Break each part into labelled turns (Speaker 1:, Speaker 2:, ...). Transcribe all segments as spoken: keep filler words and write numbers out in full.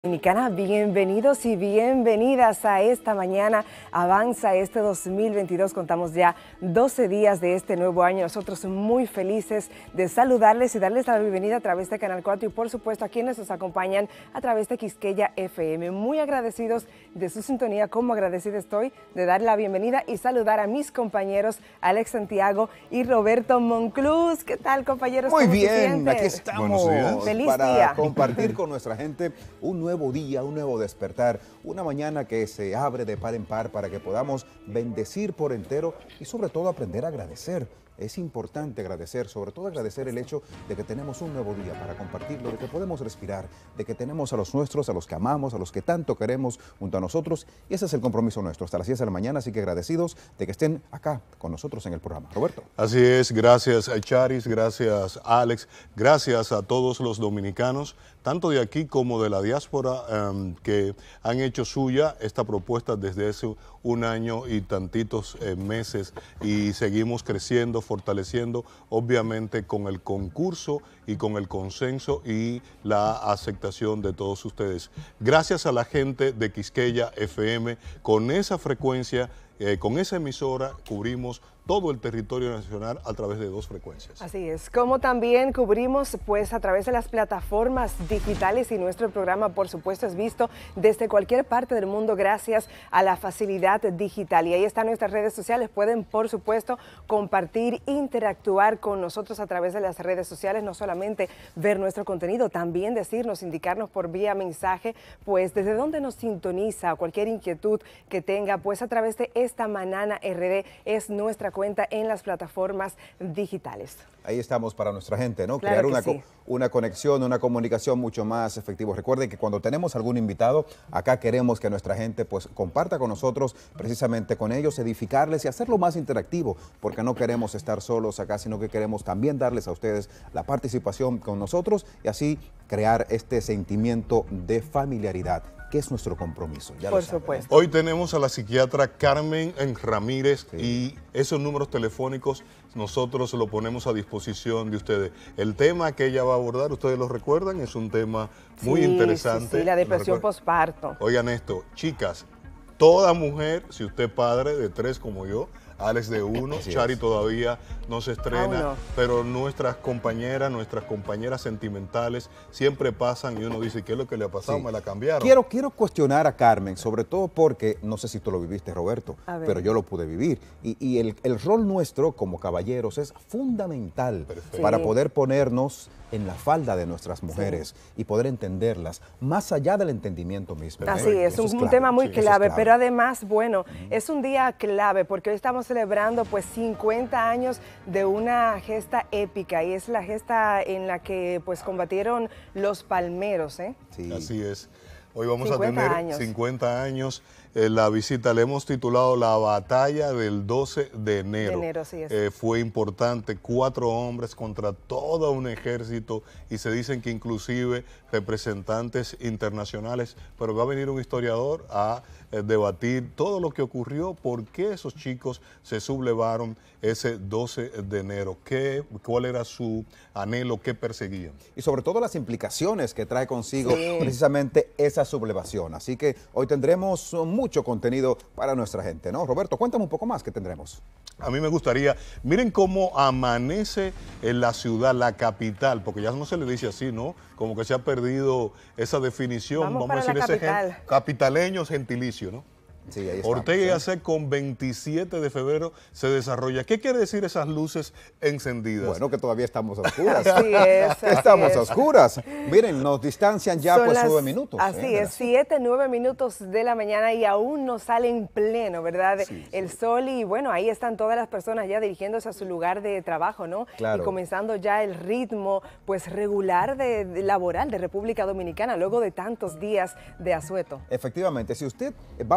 Speaker 1: Dominicana, bienvenidos y bienvenidas a esta mañana. Avanza este dos mil veintidós, contamos ya doce días de este nuevo año. Nosotros muy felices de saludarles y darles la bienvenida a través de Canal cuatro y por supuesto a quienes nos acompañan a través de Quisqueya F M. Muy agradecidos de su sintonía, como agradecida estoy de dar la bienvenida y saludar a mis compañeros Alex Santiago y Roberto Monclús. ¿Qué tal, compañeros?
Speaker 2: Muy bien, aquí estamos
Speaker 1: Feliz
Speaker 2: para
Speaker 1: día.
Speaker 2: compartir con nuestra gente un nuevo nuevo día, un nuevo despertar, una mañana que se abre de par en par para que podamos bendecir por entero y sobre todo aprender a agradecer. Es importante agradecer, sobre todo agradecer el hecho de que tenemos un nuevo día para compartirlo, de que podemos respirar, de que tenemos a los nuestros, a los que amamos, a los que tanto queremos junto a nosotros. Y ese es el compromiso nuestro, hasta las diez de la mañana, así que agradecidos de que estén acá con nosotros en el programa. Roberto.
Speaker 3: Así es, gracias a Charis, gracias Alex, gracias a todos los dominicanos, tanto de aquí como de la diáspora, um, que han hecho suya esta propuesta desde hace un año y tantitos eh, meses y seguimos creciendo, fortaleciendo, obviamente con el concurso y con el consenso y la aceptación de todos ustedes. Gracias a la gente de Quisqueya F M, con esa frecuencia, eh, con esa emisora, cubrimos todo el territorio nacional a través de dos frecuencias.
Speaker 1: Así es, como también cubrimos pues a través de las plataformas digitales y nuestro programa por supuesto es visto desde cualquier parte del mundo gracias a la facilidad digital. Y ahí están nuestras redes sociales, pueden por supuesto compartir, interactuar con nosotros a través de las redes sociales, no solamente ver nuestro contenido, también decirnos, indicarnos por vía mensaje, pues desde dónde nos sintoniza, cualquier inquietud que tenga, pues a través de esta Manana R D es nuestra cuenta en las plataformas digitales.
Speaker 2: Ahí estamos para nuestra gente, ¿no?
Speaker 1: Claro
Speaker 2: Crear una,
Speaker 1: sí.
Speaker 2: una conexión, una comunicación mucho más efectiva. Recuerden que cuando tenemos algún invitado, acá queremos que nuestra gente pues comparta con nosotros, precisamente con ellos, edificarles y hacerlo más interactivo, porque no queremos estar solos acá, sino que queremos también darles a ustedes la participación con nosotros y así crear este sentimiento de familiaridad, que es nuestro compromiso. Ya
Speaker 1: Por
Speaker 2: lo saben,
Speaker 1: supuesto.
Speaker 2: ¿no?
Speaker 3: Hoy tenemos a la psiquiatra Carmen Ramírez sí. y esos números telefónicos nosotros lo ponemos a disposición de ustedes. El tema que ella va a abordar, ustedes lo recuerdan, es un tema muy
Speaker 1: sí,
Speaker 3: interesante.
Speaker 1: Sí, sí, la depresión posparto.
Speaker 3: Oigan esto, chicas, toda mujer, si usted es padre de tres como yo, Alex de uno,
Speaker 2: Así
Speaker 3: Chari
Speaker 2: es.
Speaker 3: todavía no se estrena,
Speaker 1: no.
Speaker 3: pero nuestras compañeras, nuestras compañeras sentimentales siempre pasan y uno dice, ¿qué es lo que le ha pasado?
Speaker 2: Sí.
Speaker 3: Me la cambiaron.
Speaker 2: Quiero, quiero cuestionar a Carmen, sobre todo porque, no sé si tú lo viviste, Roberto, pero yo lo pude vivir. Y, y el, el rol nuestro como caballeros es fundamental
Speaker 3: Perfecto.
Speaker 2: para
Speaker 1: Sí.
Speaker 2: poder ponernos en la falda de nuestras mujeres sí. y poder entenderlas, más allá del entendimiento mismo.
Speaker 1: Así
Speaker 2: ¿eh?
Speaker 1: es,
Speaker 2: Eso
Speaker 1: un,
Speaker 2: es
Speaker 1: un
Speaker 2: clave,
Speaker 1: tema muy
Speaker 2: sí, eso es
Speaker 1: clave,
Speaker 2: clave.
Speaker 1: pero además, bueno, uh-huh. es un día clave porque hoy estamos celebrando pues cincuenta años de una gesta épica y es la gesta en la que pues combatieron los palmeros, ¿eh?
Speaker 2: Sí.
Speaker 3: Así es. Hoy vamos a tener
Speaker 1: años.
Speaker 3: cincuenta años. Eh, la visita le hemos titulado La Batalla del doce de enero.
Speaker 1: De enero, sí es.
Speaker 3: Eh, fue importante, cuatro hombres contra todo un ejército y se dicen que inclusive representantes internacionales, pero va a venir un historiador a eh, debatir todo lo que ocurrió, por qué esos chicos se sublevaron ese doce de enero, qué, cuál era su anhelo, qué perseguían.
Speaker 2: Y sobre todo las implicaciones que trae consigo
Speaker 1: sí.
Speaker 2: precisamente esa sublevación. Así que hoy tendremos mucho contenido para nuestra gente, ¿no? Roberto, cuéntame un poco más que tendremos.
Speaker 3: A mí me gustaría, miren cómo amanece en la ciudad, la capital, porque ya no se le dice así, ¿no? Como que se ha perdido esa definición,
Speaker 1: vamos,
Speaker 3: vamos a decir ese gen, capitaleño gentilicio, ¿no?
Speaker 2: Sí, ahí
Speaker 3: Ortega y
Speaker 2: estamos,
Speaker 3: Gasset con veintisiete de febrero se desarrolla. ¿Qué quiere decir esas luces encendidas?
Speaker 2: Bueno, que todavía estamos a oscuras.
Speaker 1: Así es, así
Speaker 2: estamos
Speaker 1: es.
Speaker 2: a oscuras. Miren, nos distancian ya
Speaker 1: Son
Speaker 2: pues
Speaker 1: las,
Speaker 2: nueve minutos.
Speaker 1: Así
Speaker 2: ¿eh?
Speaker 1: es, siete, nueve minutos de la mañana y aún no sale en pleno, ¿verdad?
Speaker 2: Sí,
Speaker 1: el
Speaker 2: sí.
Speaker 1: sol y bueno, ahí están todas las personas ya dirigiéndose a su lugar de trabajo, ¿no?
Speaker 2: Claro.
Speaker 1: Y comenzando ya el ritmo pues regular de, de laboral de República Dominicana luego de tantos días de asueto.
Speaker 2: Efectivamente, si usted va por la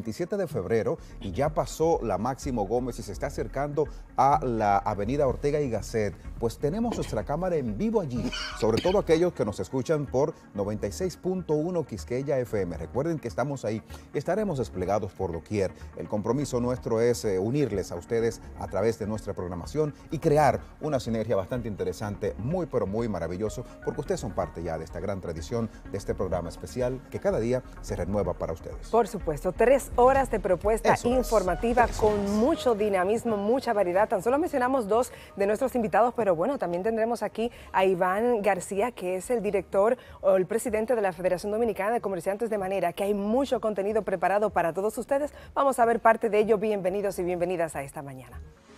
Speaker 2: veintisiete de febrero y ya pasó la Máximo Gómez y se está acercando a la avenida Ortega y Gasset, pues tenemos nuestra cámara en vivo allí, sobre todo aquellos que nos escuchan por noventa y seis punto uno Quisqueya F M. Recuerden que estamos ahí y estaremos desplegados por doquier. El compromiso nuestro es eh, unirles a ustedes a través de nuestra programación y crear una sinergia bastante interesante, muy pero muy maravilloso, porque ustedes son parte ya de esta gran tradición, de este programa especial que cada día se renueva para ustedes.
Speaker 1: Por supuesto, tres horas de propuesta
Speaker 2: Eso
Speaker 1: informativa
Speaker 2: es,
Speaker 1: con
Speaker 2: es.
Speaker 1: mucho dinamismo, mucha variedad. Tan solo mencionamos dos de nuestros invitados, pero bueno, también tendremos aquí a Iván García, que es el director o el presidente de la Federación Dominicana de Comerciantes, de manera que hay mucho contenido preparado para todos ustedes. Vamos a ver parte de ello. Bienvenidos y bienvenidas a esta mañana.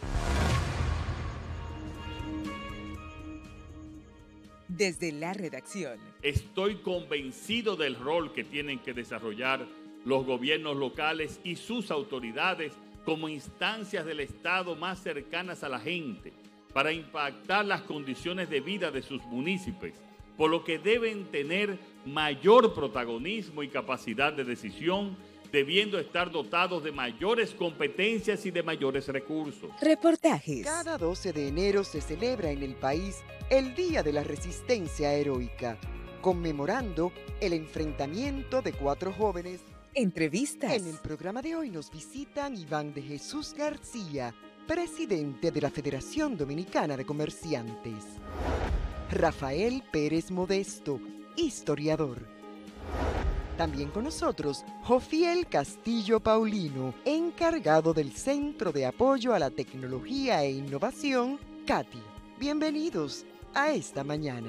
Speaker 4: Desde la redacción.
Speaker 5: Estoy convencido del rol que tienen que desarrollar los gobiernos locales y sus autoridades como instancias del Estado más cercanas a la gente para impactar las condiciones de vida de sus municipios, por lo que deben tener mayor protagonismo y capacidad de decisión, debiendo estar dotados de mayores competencias y de mayores recursos.
Speaker 4: Reportajes.
Speaker 6: Cada doce de enero se celebra en el país el Día de la Resistencia Heroica, conmemorando el enfrentamiento de cuatro jóvenes.
Speaker 4: Entrevistas.
Speaker 6: En el programa de hoy nos visitan Iván de Jesús García, presidente de la Federación Dominicana de Comerciantes; Rafael Pérez Modesto, historiador. También con nosotros, Jofiel Castillo Paulino, encargado del Centro de Apoyo a la Tecnología e Innovación, CATI. Bienvenidos a esta mañana.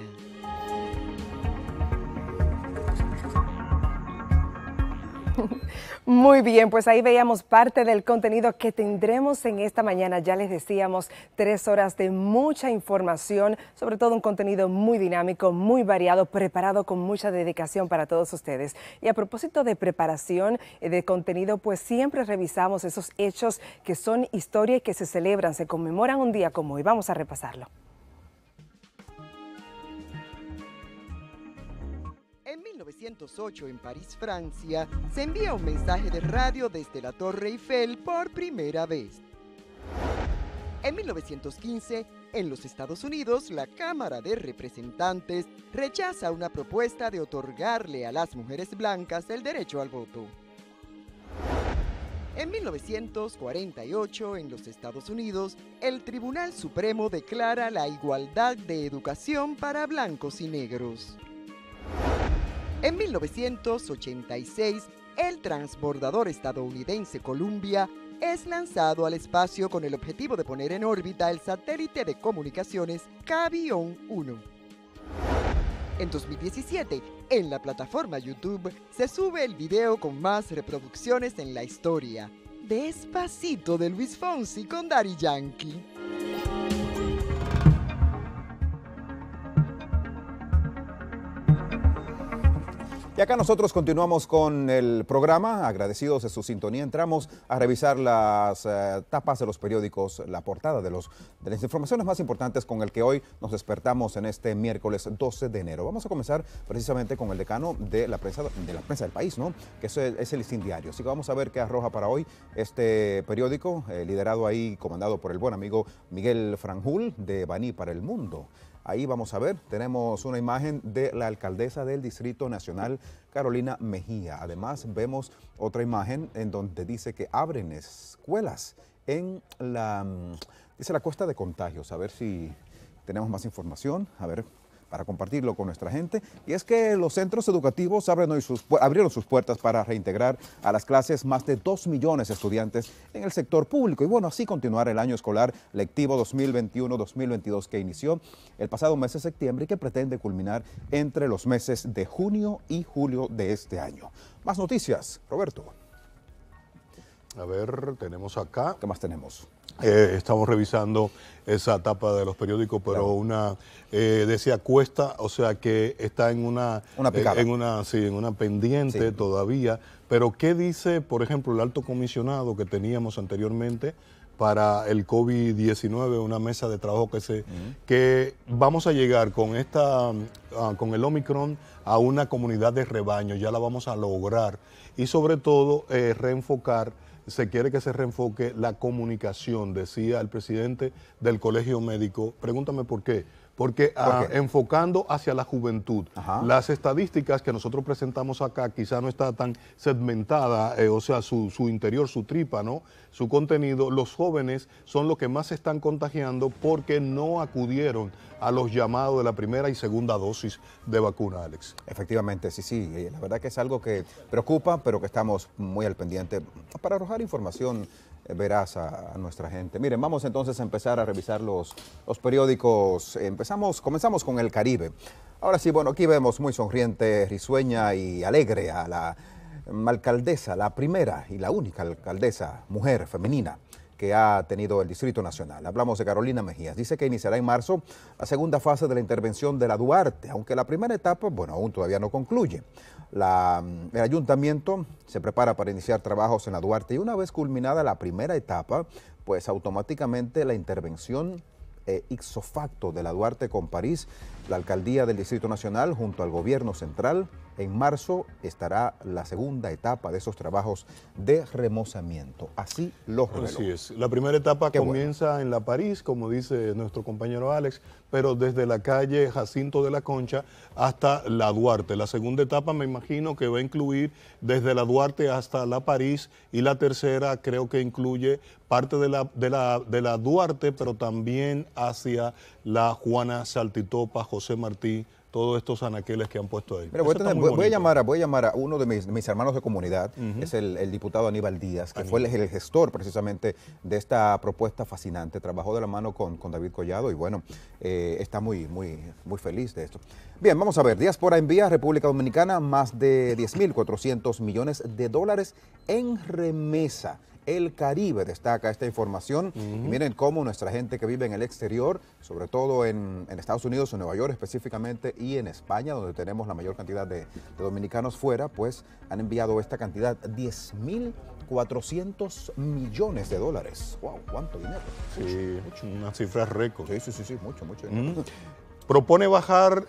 Speaker 1: Muy bien, pues ahí veíamos parte del contenido que tendremos en esta mañana. Ya les decíamos, tres horas de mucha información, sobre todo un contenido muy dinámico, muy variado, preparado con mucha dedicación para todos ustedes. Y a propósito de preparación de contenido, pues siempre revisamos esos hechos que son historia y que se celebran, se conmemoran un día como hoy. Vamos a repasarlo.
Speaker 6: En mil novecientos ocho, en París, Francia, se envía un mensaje de radio desde la Torre Eiffel por primera vez. En mil novecientos quince, en los Estados Unidos, la Cámara de Representantes rechaza una propuesta de otorgarle a las mujeres blancas el derecho al voto. En mil novecientos cuarenta y ocho, en los Estados Unidos, el Tribunal Supremo declara la igualdad de educación para blancos y negros. En mil novecientos ochenta y seis, el transbordador estadounidense Columbia es lanzado al espacio con el objetivo de poner en órbita el satélite de comunicaciones Cavión uno. En dos mil diecisiete, en la plataforma YouTube, se sube el video con más reproducciones en la historia, Despacito, de Luis Fonsi con Daddy Yankee.
Speaker 2: Y acá nosotros continuamos con el programa, agradecidos de su sintonía. Entramos a revisar las uh, tapas de los periódicos, la portada de, los, de las informaciones más importantes con el que hoy nos despertamos en este miércoles doce de enero. Vamos a comenzar precisamente con el decano de la prensa, de la prensa del país, ¿no? Que es el, es el Listín Diario. Así que vamos a ver qué arroja para hoy este periódico, eh, liderado ahí, comandado por el buen amigo Miguel Franjul, de Baní para el Mundo. Ahí vamos a ver, tenemos una imagen de la alcaldesa del Distrito Nacional, Carolina Mejía. Además, vemos otra imagen en donde dice que abren escuelas en la, dice la Cuesta de Contagios. A ver si tenemos más información, a ver, para compartirlo con nuestra gente. Y es que los centros educativos abren hoy sus, abrieron sus puertas para reintegrar a las clases más de dos millones de estudiantes en el sector público. Y bueno, así continuar el año escolar lectivo dos mil veintiuno dos mil veintidós que inició el pasado mes de septiembre y que pretende culminar entre los meses de junio y julio de este año. Más noticias, Roberto.
Speaker 3: A ver, tenemos acá.
Speaker 2: ¿Qué más tenemos?
Speaker 3: Eh, estamos revisando esa tapa de los periódicos, pero claro. una eh, decía Cuesta, o sea que está en una,
Speaker 2: una
Speaker 3: eh, en una, sí, en una pendiente sí. todavía. Pero ¿qué dice, por ejemplo, el alto comisionado que teníamos anteriormente para el COVID diecinueve, una mesa de trabajo que se uh-huh. que vamos a llegar con esta uh, con el Omicron a una comunidad de rebaño, ya la vamos a lograr, y sobre todo eh, reenfocar, se quiere que se reenfoque la comunicación, decía el presidente del Colegio Médico. Pregúntame por qué. Porque ¿Por qué? Uh, enfocando hacia la juventud, Ajá. las estadísticas que nosotros presentamos acá quizá no está tan segmentada, eh, o sea, su, su interior, su tripa, ¿no? Su contenido. Los jóvenes son los que más se están contagiando porque no acudieron a los llamados de la primera y segunda dosis de vacuna, Alex.
Speaker 2: Efectivamente, sí, sí. La verdad que es algo que preocupa, pero que estamos muy al pendiente para arrojar información veraz a, a nuestra gente. Miren, vamos entonces a empezar a revisar los, los periódicos. Empezamos, comenzamos con El Caribe. Ahora sí, bueno, aquí vemos muy sonriente, risueña y alegre a la alcaldesa, la primera y la única alcaldesa mujer femenina que ha tenido el Distrito Nacional. Hablamos de Carolina Mejías. Dice que iniciará en marzo la segunda fase de la intervención de la Duarte, aunque la primera etapa, bueno, aún todavía no concluye. La, el ayuntamiento se prepara para iniciar trabajos en la Duarte y una vez culminada la primera etapa, pues automáticamente la intervención eh, ipso facto de la Duarte con París, la alcaldía del Distrito Nacional junto al gobierno central. En marzo estará la segunda etapa de esos trabajos de remozamiento. Así lo reveló.
Speaker 3: Así es. La primera etapa
Speaker 2: Qué
Speaker 3: comienza bueno. en la París, como dice nuestro compañero Alex, pero desde la calle Jacinto de la Concha hasta la Duarte. La segunda etapa me imagino que va a incluir desde la Duarte hasta la París, y la tercera creo que incluye parte de la, de la, de la Duarte, pero también hacia la Juana Saltitopa, José Martí, todos estos anaqueles que han puesto ahí.
Speaker 2: Pero voy, a tener, voy, voy, a llamar a, voy a llamar a uno de mis, mis hermanos de comunidad, uh-huh. es el, el diputado Aníbal Díaz, que Aníbal. fue el, el gestor precisamente de esta propuesta fascinante. Trabajó de la mano con, con David Collado y bueno, eh, está muy, muy, muy feliz de esto. Bien, vamos a ver. Diáspora envía a República Dominicana más de diez mil cuatrocientos millones de dólares en remesa. El Caribe destaca esta información. Uh-huh. Y miren cómo nuestra gente que vive en el exterior, sobre todo en, en Estados Unidos, en Nueva York específicamente, y en España, donde tenemos la mayor cantidad de, de dominicanos fuera, pues han enviado esta cantidad, diez mil cuatrocientos millones de dólares. ¡Wow! ¿Cuánto dinero?
Speaker 3: Sí, mucho, una cifra récord.
Speaker 2: Sí, sí, sí, sí, mucho, mucho dinero.
Speaker 3: Uh-huh. Propone bajar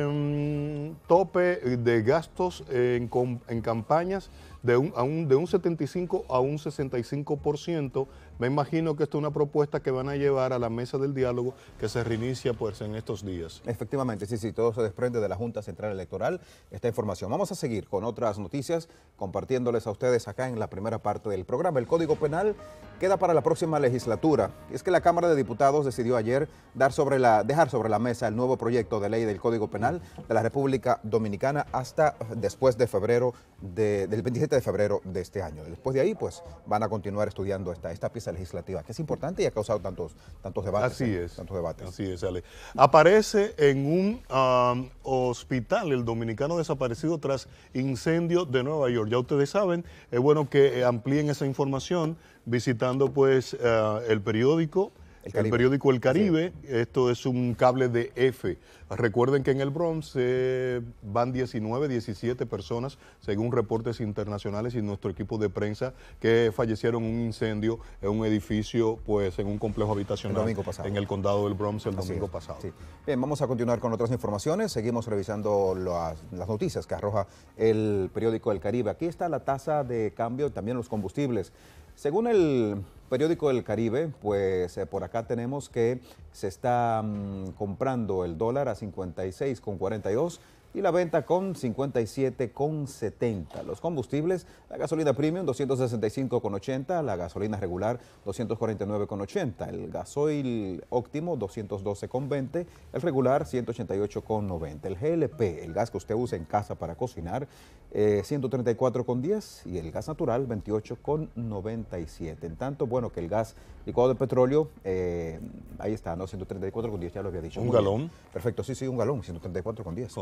Speaker 3: eh, tope de gastos en, en campañas de un, a un, de un setenta y cinco a un sesenta y cinco por ciento. Me imagino que esto es una propuesta que van a llevar a la mesa del diálogo que se reinicia pues en estos días.
Speaker 2: Efectivamente, sí, sí, todo se desprende de la Junta Central Electoral, esta información. Vamos a seguir con otras noticias, compartiéndoles a ustedes acá en la primera parte del programa. El Código Penal queda para la próxima legislatura. Es que la Cámara de Diputados decidió ayer dar sobre la, dejar sobre la mesa el nuevo proyecto de ley del Código Penal de la República Dominicana hasta después de febrero, de, del veintisiete de febrero de este año. Después de ahí, pues, van a continuar estudiando esta, esta pieza legislativa, que es importante y ha causado tantos, tantos debates.
Speaker 3: Así
Speaker 2: ¿eh?
Speaker 3: es.
Speaker 2: Tantos debates.
Speaker 3: Así es, Ale. Aparece en un um, hospital el dominicano desaparecido tras incendio de Nueva York. Ya ustedes saben, es bueno que amplíen esa información visitando pues uh, el periódico. El, el periódico El Caribe, sí. Esto es un cable de F. Recuerden que en el Bronx eh, van diecinueve, diecisiete personas, según reportes internacionales y nuestro equipo de prensa, que fallecieron en un incendio en un edificio, pues en un complejo habitacional el en el condado del Bronx el Así domingo es. pasado. Sí.
Speaker 2: Bien, vamos a continuar con otras informaciones. Seguimos revisando las, las noticias que arroja el periódico El Caribe. Aquí está la tasa de cambio, también los combustibles. Según el periódico El Caribe, pues eh, por acá tenemos que se está um, comprando el dólar a cincuenta y seis con cuarenta y dos y la venta con cincuenta y siete con setenta. Los combustibles, la gasolina premium doscientos sesenta y cinco con ochenta, la gasolina regular doscientos cuarenta y nueve con ochenta, el gasoil óptimo doscientos doce con veinte, el regular ciento ochenta y ocho con noventa, el G L P, el gas que usted usa en casa para cocinar, eh, ciento treinta y cuatro con diez y el gas natural veintiocho con noventa y siete. En tanto, bueno, que el gas licuado de petróleo, eh, ahí está, ¿no? ciento treinta y cuatro con diez, ya lo había dicho.
Speaker 3: ¿Un galón?
Speaker 2: Perfecto, sí, sí, un galón, ciento treinta y cuatro con diez.
Speaker 3: Con diez.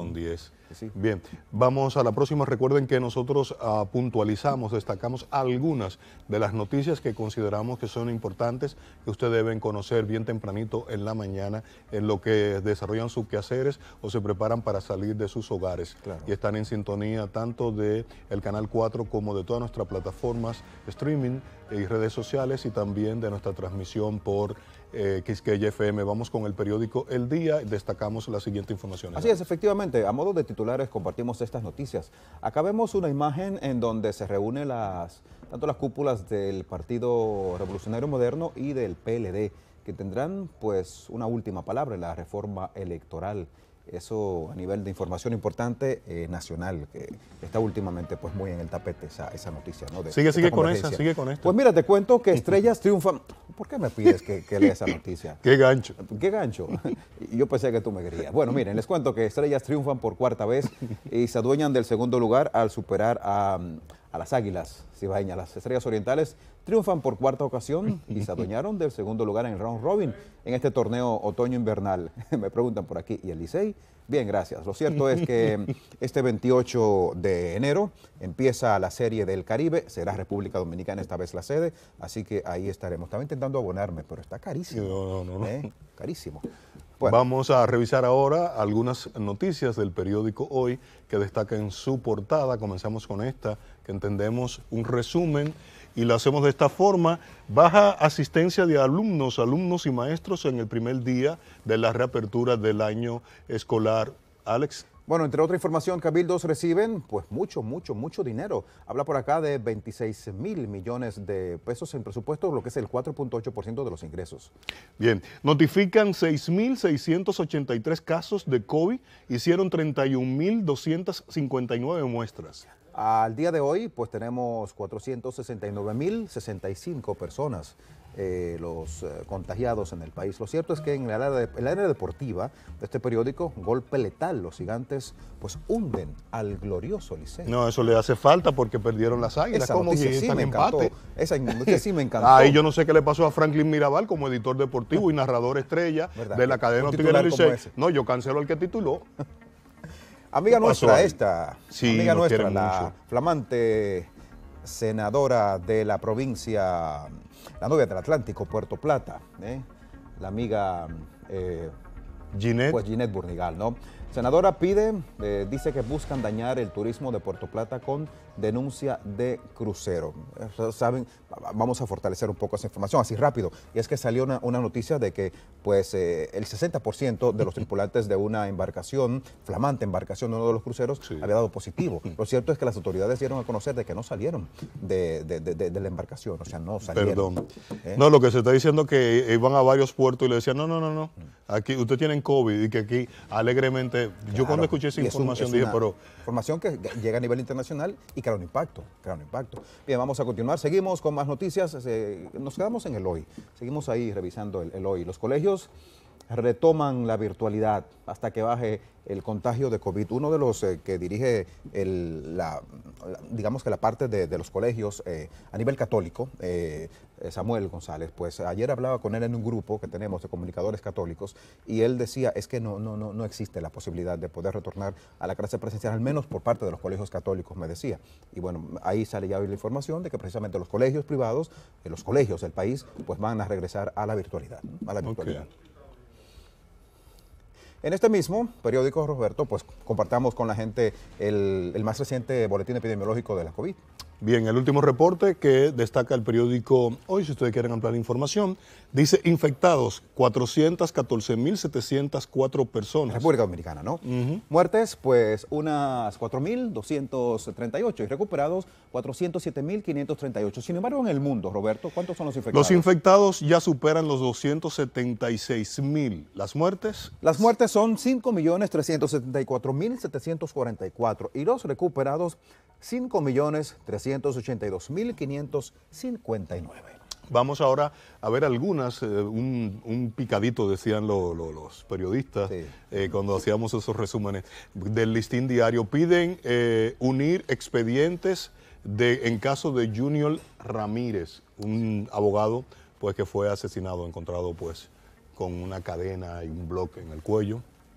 Speaker 3: es.
Speaker 2: Sí.
Speaker 3: Bien, vamos a la próxima. Recuerden que nosotros uh, puntualizamos, destacamos algunas de las noticias que consideramos que son importantes, que ustedes deben conocer bien tempranito en la mañana, en lo que desarrollan sus quehaceres o se preparan para salir de sus hogares.
Speaker 2: Claro. Y
Speaker 3: están en sintonía tanto del Canal cuatro como de todas nuestras plataformas streaming y redes sociales, y también de nuestra transmisión por eh, Quisqueya F M. Vamos con el periódico El Día y destacamos la siguiente información.
Speaker 2: Así es, efectivamente, a modo de titulares compartimos estas noticias. Acá vemos una imagen en donde se reúnen las, tanto las cúpulas del Partido Revolucionario Moderno y del P L D, que tendrán pues una última palabra en la reforma electoral. Eso a nivel de información importante eh, nacional, que está últimamente pues muy en el tapete esa, esa noticia, ¿no? De,
Speaker 3: sigue, sigue
Speaker 2: esta
Speaker 3: con esa, sigue con esta.
Speaker 2: Pues mira, te cuento que estrellas triunfan. ¿Por qué me pides que, que lea esa noticia?
Speaker 3: ¡Qué gancho!
Speaker 2: ¡Qué gancho! Yo pensé que tú me querías. Bueno, miren, les cuento que estrellas triunfan por cuarta vez y se adueñan del segundo lugar al superar a, a las Águilas Cibaeñas. Las Estrellas Orientales triunfan por cuarta ocasión y se adueñaron del segundo lugar en el round robin en este torneo otoño-invernal. Me preguntan por aquí, ¿y el Licey? Bien, gracias. Lo cierto es que este veintiocho de enero empieza la Serie del Caribe, será República Dominicana esta vez la sede, así que ahí estaremos. Estaba intentando abonarme, pero está carísimo.
Speaker 3: No, no, no.
Speaker 2: ¿Eh? Carísimo. Bueno.
Speaker 3: Vamos a revisar ahora algunas noticias del periódico Hoy que destacan su portada. Comenzamos con esta, que entendemos un resumen, y lo hacemos de esta forma: baja asistencia de alumnos, alumnos y maestros en el primer día de la reapertura del año escolar. Alex.
Speaker 2: Bueno, entre otra información, cabildos reciben pues mucho, mucho, mucho dinero. Habla por acá de veintiséis mil millones de pesos en presupuesto, lo que es el cuatro punto ocho por ciento de los ingresos.
Speaker 3: Bien, notifican seis mil seiscientos ochenta y tres casos de COVID, hicieron treinta y un mil doscientas cincuenta y nueve muestras.
Speaker 2: Al día de hoy, pues tenemos cuatrocientos sesenta y nueve mil sesenta y cinco personas eh, los eh, contagiados en el país. Lo cierto es que en el área, de, el área deportiva de este periódico, golpe letal, los gigantes pues hunden al glorioso Licey.
Speaker 3: No, eso le hace falta porque perdieron las Águilas.
Speaker 2: Esa
Speaker 3: como
Speaker 2: noticia
Speaker 3: que
Speaker 2: sí
Speaker 3: están
Speaker 2: me encantó.
Speaker 3: empate.
Speaker 2: Esa noticia sí me encantó.
Speaker 3: Ahí yo no sé qué le pasó a Franklin Mirabal como editor deportivo y narrador estrella
Speaker 2: ¿verdad?
Speaker 3: de la cadena
Speaker 2: Un
Speaker 3: Tigres del
Speaker 2: titular como
Speaker 3: Licey.
Speaker 2: ese.
Speaker 3: No, yo cancelo al que tituló.
Speaker 2: Amiga nuestra
Speaker 3: ahí?
Speaker 2: esta,
Speaker 3: Sí,
Speaker 2: amiga
Speaker 3: nos
Speaker 2: nuestra,
Speaker 3: quieren
Speaker 2: la
Speaker 3: mucho.
Speaker 2: flamante senadora de la provincia, la novia del Atlántico, Puerto Plata, ¿eh? la amiga eh,
Speaker 3: Ginette.
Speaker 2: pues Ginette Burnigal, ¿no? Senadora pide, eh, dice que buscan dañar el turismo de Puerto Plata con denuncia de crucero. Eh, Saben, vamos a fortalecer un poco esa información así rápido. Y es que salió una, una noticia de que pues eh, el sesenta por ciento de los tripulantes de una embarcación, flamante embarcación de uno de los cruceros,
Speaker 3: Sí.
Speaker 2: había dado positivo. Lo cierto es que las autoridades dieron a conocer de que no salieron de, de, de, de, de la embarcación, o sea, no salieron.
Speaker 3: Perdón.
Speaker 2: ¿Eh?
Speaker 3: No, lo que se está diciendo es que iban a varios puertos y le decían, no, no, no, no, aquí ustedes tienen COVID, y que aquí alegremente, yo
Speaker 2: Claro,
Speaker 3: cuando escuché esa
Speaker 2: y es un-
Speaker 3: información
Speaker 2: es
Speaker 3: dije,
Speaker 2: una
Speaker 3: pero...
Speaker 2: información que llega a nivel internacional y crea un impacto, crea un impacto. Bien, vamos a continuar, seguimos con más noticias, eh, nos quedamos en el hoy, seguimos ahí revisando el, el hoy. Los colegios retoman la virtualidad hasta que baje el contagio de COVID. Uno de los eh, que dirige el, la, la- digamos que la parte de, de los colegios eh, a nivel católico, eh, Samuel González, pues ayer hablaba con él en un grupo que tenemos de comunicadores católicos y él decía es que no, no, no, no existe la posibilidad de poder retornar a la clase presencial, al menos por parte de los colegios católicos, me decía. Y bueno, ahí sale ya hoy la información de que precisamente los colegios privados, eh, los colegios del país, pues van a regresar a la virtualidad, ¿no? a la virtualidad.
Speaker 3: Ok.
Speaker 2: En este mismo periódico, Roberto, pues compartamos con la gente el, el más reciente boletín epidemiológico de la COVID.
Speaker 3: Bien, el último reporte que destaca el periódico Hoy, si ustedes quieren ampliar la información, dice infectados cuatrocientos catorce mil setecientos cuatro personas.
Speaker 2: República Dominicana, ¿no?
Speaker 3: Ujú.
Speaker 2: Muertes, pues unas cuatro mil doscientos treinta y ocho y recuperados cuatrocientos siete mil quinientos treinta y ocho. Sin embargo, en el mundo, Roberto, ¿cuántos son los infectados?
Speaker 3: Los infectados ya superan los doscientos setenta y seis mil. Las muertes,
Speaker 2: Las muertes son cinco millones trescientos setenta y cuatro mil setecientos cuarenta y cuatro y los recuperados cinco millones trescientos ochenta y dos mil quinientos cincuenta y nueve.
Speaker 3: vamos ahora a ver algunas, eh, un, un picadito decían lo- lo- los periodistas
Speaker 2: Sí.
Speaker 3: eh, cuando hacíamos esos resúmenes del listín diario. Piden eh, unir expedientes de, en caso de Junior Ramírez, un abogado pues que fue asesinado, encontrado pues con una cadena y un bloque en el cuello.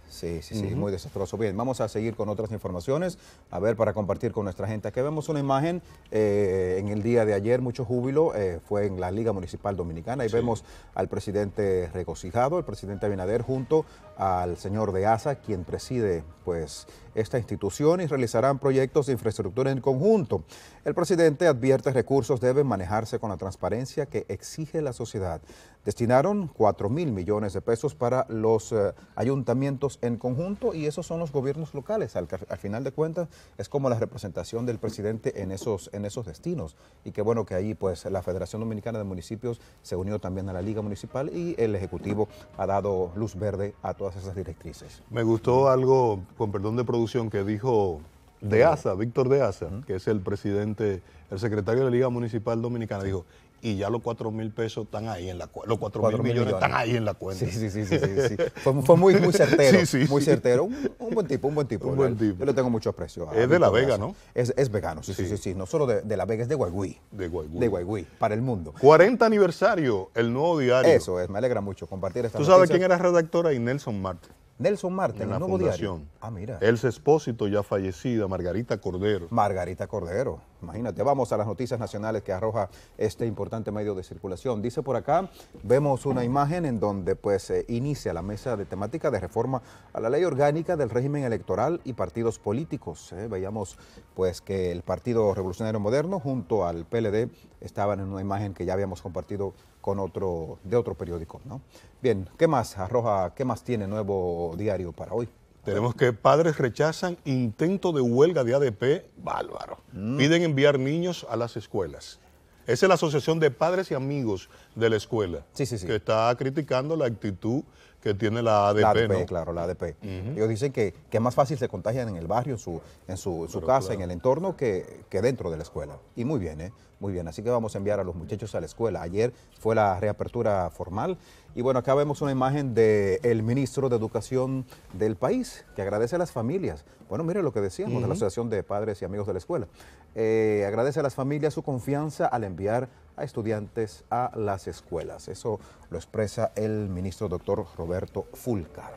Speaker 2: Sí, sí, sí,
Speaker 3: Ujú.
Speaker 2: muy desastroso. Bien, vamos a seguir con otras informaciones, a ver, para compartir con nuestra gente. Aquí vemos una imagen eh, en el día de ayer, mucho júbilo, eh, fue en la Liga Municipal Dominicana. Ahí
Speaker 3: Sí.
Speaker 2: vemos al presidente regocijado, el presidente Abinader, junto al señor de ASA, quien preside pues esta institución, y realizarán proyectos de infraestructura en conjunto. El presidente advierte recursos deben manejarse con la transparencia que exige la sociedad. Destinaron cuatro mil millones de pesos para los eh, ayuntamientos en conjunto, y esos son los gobiernos locales. Al, al final de cuentas es como la representación del presidente en esos, en esos destinos. Y qué bueno que ahí pues la Federación Dominicana de Municipios se unió también a la Liga Municipal, y el Ejecutivo ha dado luz verde a todas esas directrices.
Speaker 3: Me gustó algo, con perdón de producción, que dijo de ASA, Víctor de ASA, que es el presidente, el secretario de la Liga Municipal Dominicana, dijo, y ya los cuatro mil pesos están ahí en la cuenta, los cuatro mil millones están ahí en la cuenta.
Speaker 2: Sí, sí, sí, sí, sí, sí. Fue, fue muy, muy certero,
Speaker 3: Sí, sí,
Speaker 2: muy
Speaker 3: sí.
Speaker 2: certero. Un, un buen tipo, un buen tipo.
Speaker 3: Un buen
Speaker 2: Yo-
Speaker 3: tipo.
Speaker 2: Yo le tengo mucho aprecio. a
Speaker 3: Es de La
Speaker 2: Víctor
Speaker 3: Vega,
Speaker 2: Asa.
Speaker 3: ¿no?
Speaker 2: Es, es vegano, sí, sí, sí,
Speaker 3: Sí.
Speaker 2: sí. No solo de, de La Vega, es de Guaygüí.
Speaker 3: De Guaygüí.
Speaker 2: De Guaygüí, para el mundo.
Speaker 3: cuarenta aniversario, el nuevo diario.
Speaker 2: Eso es, me alegra mucho compartir esta
Speaker 3: ¿Tú sabes
Speaker 2: noticia.
Speaker 3: quién era redactor ahí? Nelson Marte,
Speaker 2: Nelson Marte,
Speaker 3: en
Speaker 2: en
Speaker 3: la
Speaker 2: el nuevo
Speaker 3: fundación.
Speaker 2: diario. Ah, mira.
Speaker 3: Elsa Espósito, ya fallecida, Margarita Cordero.
Speaker 2: Margarita Cordero, imagínate. Vamos a las noticias nacionales que arroja este importante medio de circulación. Dice por acá, vemos una imagen en donde pues eh, inicia la mesa de temática de reforma a la ley orgánica del régimen electoral y partidos políticos. Eh, veíamos pues que el Partido Revolucionario Moderno junto al P L D estaban en una imagen que ya habíamos compartido con otro, de otro periódico, ¿no? Bien, ¿qué más arroja, qué más tiene nuevo diario para hoy?
Speaker 3: Tenemos que padres rechazan intento de huelga de A D P, bárbaro. Piden enviar niños a las escuelas. Esa es la Asociación de Padres y Amigos de la Escuela,
Speaker 2: Sí, sí, sí.
Speaker 3: que está criticando la actitud que tiene la A D P,
Speaker 2: La A D P,
Speaker 3: ¿no?
Speaker 2: claro, la A D P. Ellos dicen que, que es más fácil se contagian en el barrio, en su, en su, en su casa, en el entorno, que, que dentro de la escuela. Y muy bien, ¿eh? Muy bien. Así que vamos a enviar a los muchachos a la escuela. Ayer fue la reapertura formal. Y bueno, acá vemos una imagen del ministro de Educación del país, que agradece a las familias. Bueno, mire lo que decíamos de la Asociación de Padres y Amigos de la Escuela. Eh, agradece a las familias su confianza al enviar a estudiantes a las escuelas. Eso lo expresa el ministro doctor Roberto Fulcar.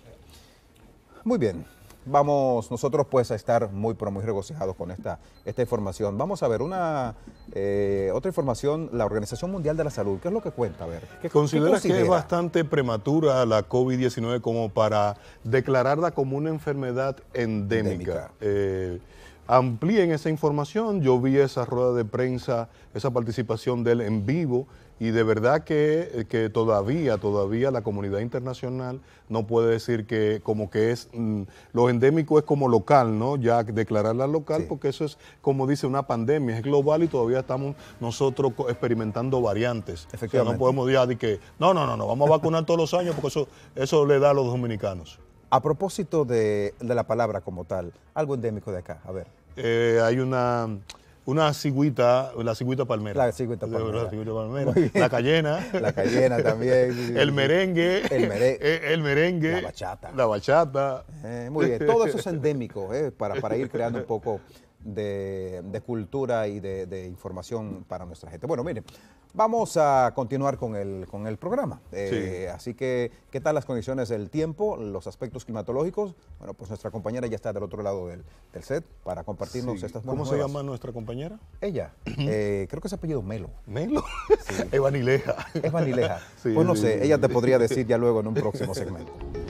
Speaker 2: Muy bien, vamos nosotros pues a estar muy pero muy regocijados con esta, esta información. Vamos a ver una eh, otra información, la Organización Mundial de la Salud. ¿Qué es lo que cuenta? A ver, ¿qué,
Speaker 3: ¿Consideras
Speaker 2: qué
Speaker 3: que es
Speaker 2: considera?
Speaker 3: bastante prematura la COVID diecinueve como para declararla como una enfermedad endémica?
Speaker 2: Endémica.
Speaker 3: Eh, amplíen esa información. Yo vi esa rueda de prensa, esa participación de él en vivo, y de verdad que, que todavía, todavía la comunidad internacional no puede decir que como que es, mm, lo endémico es como local, ¿no? Ya declararla local,
Speaker 2: Sí.
Speaker 3: porque eso es, como dice, una pandemia, es global, y todavía estamos nosotros co- experimentando variantes. O sea,
Speaker 2: Efectivamente.
Speaker 3: no podemos ya decir que, no, no, no, no, vamos a vacunar todos los años, porque eso, eso le da a los dominicanos.
Speaker 2: A propósito de, de la palabra como tal, algo endémico de acá, a ver.
Speaker 3: Eh, hay una, una cigüita, la cigüita palmera.
Speaker 2: La cigüita palmera.
Speaker 3: La cigüita palmera.
Speaker 2: Muy bien.
Speaker 3: La cayena.
Speaker 2: La cayena también.
Speaker 3: El merengue.
Speaker 2: El mere-
Speaker 3: eh, el merengue.
Speaker 2: La bachata.
Speaker 3: La bachata.
Speaker 2: Eh, muy bien, todo eso es endémico, eh, para, para ir creando un poco de, de cultura y de, de información para nuestra gente. Bueno, miren, vamos a continuar con el, con el programa. Eh, Así que, ¿qué tal las condiciones del tiempo, los aspectos climatológicos? Bueno, pues nuestra compañera ya está del otro lado del, del set para compartirnos
Speaker 3: Sí.
Speaker 2: estas
Speaker 3: ¿Cómo
Speaker 2: buenas
Speaker 3: se
Speaker 2: nuevas.
Speaker 3: llama nuestra compañera?
Speaker 2: Ella, eh, creo que es apellido Melo.
Speaker 3: Melo. Es Vanileja.
Speaker 2: Es Vanileja.
Speaker 3: Sí,
Speaker 2: pues no
Speaker 3: sí,
Speaker 2: sé,
Speaker 3: sí,
Speaker 2: ella
Speaker 3: sí.
Speaker 2: te podría decir ya luego en un próximo segmento.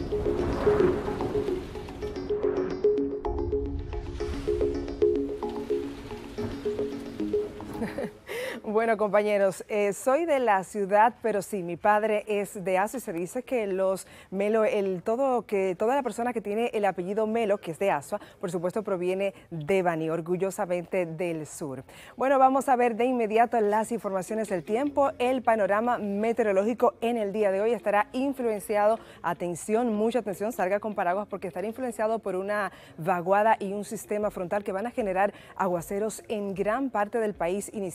Speaker 1: Bueno, compañeros, eh, soy de la ciudad, pero sí, mi padre es de Aso, y se dice que los Melo, el todo, que toda la persona que tiene el apellido Melo, que es de Asua, por supuesto proviene de Baní, orgullosamente del sur. Bueno, vamos a ver de inmediato las informaciones del tiempo. El panorama meteorológico en el día de hoy estará influenciado, atención, mucha atención, salga con paraguas, porque estará influenciado por una vaguada y un sistema frontal que van a generar aguaceros en gran parte del país, iniciando por el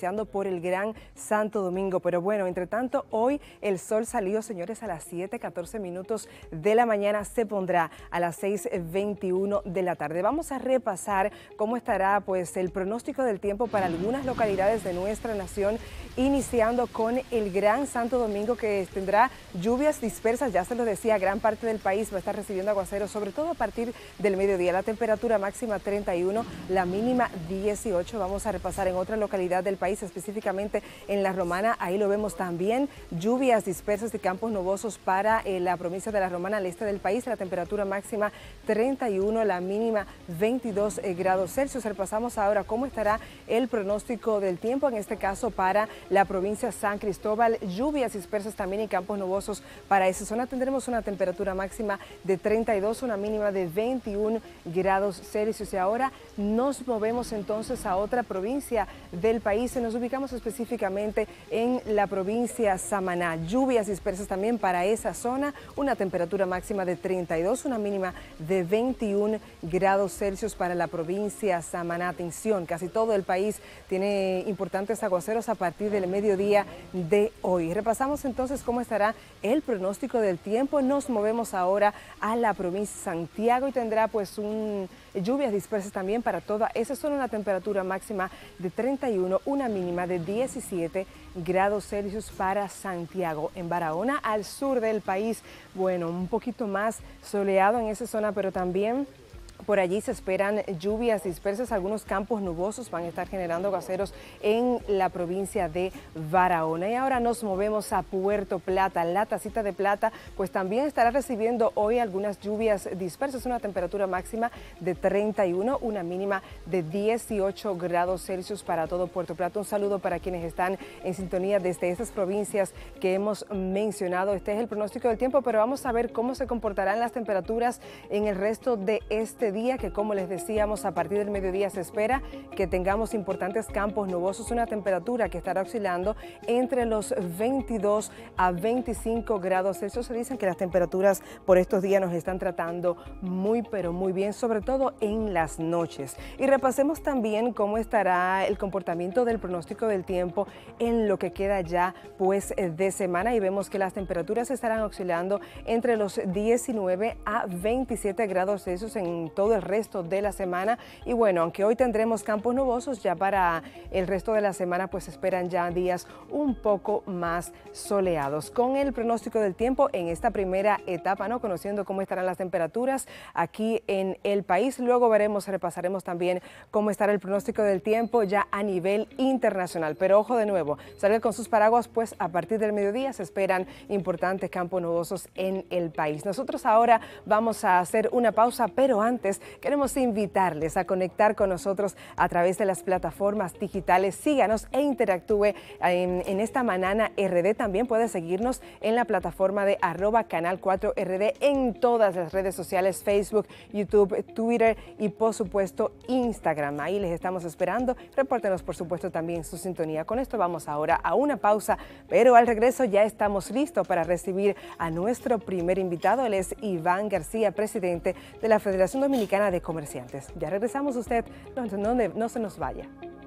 Speaker 1: el Gran Santo Domingo. Pero bueno, entre tanto, hoy el sol salió, señores, a las siete catorce minutos de la mañana, se pondrá a las seis veintiuno de la tarde. Vamos a repasar cómo estará pues el pronóstico del tiempo para algunas localidades de nuestra nación, iniciando con el Gran Santo Domingo, que tendrá lluvias dispersas. Ya se lo decía, gran parte del país va a estar recibiendo aguaceros, sobre todo a partir del mediodía. La temperatura máxima treinta y uno, la mínima dieciocho. Vamos a repasar en otra localidad del país, específicamente en La Romana. Ahí lo vemos también, lluvias dispersas de campos nubosos para eh, la provincia de La Romana, al este del país. La temperatura máxima treinta y uno, la mínima veintidós eh, grados Celsius. Repasamos ahora cómo estará el pronóstico del tiempo, en este caso para la provincia San Cristóbal. Lluvias dispersas también y campos nubosos para esa zona. Tendremos una temperatura máxima de treinta y dos, una mínima de veintiún grados Celsius. Y ahora nos movemos entonces a otra provincia del país. Nos ubicamos específicamente en la provincia Samaná. Lluvias dispersas también para esa zona, una temperatura máxima de treinta y dos, una mínima de veintiún grados Celsius para la provincia Samaná. Atención, casi todo el país tiene importantes aguaceros a partir del mediodía de hoy. Repasamos entonces cómo estará el pronóstico del tiempo. Nos movemos ahora a la provincia de Santiago y tendrá pues un, lluvias dispersas también para toda esa zona, una temperatura máxima de treinta y uno, una mínima de diecisiete grados Celsius para Santiago. En Barahona, al sur del país, bueno, un poquito más soleado en esa zona, pero también por allí se esperan lluvias dispersas, algunos campos nubosos van a estar generando aguaceros en la provincia de Barahona. Y ahora nos movemos a Puerto Plata. La Tacita de Plata pues también estará recibiendo hoy algunas lluvias dispersas, una temperatura máxima de treinta y uno, una mínima de dieciocho grados Celsius para todo Puerto Plata. Un saludo para quienes están en sintonía desde esas provincias que hemos mencionado. Este es el pronóstico del tiempo, pero vamos a ver cómo se comportarán las temperaturas en el resto de este día, que como les decíamos, a partir del mediodía se espera que tengamos importantes campos nubosos, una temperatura que estará oscilando entre los veintidós a veinticinco grados Celsius. Se dicen que las temperaturas por estos días nos están tratando muy pero muy bien, sobre todo en las noches. Y repasemos también cómo estará el comportamiento del pronóstico del tiempo en lo que queda ya pues de semana, y vemos que las temperaturas estarán oscilando entre los diecinueve a veintisiete grados Celsius en todo el resto de la semana. Y bueno, aunque hoy tendremos campos nubosos, ya para el resto de la semana pues esperan ya días un poco más soleados. Con el pronóstico del tiempo en esta primera etapa, ¿no?, conociendo cómo estarán las temperaturas aquí en el país, luego veremos, repasaremos también cómo estará el pronóstico del tiempo ya a nivel internacional. Pero ojo de nuevo, salga con sus paraguas, pues a partir del mediodía se esperan importantes campos nubosos en el país. Nosotros ahora vamos a hacer una pausa, pero antes queremos invitarles a conectar con nosotros a través de las plataformas digitales. Síganos e interactúe en, en esta Manana R D. También puede seguirnos en la plataforma de arroba canal cuatro R D en todas las redes sociales, Facebook, YouTube, Twitter y por supuesto Instagram. Ahí les estamos esperando. Repórtenos por supuesto también su sintonía. Con esto vamos ahora a una pausa, pero al regreso ya estamos listos para recibir a nuestro primer invitado. Él es Iván García, presidente de la Federación Dominicana de Comerciantes. Ya regresamos, usted no, no, no se nos vaya.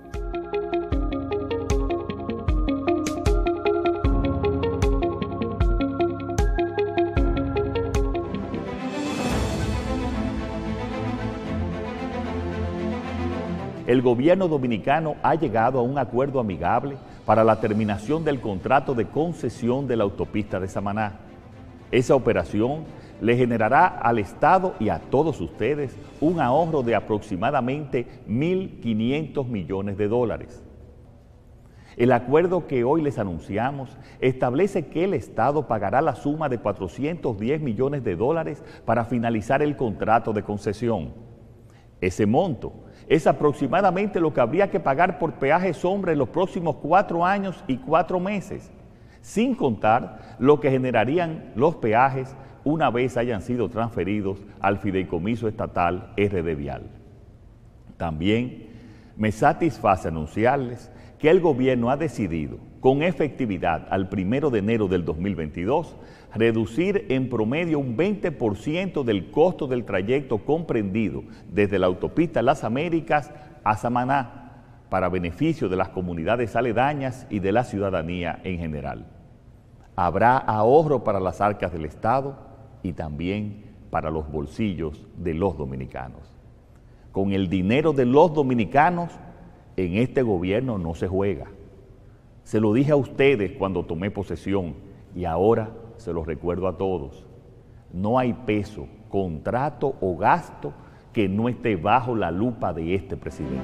Speaker 5: El gobierno dominicano ha llegado a un acuerdo amigable para la terminación del contrato de concesión de la autopista de Samaná. Esa operación le generará al Estado y a todos ustedes un ahorro de aproximadamente mil quinientos millones de dólares. El acuerdo que hoy les anunciamos establece que el Estado pagará la suma de cuatrocientos diez millones de dólares para finalizar el contrato de concesión. Ese monto es aproximadamente lo que habría que pagar por peaje sombra en los próximos cuatro años y cuatro meses, sin contar lo que generarían los peajes una vez hayan sido transferidos al Fideicomiso Estatal R D Vial. También me satisface anunciarles que el gobierno ha decidido, con efectividad al primero de enero del dos mil veintidós, reducir en promedio un veinte por ciento del costo del trayecto comprendido desde la autopista Las Américas a Samaná, para beneficio de las comunidades aledañas y de la ciudadanía en general. Habrá ahorro para las arcas del Estado y también para los bolsillos de los dominicanos. Con el dinero de los dominicanos, en este gobierno no se juega. Se lo dije a ustedes cuando tomé posesión y ahora se lo recuerdo a todos. No hay peso, contrato o gasto que no esté bajo la lupa de este presidente.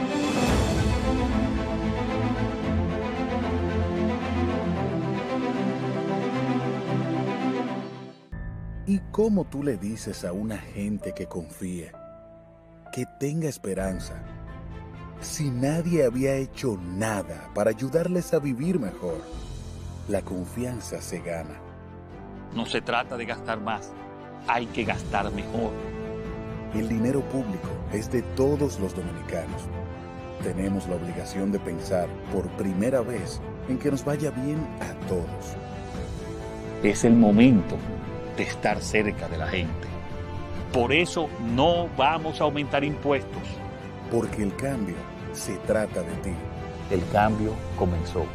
Speaker 7: ¿Y cómo tú le dices a una gente que confíe, que tenga esperanza, si nadie había hecho nada para ayudarles a vivir mejor? La confianza se gana.
Speaker 5: No se trata de gastar más, hay que gastar mejor.
Speaker 7: El dinero público es de todos los dominicanos. Tenemos la obligación de pensar por primera vez en que nos vaya bien a todos.
Speaker 5: Es el momento de estar cerca de la gente. Por eso no vamos a aumentar impuestos.
Speaker 7: Porque el cambio se trata de ti.
Speaker 5: El cambio comenzó.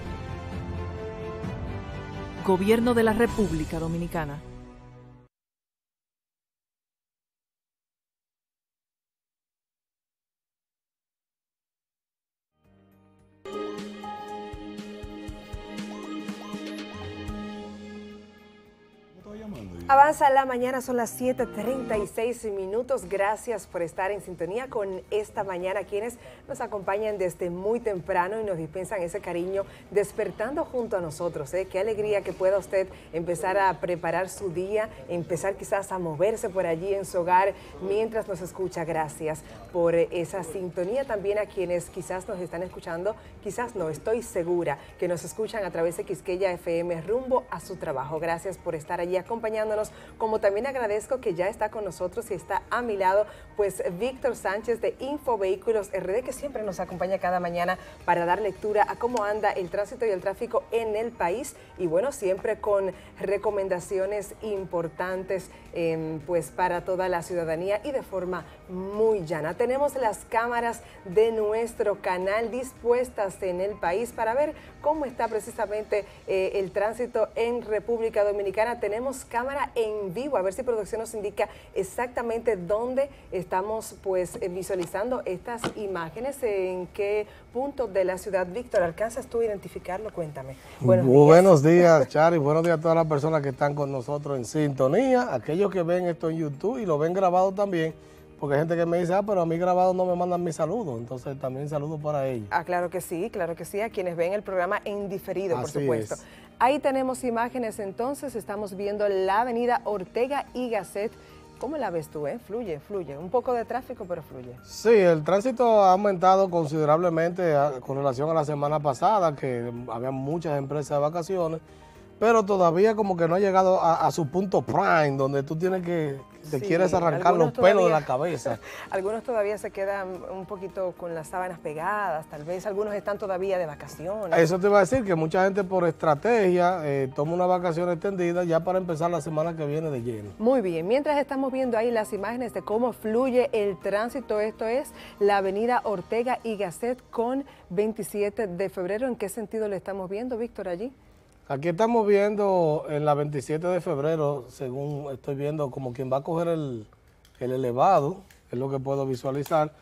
Speaker 8: Gobierno de la República Dominicana.
Speaker 1: Avanza la mañana, son las siete treinta y seis minutos. Gracias por estar en sintonía con esta mañana, quienes nos acompañan desde muy temprano y nos dispensan ese cariño despertando junto a nosotros. ¿eh? Qué alegría que pueda usted empezar a preparar su día, empezar quizás a moverse por allí en su hogar mientras nos escucha. Gracias por esa sintonía. También a quienes quizás nos están escuchando, quizás no, estoy segura que nos escuchan a través de Quisqueya F M rumbo a su trabajo. Gracias por estar allí acompañándonos. Como también agradezco que ya está con nosotros y está a mi lado, pues Víctor Sánchez de Infovehículos R D, que siempre nos acompaña cada mañana para dar lectura a cómo anda el tránsito y el tráfico en el país. Y bueno, siempre con recomendaciones importantes eh, pues para toda la ciudadanía y de forma muy llana. Tenemos las cámaras de nuestro canal dispuestas en el país para ver cómo está precisamente eh, el tránsito en República Dominicana. Tenemos cámara en vivo, a ver si producción nos indica exactamente dónde estamos pues visualizando estas imágenes, en qué punto de la ciudad. Víctor, ¿alcanzas tú a identificarlo? Cuéntame.
Speaker 9: Buenos días, buenos días, Chari, buenos días a todas las personas que están con nosotros en sintonía, aquellos que ven esto en YouTube y lo ven grabado también, porque hay gente que me dice, ah, pero a mí grabado no me mandan mis saludos, entonces también saludos para ellos.
Speaker 1: Ah, claro que sí, claro que sí, a quienes ven el programa en diferido,
Speaker 9: Así
Speaker 1: por supuesto.
Speaker 9: es.
Speaker 1: Ahí tenemos imágenes entonces, estamos viendo la avenida Ortega y Gasset. ¿Cómo la ves tú? Eh? Fluye, fluye, un poco de tráfico, pero fluye.
Speaker 9: Sí, el tránsito ha aumentado considerablemente a, con relación a la semana pasada, que había muchas empresas de vacaciones, pero todavía como que no ha llegado a, a su punto prime, donde tú tienes que, te sí, quieres arrancar los
Speaker 1: todavía,
Speaker 9: pelos de la cabeza.
Speaker 1: Algunos todavía se quedan un poquito con las sábanas pegadas, tal vez algunos están todavía de vacaciones.
Speaker 9: Eso te iba a decir, que mucha gente por estrategia eh, toma una vacación extendida ya para empezar la semana que viene de lleno.
Speaker 1: Muy bien, mientras estamos viendo ahí las imágenes de cómo fluye el tránsito, esto es la avenida Ortega y Gasset con veintisiete de febrero. ¿En qué sentido le estamos viendo, Víctor, allí?
Speaker 9: Aquí estamos viendo en la veintisiete de febrero, según estoy viendo, como quien va a coger el, el elevado, es lo que puedo visualizar,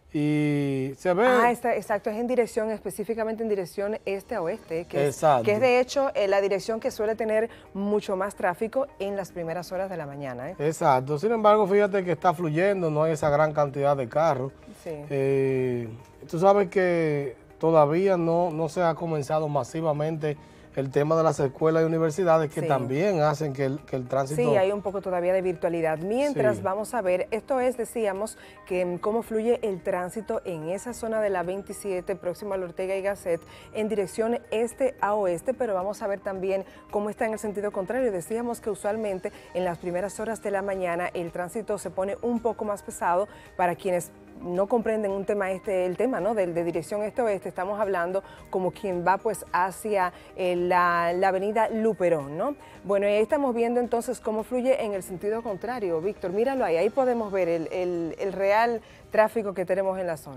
Speaker 9: y se ve...
Speaker 1: Ah, está, exacto, es en dirección, específicamente en dirección este a oeste, que,
Speaker 9: exacto.
Speaker 1: Es, que es de hecho eh, la dirección que suele tener mucho más tráfico en las primeras horas de la mañana. ¿eh?
Speaker 9: Exacto, sin embargo, fíjate que está fluyendo, no hay esa gran cantidad de carros.
Speaker 1: Sí.
Speaker 9: Eh, tú sabes que todavía no, no se ha comenzado masivamente el tema de las escuelas y universidades, que sí. también hacen que el, que el tránsito...
Speaker 1: Sí, hay un poco todavía de virtualidad. Mientras
Speaker 9: sí.
Speaker 1: vamos a ver, esto es, decíamos, que cómo fluye el tránsito en esa zona de la veintisiete, próximo a la Ortega y Gasset, en dirección este a oeste, pero vamos a ver también cómo está en el sentido contrario. Decíamos que usualmente en las primeras horas de la mañana el tránsito se pone un poco más pesado. Para quienes no comprenden un tema este, el tema, ¿no? De, de dirección este-oeste, estamos hablando como quien va pues hacia eh, la, la avenida Luperón, ¿no? Bueno, ahí estamos viendo entonces cómo fluye en el sentido contrario. Víctor, míralo ahí, ahí podemos ver el, el, el real tráfico que tenemos en la zona.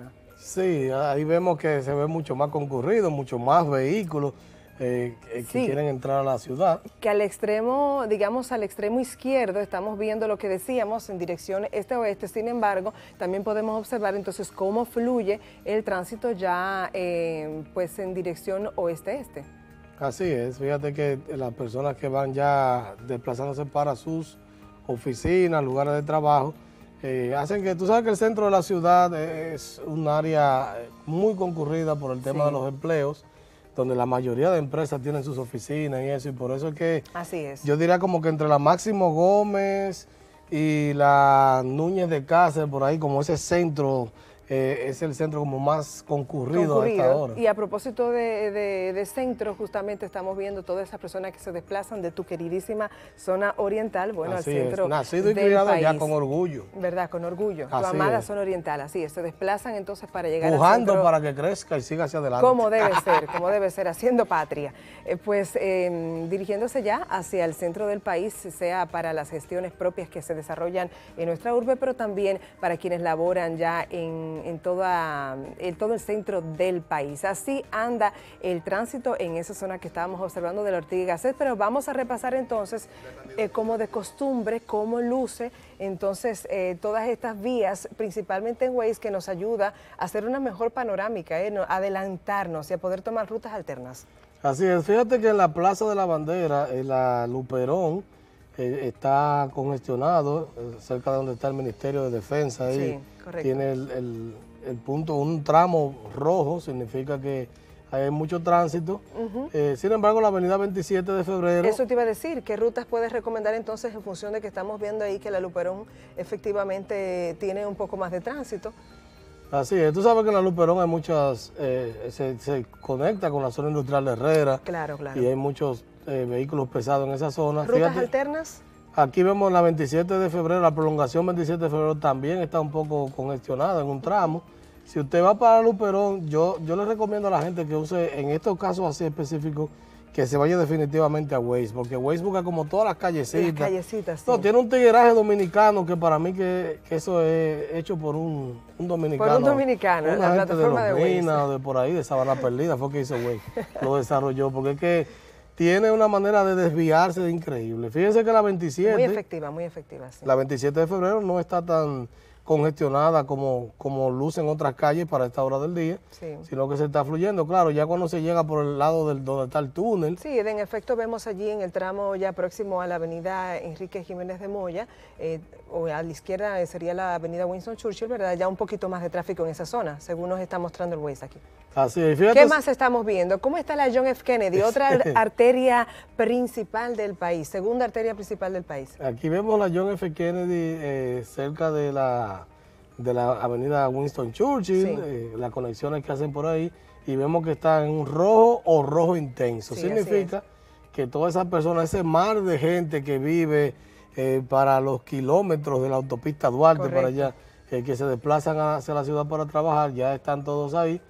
Speaker 9: Sí, ahí vemos que se ve mucho más concurrido, mucho más vehículos eh, que
Speaker 1: Sí.
Speaker 9: quieren entrar a la ciudad.
Speaker 1: Que al extremo, digamos al extremo izquierdo, estamos viendo lo que decíamos en dirección este-oeste. Sin embargo, también podemos observar entonces cómo fluye el tránsito ya eh, pues en dirección oeste-este.
Speaker 9: Así es, fíjate que las personas que van ya desplazándose para sus oficinas, lugares de trabajo, eh, hacen que, tú sabes que el centro de la ciudad es un área muy concurrida por el tema
Speaker 1: Sí.
Speaker 9: de los empleos, donde la mayoría de empresas tienen sus oficinas y eso, y por eso es que
Speaker 1: Así es.
Speaker 9: yo diría como que entre la Máximo Gómez y la Núñez de Cáceres, por ahí como ese centro, eh, es el centro como más concurrido, a esta hora.
Speaker 1: Y a propósito de, de, de centro, justamente estamos viendo todas esas personas que se desplazan de tu queridísima zona oriental, bueno,
Speaker 9: Así
Speaker 1: al centro
Speaker 9: es, nacido y
Speaker 1: del
Speaker 9: criado ya
Speaker 1: país.
Speaker 9: con orgullo.
Speaker 1: ¿Verdad? Con orgullo. Tu
Speaker 9: Así
Speaker 1: amada
Speaker 9: es.
Speaker 1: zona oriental, así es. Se desplazan entonces para llegar al
Speaker 9: Pujando
Speaker 1: centro.
Speaker 9: para que crezca y siga hacia adelante.
Speaker 1: Como debe ser, como debe ser, haciendo patria. Eh, pues eh, dirigiéndose ya hacia el centro del país, sea para las gestiones propias que se desarrollan en nuestra urbe, pero también para quienes laboran ya en, en, toda, en todo el centro del país. Así anda el tránsito en esa zona que estábamos observando de la Ortiga y Gasset, pero vamos a repasar entonces, eh, como de costumbre, cómo luce entonces eh, todas estas vías, principalmente en Waze, que nos ayuda a hacer una mejor panorámica, eh, no, adelantarnos y a poder tomar rutas alternas.
Speaker 9: Así es, fíjate que en la Plaza de la Bandera, en la Luperón, eh, está congestionado, eh, cerca de donde está el Ministerio de Defensa. Ahí
Speaker 1: Sí, correcto.
Speaker 9: tiene el, el- el punto, un tramo rojo, significa que hay mucho tránsito.
Speaker 1: Ujú.
Speaker 9: Eh, sin embargo, la avenida veintisiete de febrero...
Speaker 1: Eso te iba a decir, ¿qué rutas puedes recomendar entonces en función de que estamos viendo ahí que la Luperón efectivamente tiene un poco más de tránsito?
Speaker 9: Así es, tú sabes que en la Luperón hay muchas, eh, se, se conecta con la zona industrial de Herrera.
Speaker 1: Claro, claro.
Speaker 9: Y hay muchos eh, vehículos pesados en esa zona.
Speaker 1: ¿Rutas
Speaker 9: Fíjate,
Speaker 1: alternas?
Speaker 9: aquí vemos la veintisiete de febrero, la prolongación veintisiete de febrero también está un poco congestionada en un tramo. Si usted va para Luperón, yo, yo le recomiendo a la gente que use, en estos casos así específicos, que se vaya definitivamente a Waze, porque Waze busca como todas las callecitas.
Speaker 1: Las callecitas, sí.
Speaker 9: No, tiene un tigueraje dominicano que para mí que, que eso es hecho por un, un dominicano.
Speaker 1: Por un dominicano,
Speaker 9: una
Speaker 1: la
Speaker 9: gente
Speaker 1: plataforma
Speaker 9: de
Speaker 1: de
Speaker 9: Los
Speaker 1: Waze.
Speaker 9: Minas o de por ahí, de Sabana Perdida, fue que hizo Waze, lo desarrolló, porque es que tiene una manera de desviarse de increíble. Fíjense que la veintisiete...
Speaker 1: Muy efectiva, muy efectiva, sí.
Speaker 9: La veintisiete de febrero no está tan congestionada como, como luce en otras calles para esta hora del día,
Speaker 1: Sí.
Speaker 9: sino que se está fluyendo. Claro, ya cuando se llega por el lado del, donde está el túnel,
Speaker 1: Sí, en efecto vemos allí en el tramo ya próximo a la avenida Enrique Jiménez de Moya, eh, o a la izquierda eh, sería la avenida Winston Churchill, ¿verdad? Ya un poquito más de tráfico en esa zona, según nos está mostrando el Waze aquí.
Speaker 9: así es. Fíjate,
Speaker 1: ¿Qué más estamos viendo? ¿Cómo está la John F. Kennedy? Otra ar- arteria principal del país, segunda arteria principal del país.
Speaker 9: aquí vemos la John F. Kennedy eh, cerca de la, de la avenida Winston Churchill,
Speaker 1: Sí.
Speaker 9: eh, las conexiones que hacen por ahí, y vemos que está en un rojo o rojo intenso.
Speaker 1: Sí, así
Speaker 9: Significa que todas esas personas, ese mar de gente que vive eh, para los kilómetros de la autopista Duarte,
Speaker 1: Correcto.
Speaker 9: para allá, eh, que se desplazan hacia la ciudad para trabajar, ya están todos ahí.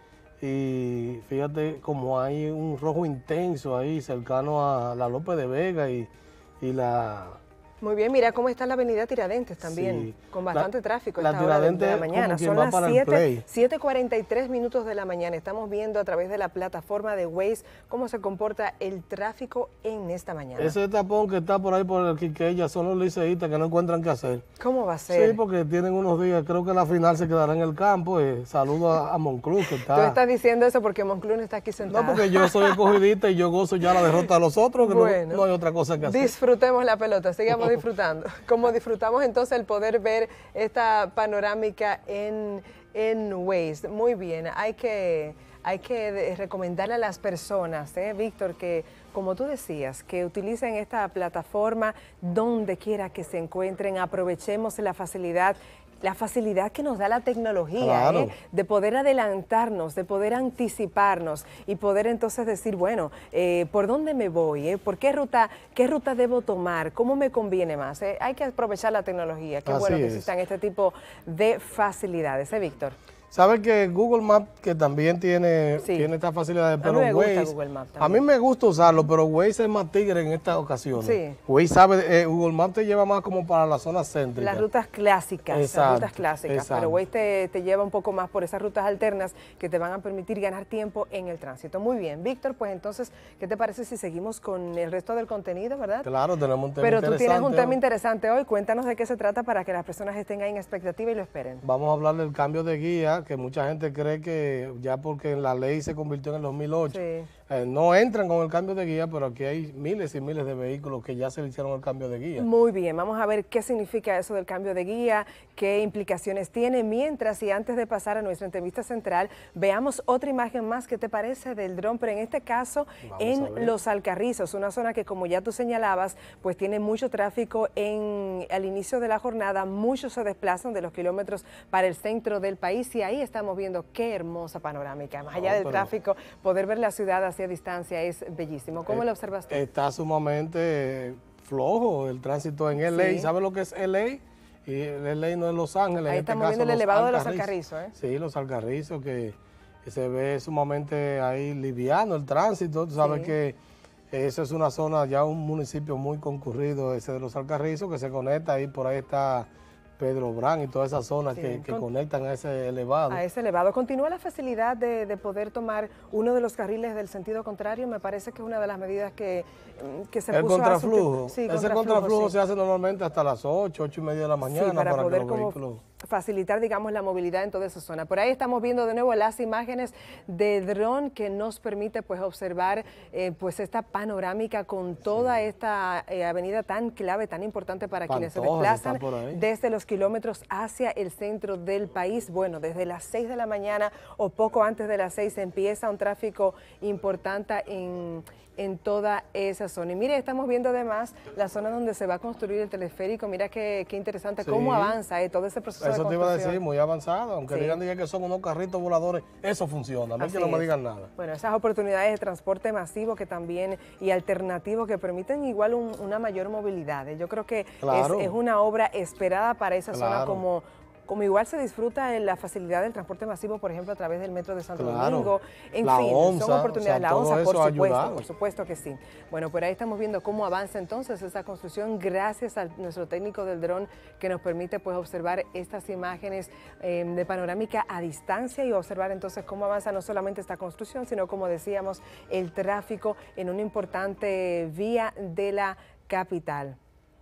Speaker 9: Y fíjate como hay un rojo intenso ahí cercano a la López de Vega y, y la...
Speaker 1: Muy bien, mira cómo está la avenida Tiradentes también,
Speaker 9: Sí.
Speaker 1: con
Speaker 9: La-
Speaker 1: bastante tráfico a
Speaker 9: la
Speaker 1: esta hora de, de la
Speaker 9: Tiradentes
Speaker 1: mañana.
Speaker 9: como quien
Speaker 1: Son
Speaker 9: va
Speaker 1: las
Speaker 9: para el
Speaker 1: siete,
Speaker 9: play.
Speaker 1: siete cuarenta y tres minutos de la mañana. Estamos viendo a través de la plataforma de Waze cómo se comporta el tráfico en esta mañana.
Speaker 9: Ese tapón que está por ahí por el Quiqueya son los liceístas que no encuentran qué hacer.
Speaker 1: ¿Cómo va a ser?
Speaker 9: Sí, porque tienen unos días, creo que la final se quedará en el campo. Eh, saludo a, a Monclús que está...
Speaker 1: Tú estás diciendo eso porque Monclún está aquí sentado.
Speaker 9: No, porque yo soy escogidista y yo gozo ya la derrota de los otros, que no-
Speaker 1: Bueno.
Speaker 9: no, hay otra cosa que hacer.
Speaker 1: Disfrutemos la pelota, sigamos disfrutando. Como disfrutamos entonces el poder ver esta panorámica en, en Waze. Muy bien, hay que, hay que de- recomendarle a las personas, ¿eh, Víctor, que como tú decías, que utilicen esta plataforma donde quiera que se encuentren, aprovechemos la facilidad. La facilidad que nos da la tecnología,
Speaker 9: Claro.
Speaker 1: ¿eh? De poder adelantarnos, de poder anticiparnos y poder entonces decir, bueno, eh, ¿por dónde me voy? Eh? ¿Por qué ruta, qué ruta debo tomar? ¿Cómo me conviene más? Eh? Hay que aprovechar la tecnología. Qué
Speaker 9: Así
Speaker 1: bueno que
Speaker 9: es.
Speaker 1: existan este tipo de facilidades, ¿eh, Víctor?
Speaker 9: Sabes que Google Maps, que también tiene,
Speaker 1: Sí.
Speaker 9: tiene estas facilidades, pero
Speaker 1: a mí me gusta
Speaker 9: Waze,
Speaker 1: Google Maps
Speaker 9: a
Speaker 1: también.
Speaker 9: mí me gusta usarlo, pero Waze es más tigre en estas ocasiones.
Speaker 1: Sí.
Speaker 9: Waze sabe, eh, Google Maps te lleva más como para la zona céntrica.
Speaker 1: Las rutas clásicas,
Speaker 9: Exacto,
Speaker 1: las rutas clásicas,
Speaker 9: exacto.
Speaker 1: pero Waze te, te lleva un poco más por esas rutas alternas que te van a permitir ganar tiempo en el tránsito. Muy bien, Víctor, pues entonces, ¿qué te parece si seguimos con el resto del contenido, verdad?
Speaker 9: Claro, tenemos un tema
Speaker 1: Pero tú tienes un
Speaker 9: interesante
Speaker 1: tema
Speaker 9: hoy.
Speaker 1: interesante hoy, cuéntanos de qué se trata para que las personas estén ahí en expectativa y lo esperen.
Speaker 9: Vamos a hablar del cambio de guía, que mucha gente cree que ya porque la ley se convirtió en el dos mil ocho,
Speaker 1: Sí.
Speaker 9: eh, no entran con el cambio de guía, pero aquí hay miles y miles de vehículos que ya se le hicieron el cambio de guía.
Speaker 1: Muy bien, vamos a ver qué significa eso del cambio de guía, qué implicaciones tiene, mientras y antes de pasar a nuestra entrevista central, veamos otra imagen más, ¿qué te parece del dron? Pero en este caso,
Speaker 9: Vamos a
Speaker 1: en
Speaker 9: ver.
Speaker 1: Los Alcarrizos, una zona que como ya tú señalabas, pues tiene mucho tráfico en, al inicio de la jornada, muchos se desplazan de los kilómetros para el centro del país y ahí estamos viendo qué hermosa panorámica, más allá
Speaker 9: No,
Speaker 1: del
Speaker 9: pero-
Speaker 1: tráfico, poder ver la ciudad así a distancia es bellísimo. ¿Cómo
Speaker 9: Eh,
Speaker 1: lo observas tú?
Speaker 9: Está sumamente flojo el tránsito en L A.
Speaker 1: Sí.
Speaker 9: ¿Sabe lo que es L A? Y el L A no es Los Ángeles.
Speaker 1: Ahí
Speaker 9: en este
Speaker 1: estamos
Speaker 9: caso,
Speaker 1: viendo el
Speaker 9: Los
Speaker 1: elevado de Los
Speaker 9: Alcarrizos.
Speaker 1: Alcarrizos, ¿eh?
Speaker 9: Sí, Los Alcarrizos, que, que se ve sumamente ahí liviano el tránsito. Tú sabes
Speaker 1: Sí.
Speaker 9: que eso es una zona, ya un municipio muy concurrido, ese de Los Alcarrizos, que se conecta ahí, por ahí está Pedro Brán y toda esa zona
Speaker 1: Sí,
Speaker 9: que, que
Speaker 1: con-
Speaker 9: conectan a ese elevado.
Speaker 1: A ese elevado. Continúa la facilidad de, de poder tomar uno de los carriles del sentido contrario. Me parece que es una de las medidas que, mm, que se
Speaker 9: El
Speaker 1: puso a su-
Speaker 9: contraflujo.
Speaker 1: Sí,
Speaker 9: Ese
Speaker 1: contraflujo,
Speaker 9: contraflujo
Speaker 1: sí.
Speaker 9: se hace normalmente hasta las ocho, ocho y media de la mañana
Speaker 1: Sí, para,
Speaker 9: para,
Speaker 1: poder
Speaker 9: que los
Speaker 1: como
Speaker 9: vehículos...
Speaker 1: facilitar, digamos, la movilidad en toda esa zona. Por ahí estamos viendo de nuevo las imágenes de dron que nos permite pues observar eh, pues esta panorámica con toda esta eh, avenida tan clave, tan importante para quienes se
Speaker 9: Pantoja,
Speaker 1: desplazan
Speaker 9: está por ahí.
Speaker 1: desde los kilómetros hacia el centro del país. Bueno, desde las seis de la mañana o poco antes de las seis empieza un tráfico importante en en toda esa zona. Y mire, estamos viendo además la zona donde se va a construir el teleférico. Mira qué, qué interesante
Speaker 9: Sí.
Speaker 1: cómo avanza eh, todo ese proceso de
Speaker 9: Eso te
Speaker 1: construcción.
Speaker 9: iba a decir, muy avanzado. Aunque
Speaker 1: Sí.
Speaker 9: digan, digan que son unos carritos voladores, eso funciona. A mí
Speaker 1: Así
Speaker 9: que no me
Speaker 1: es.
Speaker 9: digan nada.
Speaker 1: Bueno, esas oportunidades de transporte masivo que también y alternativo que permiten igual un- una mayor movilidad. eh. Yo creo que
Speaker 9: Claro.
Speaker 1: es, es una obra esperada para esa zona
Speaker 9: Claro.
Speaker 1: como... Como igual se disfruta en la facilidad del transporte masivo, por ejemplo, a través del metro de Santo
Speaker 9: Claro.
Speaker 1: Domingo. En
Speaker 9: La
Speaker 1: fin,
Speaker 9: onza,
Speaker 1: son oportunidades.
Speaker 9: o sea,
Speaker 1: la
Speaker 9: todo
Speaker 1: onza, por
Speaker 9: eso ha
Speaker 1: supuesto,
Speaker 9: ayudado.
Speaker 1: por supuesto que sí. Bueno, por ahí estamos viendo cómo avanza entonces esa construcción gracias a nuestro técnico del dron que nos permite pues observar estas imágenes eh, de panorámica a distancia y observar entonces cómo avanza no solamente esta construcción, sino como decíamos, el tráfico en una importante vía de la capital.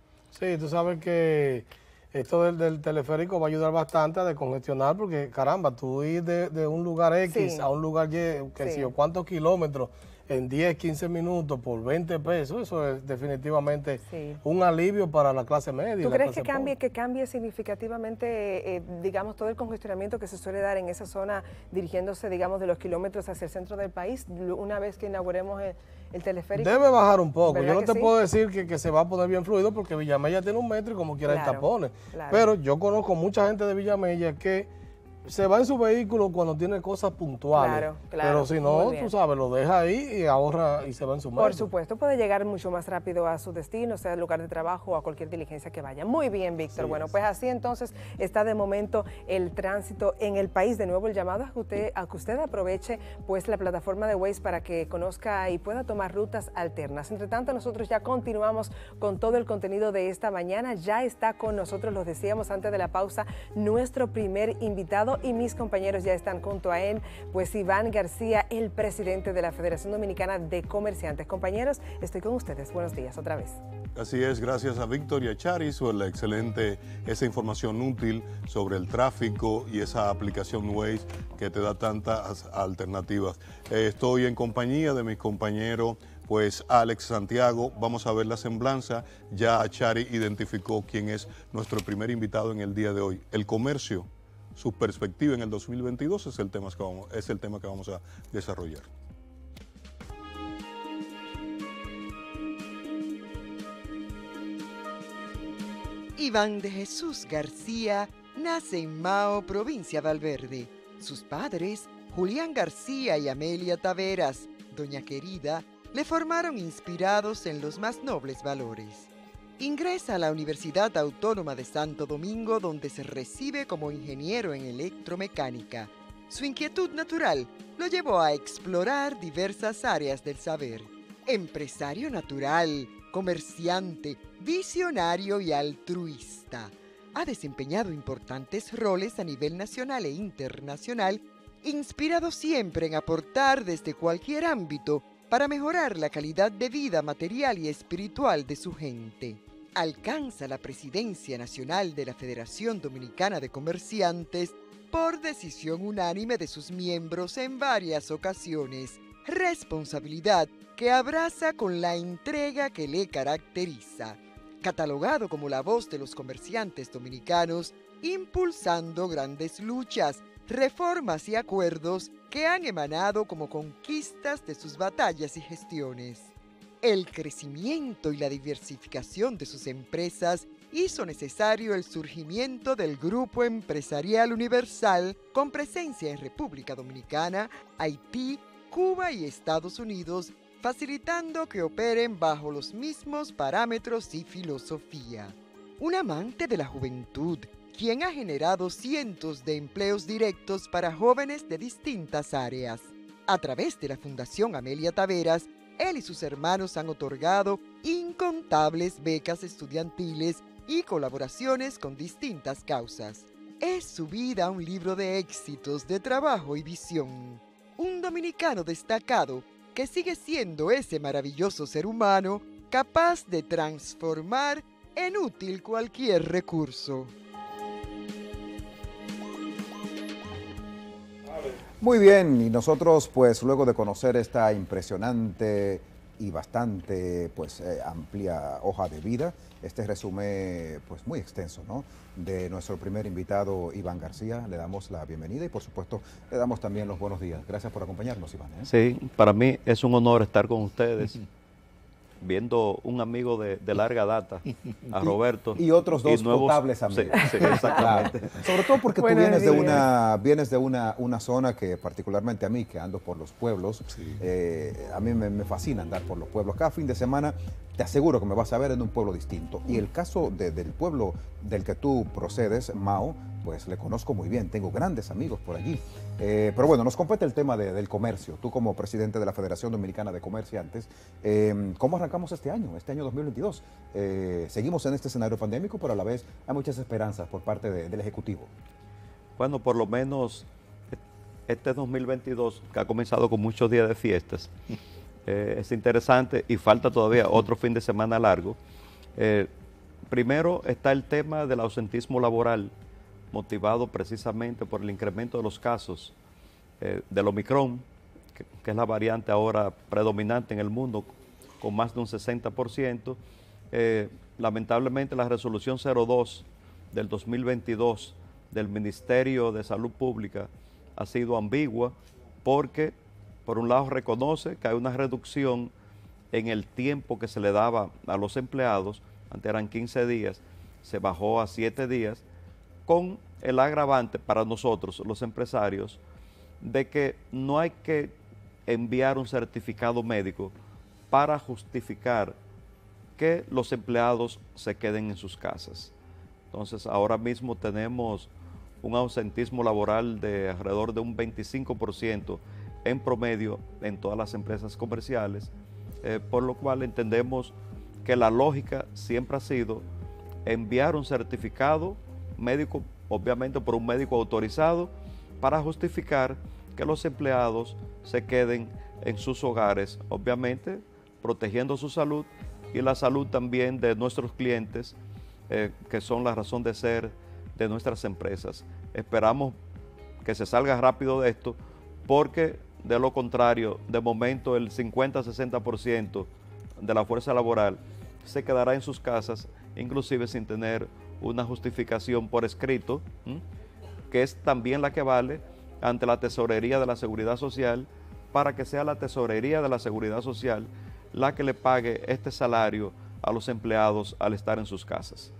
Speaker 9: Sí, tú sabes que esto del, del teleférico va a ayudar bastante a descongestionar porque, caramba, tú ir de, de un lugar X
Speaker 1: Sí.
Speaker 9: a un lugar Y, que
Speaker 1: Sí.
Speaker 9: sé yo, cuántos kilómetros en diez, quince minutos por veinte pesos, eso es definitivamente
Speaker 1: Sí.
Speaker 9: un alivio para la clase media. y
Speaker 1: ¿Tú
Speaker 9: la
Speaker 1: crees que
Speaker 9: clase
Speaker 1: cambie,
Speaker 9: pobre.
Speaker 1: que cambie significativamente, eh, digamos, todo el congestionamiento que se suele dar en esa zona dirigiéndose, digamos, de los kilómetros hacia el centro del país una vez que inauguremos el, el teleférico?
Speaker 9: Debe bajar un poco.
Speaker 1: ¿Verdad
Speaker 9: Yo no
Speaker 1: que
Speaker 9: te
Speaker 1: sí?
Speaker 9: puedo decir que, que se va a poner bien fluido porque Villamella tiene un metro y como quiera hay
Speaker 1: Claro,
Speaker 9: tapones.
Speaker 1: claro.
Speaker 9: Pero yo conozco mucha gente de Villamella que se va en su vehículo cuando tiene cosas puntuales.
Speaker 1: Claro, claro,
Speaker 9: Pero si
Speaker 1: muy
Speaker 9: no,
Speaker 1: bien.
Speaker 9: tú sabes, lo deja ahí y ahorra y se va en su metro.
Speaker 1: Por supuesto, puede llegar mucho más rápido a su destino, sea el lugar de trabajo o a cualquier diligencia que vaya. Muy bien, Víctor.
Speaker 9: Así
Speaker 1: Bueno,
Speaker 9: es.
Speaker 1: pues así entonces está de momento el tránsito en el país. De nuevo el llamado a que usted, a que usted aproveche pues la plataforma de Waze para que conozca y pueda tomar rutas alternas. Entre tanto, nosotros ya continuamos con todo el contenido de esta mañana. Ya está con nosotros, los decíamos antes de la pausa, nuestro primer invitado y mis compañeros ya están junto a él, pues Iván García, el presidente de la Federación Dominicana de Comerciantes. Compañeros, estoy con ustedes. Buenos días otra vez.
Speaker 3: Así es, gracias a Víctor y a Charis por la excelente, esa información útil sobre el tráfico y esa aplicación Waze que te da tantas alternativas. Eh, estoy en compañía de mis compañeros, pues Alex Santiago. Vamos a ver la semblanza. Ya Chari identificó quién es nuestro primer invitado en el día de hoy. El comercio, su perspectiva en el dos mil veintidós es el tema que vamos, es el tema que vamos a desarrollar.
Speaker 6: Iván de Jesús García nace en Mao, provincia de Valverde. Sus padres, Julián García y Amelia Taveras, doña querida, le formaron inspirados en los más nobles valores. Ingresa a la Universidad Autónoma de Santo Domingo, donde se recibe como ingeniero en electromecánica. Su inquietud natural lo llevó a explorar diversas áreas del saber. Empresario natural, comerciante, visionario y altruista. Ha desempeñado importantes roles a nivel nacional e internacional, inspirado siempre en aportar desde cualquier ámbito para mejorar la calidad de vida material y espiritual de su gente. Alcanza la presidencia nacional de la Federación Dominicana de Comerciantes por decisión unánime de sus miembros en varias ocasiones, responsabilidad que abraza con la entrega que le caracteriza. Catalogado como la voz de los comerciantes dominicanos, impulsando grandes luchas, reformas y acuerdos que han emanado como conquistas de sus batallas y gestiones. El crecimiento y la diversificación de sus empresas hizo necesario el surgimiento del Grupo Empresarial Universal con presencia en República Dominicana, Haití, Cuba y Estados Unidos, facilitando que operen bajo los mismos parámetros y filosofía. Un amante de la juventud, quien ha generado cientos de empleos directos para jóvenes de distintas áreas. A través de la Fundación Amelia Taveras, él y sus hermanos han otorgado incontables becas estudiantiles y colaboraciones con distintas causas. Es su vida un libro de éxitos, de trabajo y visión. Un dominicano destacado que sigue siendo ese maravilloso ser humano capaz de transformar en útil cualquier recurso.
Speaker 2: Muy bien, y nosotros pues luego de conocer esta impresionante y bastante pues eh, amplia hoja de vida, este resumen pues muy extenso, ¿no?, de nuestro primer invitado, Iván García, le damos la bienvenida y por supuesto le damos también los buenos días. Gracias por acompañarnos, Iván, ¿eh?
Speaker 10: Sí, para mí es un honor estar con ustedes, viendo un amigo de, de larga data, a Roberto.
Speaker 2: Y, y otros dos
Speaker 10: y nuevos,
Speaker 2: potables amigos.
Speaker 10: Sí, sí, exactamente.
Speaker 2: Claro. Sobre todo porque
Speaker 1: Buenos
Speaker 2: tú vienes de,
Speaker 1: días.
Speaker 2: una, vienes de una, una zona que particularmente a mí, que ando por los pueblos,
Speaker 3: Sí.
Speaker 2: eh, a mí me, me fascina andar por los pueblos. Cada fin de semana te aseguro que me vas a ver en un pueblo distinto. Y el caso de, del pueblo del que tú procedes, Mao, pues le conozco muy bien, tengo grandes amigos por allí. Eh, pero bueno, nos compete el tema de, del comercio. Tú como presidente de la Federación Dominicana de Comerciantes, eh, ¿cómo arrancamos este año, este año dos mil veintidós? Eh, seguimos en este escenario pandémico, pero a la vez hay muchas esperanzas por parte de, del Ejecutivo.
Speaker 10: Bueno, por lo menos este dos mil veintidós, que ha comenzado con muchos días de fiestas, eh, es interesante y falta todavía otro fin de semana largo. Eh, primero está el tema del ausentismo laboral, motivado precisamente por el incremento de los casos eh, del Omicron, que, que es la variante ahora predominante en el mundo, con más de un sesenta por ciento. Eh, lamentablemente la resolución cero dos del dos mil veintidós del Ministerio de Salud Pública ha sido ambigua porque, por un lado, reconoce que hay una reducción en el tiempo que se le daba a los empleados, antes eran quince días, se bajó a siete días, con el agravante para nosotros, los empresarios, de que no hay que enviar un certificado médico para justificar que los empleados se queden en sus casas. Entonces, ahora mismo tenemos un ausentismo laboral de alrededor de un veinticinco por ciento en promedio en todas las empresas comerciales, eh, por lo cual entendemos que la lógica siempre ha sido enviar un certificado médico, obviamente por un médico autorizado, para justificar que los empleados se queden en sus hogares, obviamente protegiendo su salud y la salud también de nuestros clientes, eh, que son la razón de ser de nuestras empresas. Esperamos que se salga rápido de esto, porque de lo contrario, de momento el cincuenta a sesenta por ciento de la fuerza laboral se quedará en sus casas, inclusive sin tener una justificación por escrito, ¿m? que es también la que vale ante la Tesorería de la Seguridad Social, para que sea la Tesorería de la Seguridad Social la que le pague este salario a los empleados al estar en sus casas.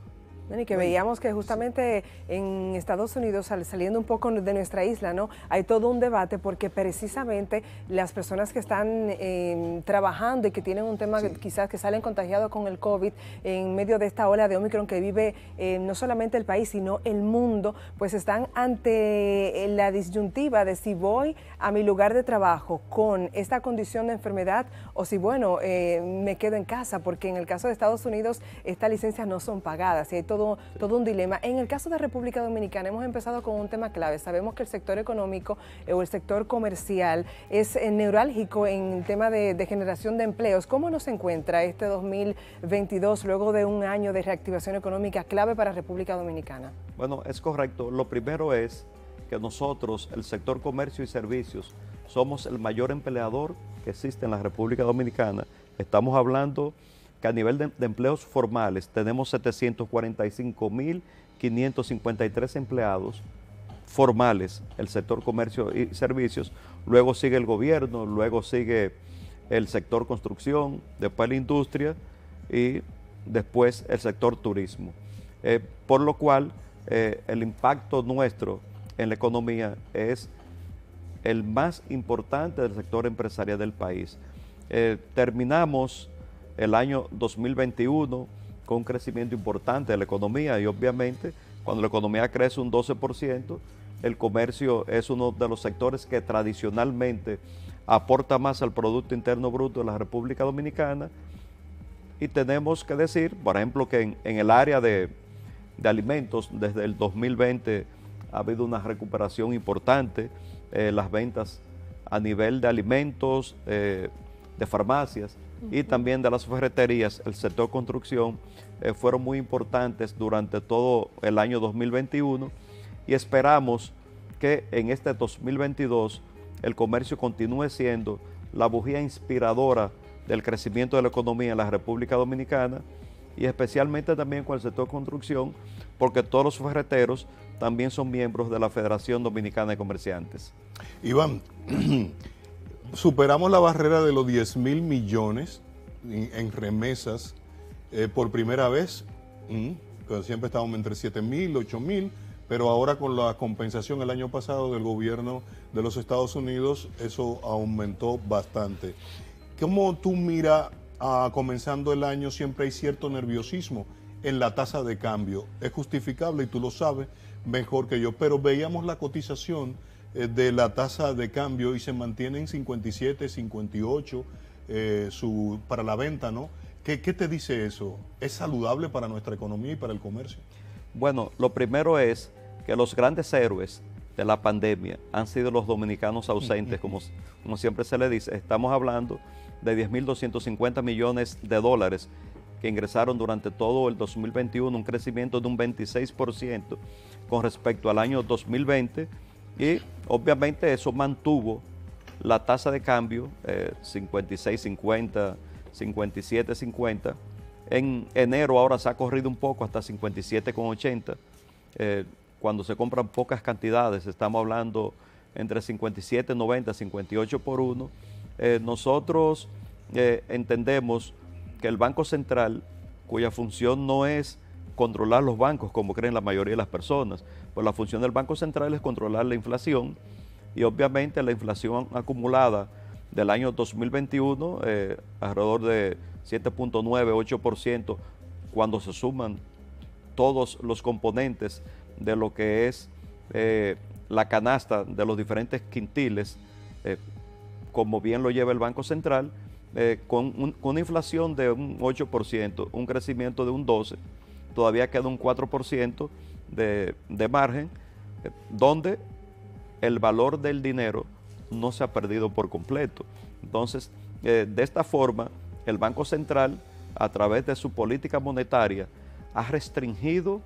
Speaker 1: Bueno, y que veíamos que justamente en Estados Unidos, sal, saliendo un poco de nuestra isla, ¿no? Hay todo un debate porque precisamente las personas que están eh, trabajando y que tienen un tema sí. quizás que salen contagiados con el COVID en medio de esta ola de Omicron que vive eh, no solamente el país, sino el mundo, pues están ante la disyuntiva de si voy a mi lugar de trabajo con esta condición de enfermedad o si, bueno, eh, me quedo en casa, porque en el caso de Estados Unidos estas licencias no son pagadas y hay todo Todo, todo un dilema. En el caso de República Dominicana hemos empezado con un tema clave. Sabemos que el sector económico eh, o el sector comercial es eh, neurálgico en el tema de, de generación de empleos. ¿Cómo nos encuentra este dos mil veintidós luego de un año de reactivación económica clave para República Dominicana?
Speaker 10: Bueno, es correcto. Lo primero es que nosotros, el sector comercio y servicios, somos el mayor empleador que existe en la República Dominicana. Estamos hablando que a nivel de, de empleos formales tenemos setecientos cuarenta y cinco mil quinientos cincuenta y tres empleados formales, el sector comercio y servicios, luego sigue el gobierno, luego sigue el sector construcción, después la industria y después el sector turismo. Eh, por lo cual eh, el impacto nuestro en la economía es el más importante del sector empresarial del país. Eh, terminamos el año dos mil veintiuno con un crecimiento importante de la economía y obviamente cuando la economía crece un doce por ciento, el comercio es uno de los sectores que tradicionalmente aporta más al Producto Interno Bruto de la República Dominicana y tenemos que decir, por ejemplo, que en, en el área de, de alimentos desde el dos mil veinte ha habido una recuperación importante, eh, las ventas a nivel de alimentos, eh, de farmacias, y también de las ferreterías, el sector construcción, eh, fueron muy importantes durante todo el año dos mil veintiuno y esperamos que en este dos mil veintidós el comercio continúe siendo la bujía inspiradora del crecimiento de la economía en la República Dominicana y especialmente también con el sector construcción, porque todos los ferreteros también son miembros de la Federación Dominicana de Comerciantes.
Speaker 3: Iván, superamos la barrera de los diez mil millones en, en remesas eh, por primera vez, mm, siempre estábamos entre siete mil, ocho mil, pero ahora con la compensación el año pasado del gobierno de los Estados Unidos, eso aumentó bastante. ¿Cómo tú miras, ah, comenzando el año, siempre hay cierto nerviosismo en la tasa de cambio? Es justificable y tú lo sabes mejor que yo, pero veíamos la cotización de la tasa de cambio y se mantiene en cincuenta y siete, cincuenta y ocho eh, su, para la venta, ¿no? ¿Qué, ¿Qué te dice eso? ¿Es saludable para nuestra economía y para el comercio?
Speaker 10: Bueno, lo primero es que los grandes héroes de la pandemia han sido los dominicanos ausentes, como, como siempre se le dice. Estamos hablando de diez mil doscientos cincuenta millones de dólares que ingresaron durante todo el dos mil veintiuno, un crecimiento de un veintiséis por ciento con respecto al año dos mil veinte, y obviamente eso mantuvo la tasa de cambio eh, cincuenta y seis cincuenta, cincuenta y siete cincuenta. En enero ahora se ha corrido un poco hasta cincuenta y siete ochenta. Eh, cuando se compran pocas cantidades, estamos hablando entre cincuenta y siete noventa, cincuenta y ocho por uno. Eh, nosotros eh, entendemos que el Banco Central, cuya función no es controlar los bancos como creen la mayoría de las personas, pues la función del Banco Central es controlar la inflación y obviamente la inflación acumulada del año dos mil veintiuno, eh, alrededor de siete punto nueve, ocho por ciento, cuando se suman todos los componentes de lo que es eh, la canasta de los diferentes quintiles, eh, como bien lo lleva el Banco Central, eh, con, un, con una inflación de un ocho por ciento, un crecimiento de un doce por ciento, todavía queda un cuatro por ciento de, de margen, eh, donde el valor del dinero no se ha perdido por completo. Entonces, eh, de esta forma, el Banco Central, a través de su política monetaria, ha restringido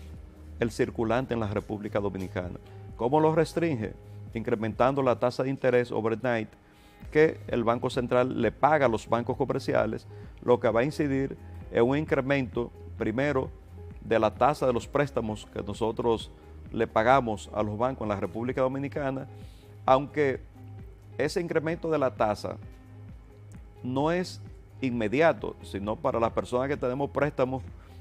Speaker 10: el circulante en la República Dominicana. ¿Cómo lo restringe? Incrementando la tasa de interés overnight que el Banco Central le paga a los bancos comerciales, lo que va a incidir en un incremento, primero, de la tasa de los préstamos que nosotros le pagamos a los bancos en la República Dominicana, aunque ese incremento de la tasa no es inmediato, sino para las personas que tenemos préstamos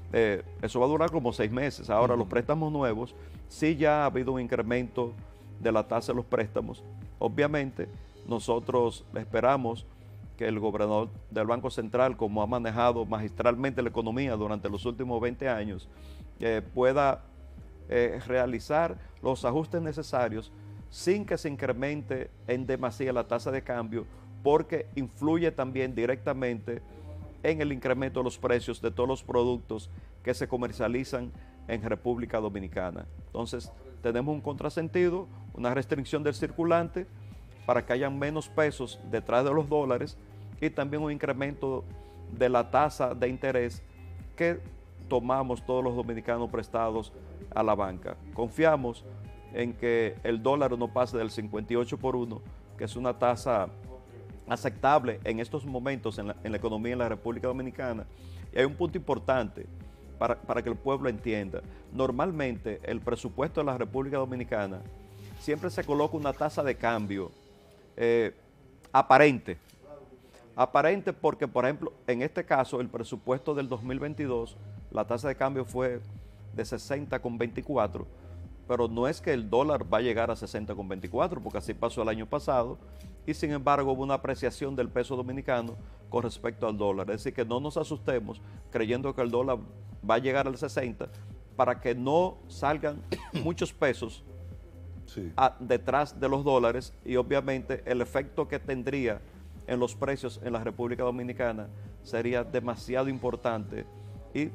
Speaker 10: eh, eso va a durar como seis meses. Ahora, uh-huh. los préstamos nuevos, sí ya ha habido un incremento de la tasa de los préstamos. Obviamente, nosotros esperamos que el gobernador del Banco Central, como ha manejado magistralmente la economía durante los últimos veinte años, eh, pueda eh, realizar los ajustes necesarios sin que se incremente en demasía la tasa de cambio, porque influye también directamente en el incremento de los precios de todos los productos que se comercializan en República Dominicana. Entonces, tenemos un contrasentido, una restricción del circulante para que hayan menos pesos detrás de los dólares y también un incremento de la tasa de interés que tomamos todos los dominicanos prestados a la banca. Confiamos en que el dólar no pase del cincuenta y ocho por uno, que es una tasa aceptable en estos momentos en la, en la economía en la República Dominicana. Y hay un punto importante para, para que el pueblo entienda. Normalmente el presupuesto de la República Dominicana siempre se coloca una tasa de cambio eh, aparente. Aparente porque, por ejemplo, en este caso, el presupuesto del dos mil veintidós, la tasa de cambio fue de sesenta con veinticuatro, pero no es que el dólar va a llegar a sesenta con veinticuatro, porque así pasó el año pasado, y sin embargo hubo una apreciación del peso dominicano con respecto al dólar. Es decir, que no nos asustemos creyendo que el dólar va a llegar al sesenta, para que no salgan muchos pesos sí. a, detrás de los dólares, y obviamente el efecto que tendría en los precios en la República Dominicana sería demasiado importante y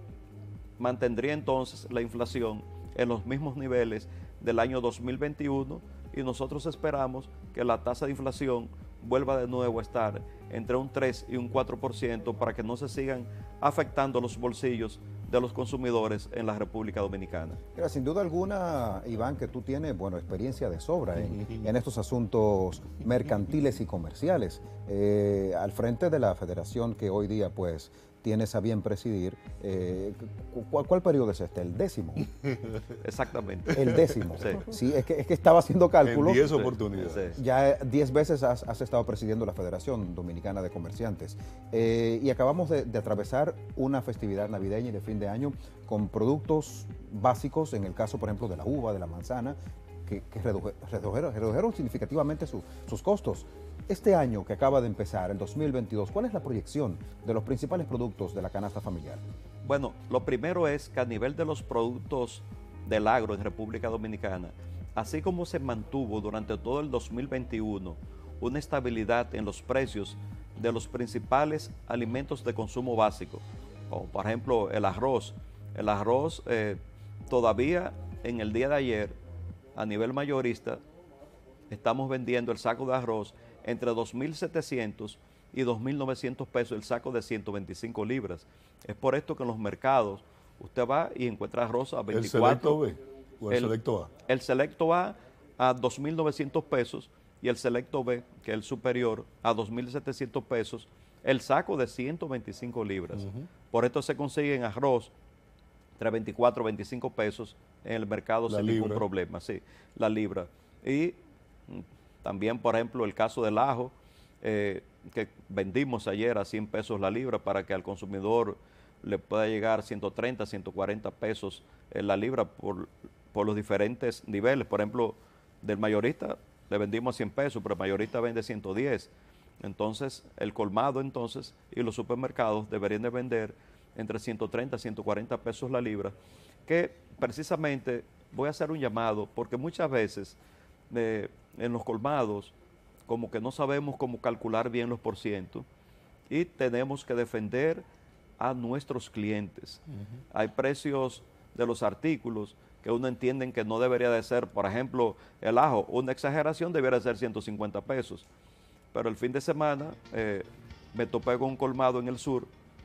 Speaker 10: mantendría entonces la inflación en los mismos niveles del año dos mil veintiuno, y nosotros esperamos que la tasa de inflación vuelva de nuevo a estar entre un tres y un cuatro por ciento para que no se sigan afectando los bolsillos de los consumidores en la República Dominicana.
Speaker 2: Mira, sin duda alguna, Iván, que tú tienes, bueno, experiencia de sobra en, en estos asuntos mercantiles y comerciales, eh, al frente de la federación que hoy día, pues, tienes a bien presidir. Eh, ¿cuál, ¿Cuál periodo es este? ¿El décimo?
Speaker 10: Exactamente.
Speaker 2: El décimo. Sí, sí es, que, es que estaba haciendo cálculos.
Speaker 3: En diez oportunidades.
Speaker 2: Sí. Ya diez veces has, has estado presidiendo la Federación Dominicana de Comerciantes. Eh, y acabamos de, de atravesar una festividad navideña y de fin de año con productos básicos, en el caso, por ejemplo, de la uva, de la manzana, que, que redujeron, redujeron, redujeron significativamente su, sus costos. Este año que acaba de empezar, el dos mil veintidós, ¿cuál es la proyección de los principales productos de la canasta familiar?
Speaker 10: Bueno, lo primero es que a nivel de los productos del agro en República Dominicana, así como se mantuvo durante todo el dos mil veintiuno una estabilidad en los precios de los principales alimentos de consumo básico, como por ejemplo el arroz. El arroz eh, todavía en el día de ayer, a nivel mayorista, estamos vendiendo el saco de arroz entre dos mil setecientos y dos mil novecientos pesos el saco de ciento veinticinco libras. Es por esto que en los mercados usted va y encuentra arroz a veinticuatro.
Speaker 3: ¿El Selecto B o el, el Selecto A?
Speaker 10: El Selecto A a dos mil novecientos pesos y el Selecto B, que es el superior, a dos mil setecientos pesos, el saco de ciento veinticinco libras. Uh-huh. Por esto se consiguen arroz entre veinticuatro y veinticinco pesos en el mercado la sin libra. Ningún problema. Sí, la libra. Y también, por ejemplo, el caso del ajo, eh, que vendimos ayer a cien pesos la libra para que al consumidor le pueda llegar ciento treinta, ciento cuarenta pesos en la libra por, por los diferentes niveles. Por ejemplo, del mayorista le vendimos a cien pesos, pero el mayorista vende ciento diez. Entonces, el colmado entonces y los supermercados deberían de vender entre ciento treinta y ciento cuarenta pesos la libra, que precisamente voy a hacer un llamado porque muchas veces eh, en los colmados como que no sabemos cómo calcular bien los porcientos y tenemos que defender a nuestros clientes. Uh-huh. Hay precios de los artículos que uno entiende que no debería de ser, por ejemplo, el ajo, una exageración debería ser ciento cincuenta pesos, pero el fin de semana eh, me topé con un colmado en el sur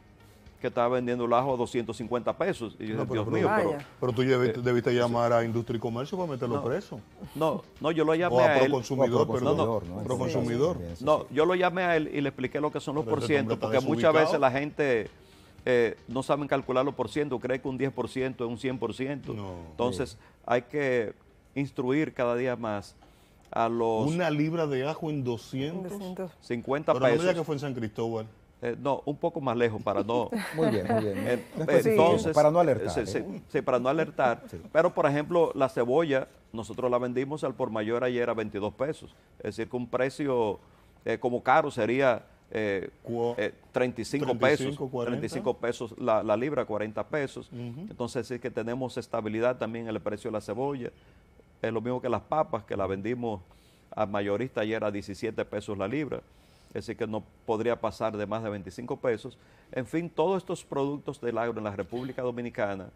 Speaker 10: que estaba vendiendo el ajo a doscientos cincuenta pesos. Y yo
Speaker 3: no,
Speaker 10: dije,
Speaker 3: pero,
Speaker 10: Dios mío,
Speaker 3: pero,
Speaker 10: pero...
Speaker 3: Pero tú debiste,
Speaker 10: eh,
Speaker 3: debiste llamar a Industria y Comercio para meterlo
Speaker 10: no,
Speaker 3: preso.
Speaker 10: No, no, yo lo llamé
Speaker 3: o a,
Speaker 10: a él.
Speaker 3: Proconsumidor,
Speaker 10: o a
Speaker 3: perdón.
Speaker 10: Proconsumidor,
Speaker 3: no, no, no, Proconsumidor.
Speaker 10: Sí, sí. No, yo lo llamé a él y le expliqué lo que son los
Speaker 3: pero
Speaker 10: porcientos, porque muchas veces la gente eh, no saben calcular los porcientos, cree que un diez por ciento es un cien por ciento. No, Entonces, sí. hay que instruir cada día más a los...
Speaker 3: Una libra de ajo en doscientos cincuenta
Speaker 10: pesos.
Speaker 3: Pero no me diga que fue en San Cristóbal.
Speaker 10: Eh, no, un poco más lejos para no...
Speaker 2: Muy bien, muy bien.
Speaker 10: Eh,
Speaker 2: Después,
Speaker 10: entonces,
Speaker 2: sí, para no alertar.
Speaker 10: Sí, sí,
Speaker 2: ¿eh?
Speaker 10: sí, para no alertar. Sí. Pero, por ejemplo, la cebolla, nosotros la vendimos al por mayor ayer a veintidós pesos. Es decir, que un precio eh, como caro sería eh, eh, treinta y cinco pesos. treinta y cinco pesos la, la libra, cuarenta pesos. Uh-huh. Entonces, sí que tenemos estabilidad también en el precio de la cebolla. Es lo mismo que las papas, que la vendimos a mayorista ayer a diecisiete pesos la libra. Es decir, que no podría pasar de más de veinticinco pesos. En fin, todos estos productos del agro en la República Dominicana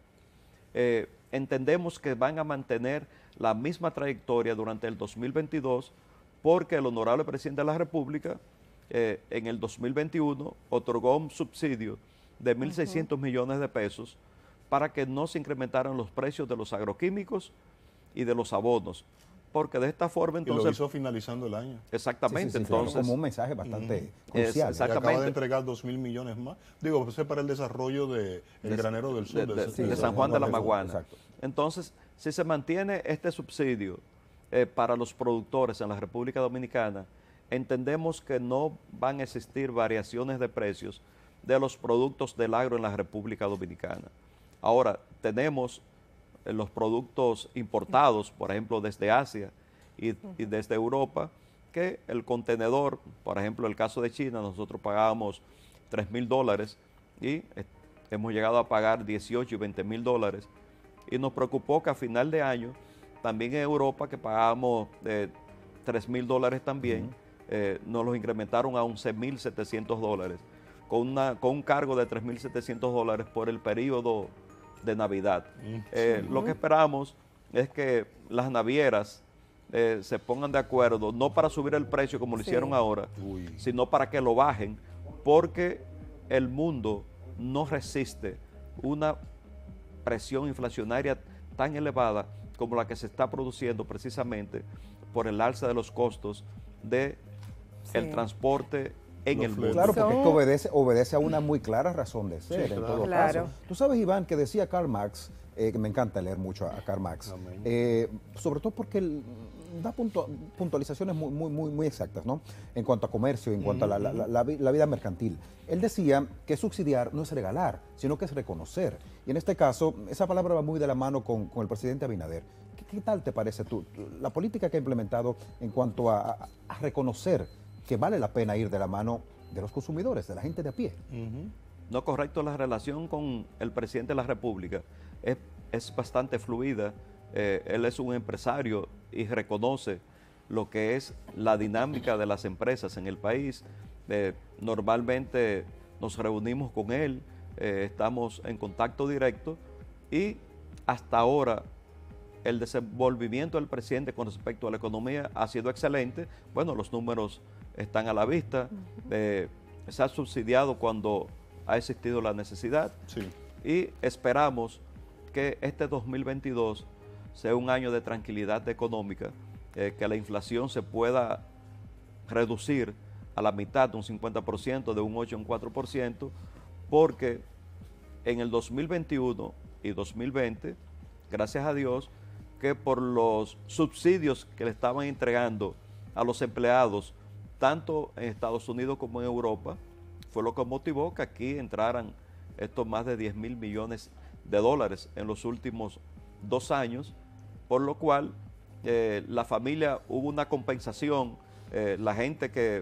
Speaker 10: eh, entendemos que van a mantener la misma trayectoria durante el dos mil veintidós porque el honorable presidente de la República eh, en el dos mil veintiuno otorgó un subsidio de mil seiscientos uh-huh. millones de pesos para que no se incrementaran los precios de los agroquímicos y de los abonos. Porque de esta forma entonces...
Speaker 3: Y lo hizo finalizando el año.
Speaker 10: Exactamente.
Speaker 2: Sí, sí, sí,
Speaker 10: entonces,
Speaker 2: claro, como un mensaje bastante uh-huh. crucial.
Speaker 3: Es, acaba de entregar dos mil millones más. Digo, pues es para el desarrollo del de, granero del sur.
Speaker 10: De, de,
Speaker 3: de,
Speaker 10: sí, de San Juan de la Maguana. Exacto. Entonces, si se mantiene este subsidio eh, para los productores en la República Dominicana, entendemos que no van a existir variaciones de precios de los productos del agro en la República Dominicana. Ahora, tenemos los productos importados, por ejemplo, desde Asia y, y desde Europa, que el contenedor, por ejemplo, el caso de China, nosotros pagábamos tres mil dólares y hemos llegado a pagar dieciocho y veinte mil dólares. Y nos preocupó que a final de año, también en Europa, que pagábamos eh, tres mil dólares también, uh-huh. eh, nos los incrementaron a once mil setecientos dólares, con, una, con un cargo de tres mil setecientos dólares por el periodo de Navidad. Uh-huh. Eh, lo que esperamos es que las navieras eh, se pongan de acuerdo, no para subir el precio como lo sí. hicieron ahora, Uy. sino para que lo bajen, porque el mundo no resiste una presión inflacionaria tan elevada como la que se está produciendo precisamente por el alza de los costos del de sí. transporte en el mundo.
Speaker 2: Claro, porque esto obedece, obedece a una muy clara razón de ser, sí, en claro. todo claro. caso. Tú sabes, Iván, que decía Karl Marx, eh, que me encanta leer mucho a, a Karl Marx, eh, sobre todo porque él da punto, puntualizaciones muy, muy, muy, muy exactas, ¿no? En cuanto a comercio, en cuanto mm-hmm. a la, la, la, la vida mercantil. Él decía que subsidiar no es regalar, sino que es reconocer. Y en este caso, esa palabra va muy de la mano con, con el presidente Abinader. ¿Qué, qué tal te parece tú la política que ha implementado en cuanto a, a, a reconocer que vale la pena ir de la mano de los consumidores, de la gente de a pie?
Speaker 10: Uh-huh. No, correcto, la relación con el presidente de la República es, es bastante fluida. Eh, él es un empresario y reconoce lo que es la dinámica de las empresas en el país. Eh, normalmente nos reunimos con él, eh, estamos en contacto directo y hasta ahora el desenvolvimiento del presidente con respecto a la economía ha sido excelente. Bueno, los números están a la vista, eh, se ha subsidiado cuando ha existido la necesidad sí. y esperamos que este dos mil veintidós sea un año de tranquilidad económica, eh, que la inflación se pueda reducir a la mitad, de un cincuenta por ciento, de un ocho a un cuatro por ciento, porque en el dos mil veintiuno y dos mil veinte, gracias a Dios, que por los subsidios que le estaban entregando a los empleados, tanto en Estados Unidos como en Europa, fue lo que motivó que aquí entraran estos más de diez mil millones de dólares en los últimos dos años, por lo cual eh, la familia hubo una compensación, eh, la gente que,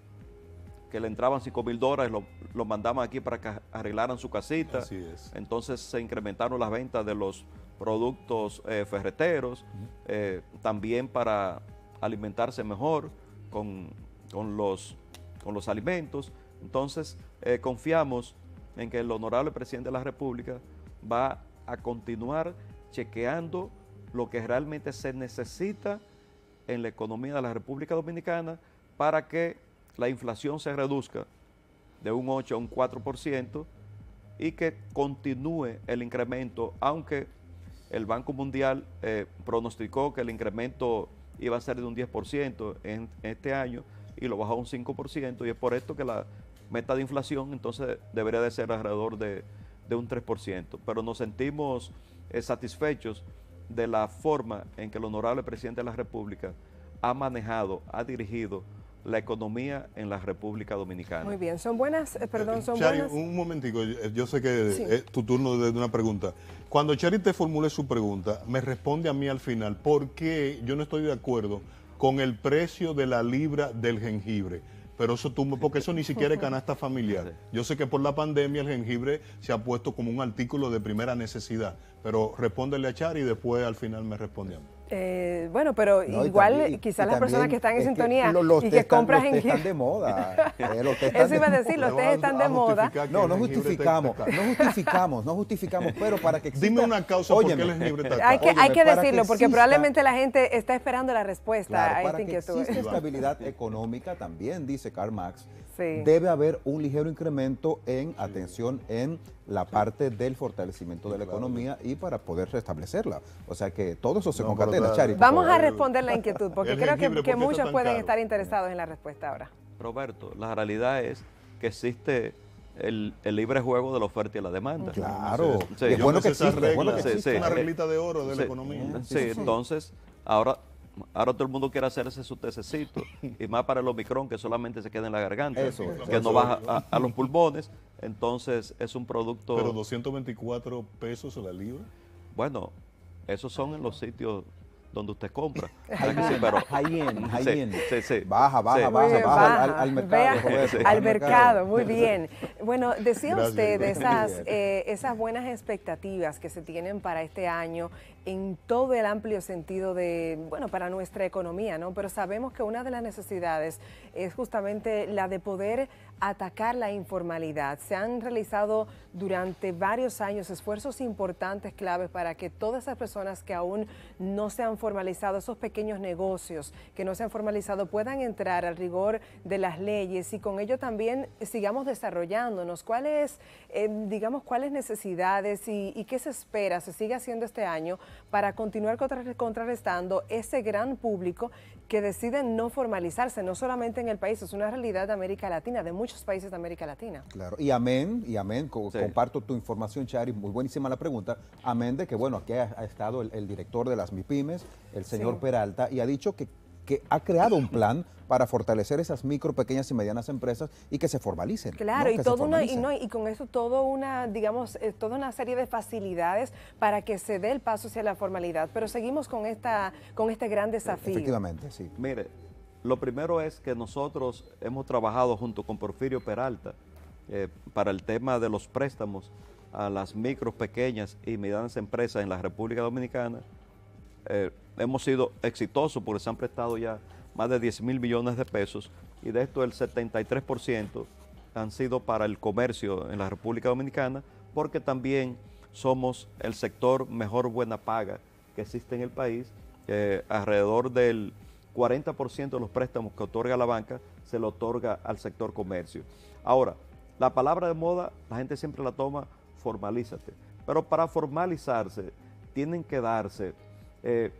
Speaker 10: que le entraban cinco mil dólares lo, lo mandaban aquí para que arreglaran su casita.
Speaker 3: Así es.
Speaker 10: Entonces se incrementaron las ventas de los productos eh, ferreteros, uh-huh. eh, también para alimentarse mejor con, con, los, con los alimentos. Entonces eh, confiamos en que el honorable presidente de la República va a continuar chequeando lo que realmente se necesita en la economía de la República Dominicana para que la inflación se reduzca de un ocho a un cuatro por ciento y que continúe el incremento, aunque el Banco Mundial eh, pronosticó que el incremento iba a ser de un diez por ciento en, en este año y lo bajó a un cinco por ciento, y es por esto que la meta de inflación entonces debería de ser alrededor de, de un tres por ciento. Pero nos sentimos eh, satisfechos de la forma en que el honorable presidente de la República ha manejado, ha dirigido la economía en la República Dominicana.
Speaker 1: Muy bien, son buenas, eh, perdón, son
Speaker 3: Chari,
Speaker 1: buenas.
Speaker 3: un momentico, yo sé que
Speaker 1: Sí.
Speaker 3: es tu turno de una pregunta. Cuando Chari te formule su pregunta, me responde a mí al final por qué yo no estoy de acuerdo con el precio de la libra del jengibre. Pero eso tú, porque eso ni siquiera es canasta familiar. Yo sé que por la pandemia el jengibre se ha puesto como un artículo de primera necesidad, pero respóndele a Chari y después al final me responde a mí.
Speaker 1: Eh, bueno, pero
Speaker 2: No, y
Speaker 1: igual
Speaker 2: también-
Speaker 1: quizás
Speaker 2: y
Speaker 1: las personas
Speaker 2: también
Speaker 1: que están en
Speaker 2: es que
Speaker 1: sintonía
Speaker 2: lo- los
Speaker 1: y
Speaker 2: té
Speaker 1: que
Speaker 2: están-
Speaker 1: compran
Speaker 2: los té
Speaker 1: jengibre.
Speaker 2: están de moda. Eh, los té están
Speaker 1: Eso iba a
Speaker 2: de
Speaker 1: decir, los
Speaker 3: Le
Speaker 1: tés
Speaker 3: vas
Speaker 1: están
Speaker 3: a
Speaker 1: de moda.
Speaker 3: justificar que
Speaker 2: No,
Speaker 3: el
Speaker 2: no
Speaker 3: jengibre
Speaker 2: justificamos,
Speaker 3: está caro.
Speaker 2: no justificamos, no justificamos, pero para que exista...
Speaker 3: Dime una causa por qué
Speaker 2: Óyeme,
Speaker 3: el jengibre está
Speaker 1: Hay
Speaker 3: caro.
Speaker 1: que, hay
Speaker 2: Óyeme,
Speaker 1: que
Speaker 2: para que
Speaker 1: decirlo, porque
Speaker 2: exista-
Speaker 1: probablemente la gente está esperando la respuesta
Speaker 2: Claro,
Speaker 1: a
Speaker 2: para
Speaker 1: esta
Speaker 2: que
Speaker 1: inquietud.
Speaker 2: exista estabilidad económica también, dice Karl Marx,
Speaker 1: Sí.
Speaker 2: debe haber un ligero incremento en atención en la parte del fortalecimiento de la economía y para poder restablecerla. O sea que todo eso se
Speaker 3: No,
Speaker 2: concatena,
Speaker 3: pero está-
Speaker 2: Chari. por
Speaker 1: Vamos a
Speaker 2: favor.
Speaker 1: responder la inquietud, porque
Speaker 3: El
Speaker 1: creo que,
Speaker 3: jengibre,
Speaker 1: que
Speaker 3: ¿por qué está
Speaker 1: muchos
Speaker 3: tan
Speaker 1: pueden
Speaker 3: caro?
Speaker 1: estar interesados en la respuesta ahora.
Speaker 10: Roberto, la realidad es que existe el, el libre juego de la oferta y la demanda.
Speaker 2: Claro,
Speaker 10: Sí.
Speaker 2: y es
Speaker 10: Yo
Speaker 2: bueno
Speaker 3: me sé
Speaker 2: que
Speaker 3: esa
Speaker 2: exista, es bueno
Speaker 3: regla,
Speaker 2: que
Speaker 10: Sí,
Speaker 2: exista.
Speaker 10: sí.
Speaker 3: una reglita de oro de
Speaker 10: Sí.
Speaker 3: la economía.
Speaker 10: Sí, entonces, ahora, ahora todo el mundo quiere hacerse su tececito, y más para el Omicron, que solamente se queda en la garganta,
Speaker 2: Eso,
Speaker 10: que
Speaker 2: eso.
Speaker 10: no baja a, a los pulmones, entonces es un producto...
Speaker 3: Pero doscientos veinticuatro pesos la libra.
Speaker 10: Bueno, esos son en los sitios donde usted compra.
Speaker 2: High
Speaker 10: ¿verdad que sí?
Speaker 2: end,
Speaker 10: Pero-
Speaker 2: high end, high
Speaker 10: Sí,
Speaker 2: end.
Speaker 10: sí, sí.
Speaker 2: Baja, baja,
Speaker 10: Sí.
Speaker 2: baja,
Speaker 1: Muy bien,
Speaker 2: baja al,
Speaker 1: baja.
Speaker 2: al mercado.
Speaker 1: Vea,
Speaker 2: Roberto, baja
Speaker 1: al mercado, muy bien. Bueno, decía
Speaker 3: Gracias,
Speaker 1: usted de
Speaker 3: gracias.
Speaker 1: esas,
Speaker 2: Muy bien.
Speaker 1: eh, esas buenas expectativas que se tienen para este año en todo el amplio sentido de, bueno, para nuestra economía, ¿no? Pero sabemos que una de las necesidades es justamente la de poder atacar la informalidad. Se han realizado durante varios años esfuerzos importantes, claves, para que todas esas personas que aún no se han formalizado, esos pequeños negocios que no se han formalizado, puedan entrar al rigor de las leyes y con ello también sigamos desarrollándonos. ¿Cuáles, eh, digamos, cuáles necesidades y, y qué se espera, se sigue haciendo este año para continuar contra- contrarrestando ese gran público que decide no formalizarse, no solamente en el país, es una realidad de América Latina, de muchos países de América Latina?
Speaker 2: Claro, y amén, y amén, co-
Speaker 10: Sí.
Speaker 2: comparto tu información, Chari, muy buenísima la pregunta, amén de que, bueno, aquí ha, ha estado el, el director de las MIPYMES, el señor
Speaker 1: Sí.
Speaker 2: Peralta, y ha dicho que, que ha creado un plan para fortalecer esas micro, pequeñas y medianas empresas y que se formalicen.
Speaker 1: Claro,
Speaker 2: ¿no?
Speaker 1: y
Speaker 2: Que se
Speaker 1: todo una, y,
Speaker 2: formalicen.
Speaker 1: no, y con eso todo una, digamos, eh, toda una serie de facilidades para que se dé el paso hacia la formalidad. Pero seguimos con esta, con este gran desafío.
Speaker 2: Efectivamente, sí.
Speaker 10: Mire, lo primero es que nosotros hemos trabajado junto con Porfirio Peralta eh, para el tema de los préstamos a las micro, pequeñas y medianas empresas en la República Dominicana. Eh, hemos sido exitosos porque se han prestado ya más de diez mil millones de pesos y de esto el setenta y tres por ciento han sido para el comercio en la República Dominicana porque también somos el sector mejor buena paga que existe en el país. Eh, alrededor del cuarenta por ciento de los préstamos que otorga la banca se lo otorga al sector comercio. Ahora, la palabra de moda, la gente siempre la toma, formalízate. Pero para formalizarse tienen que darse eh,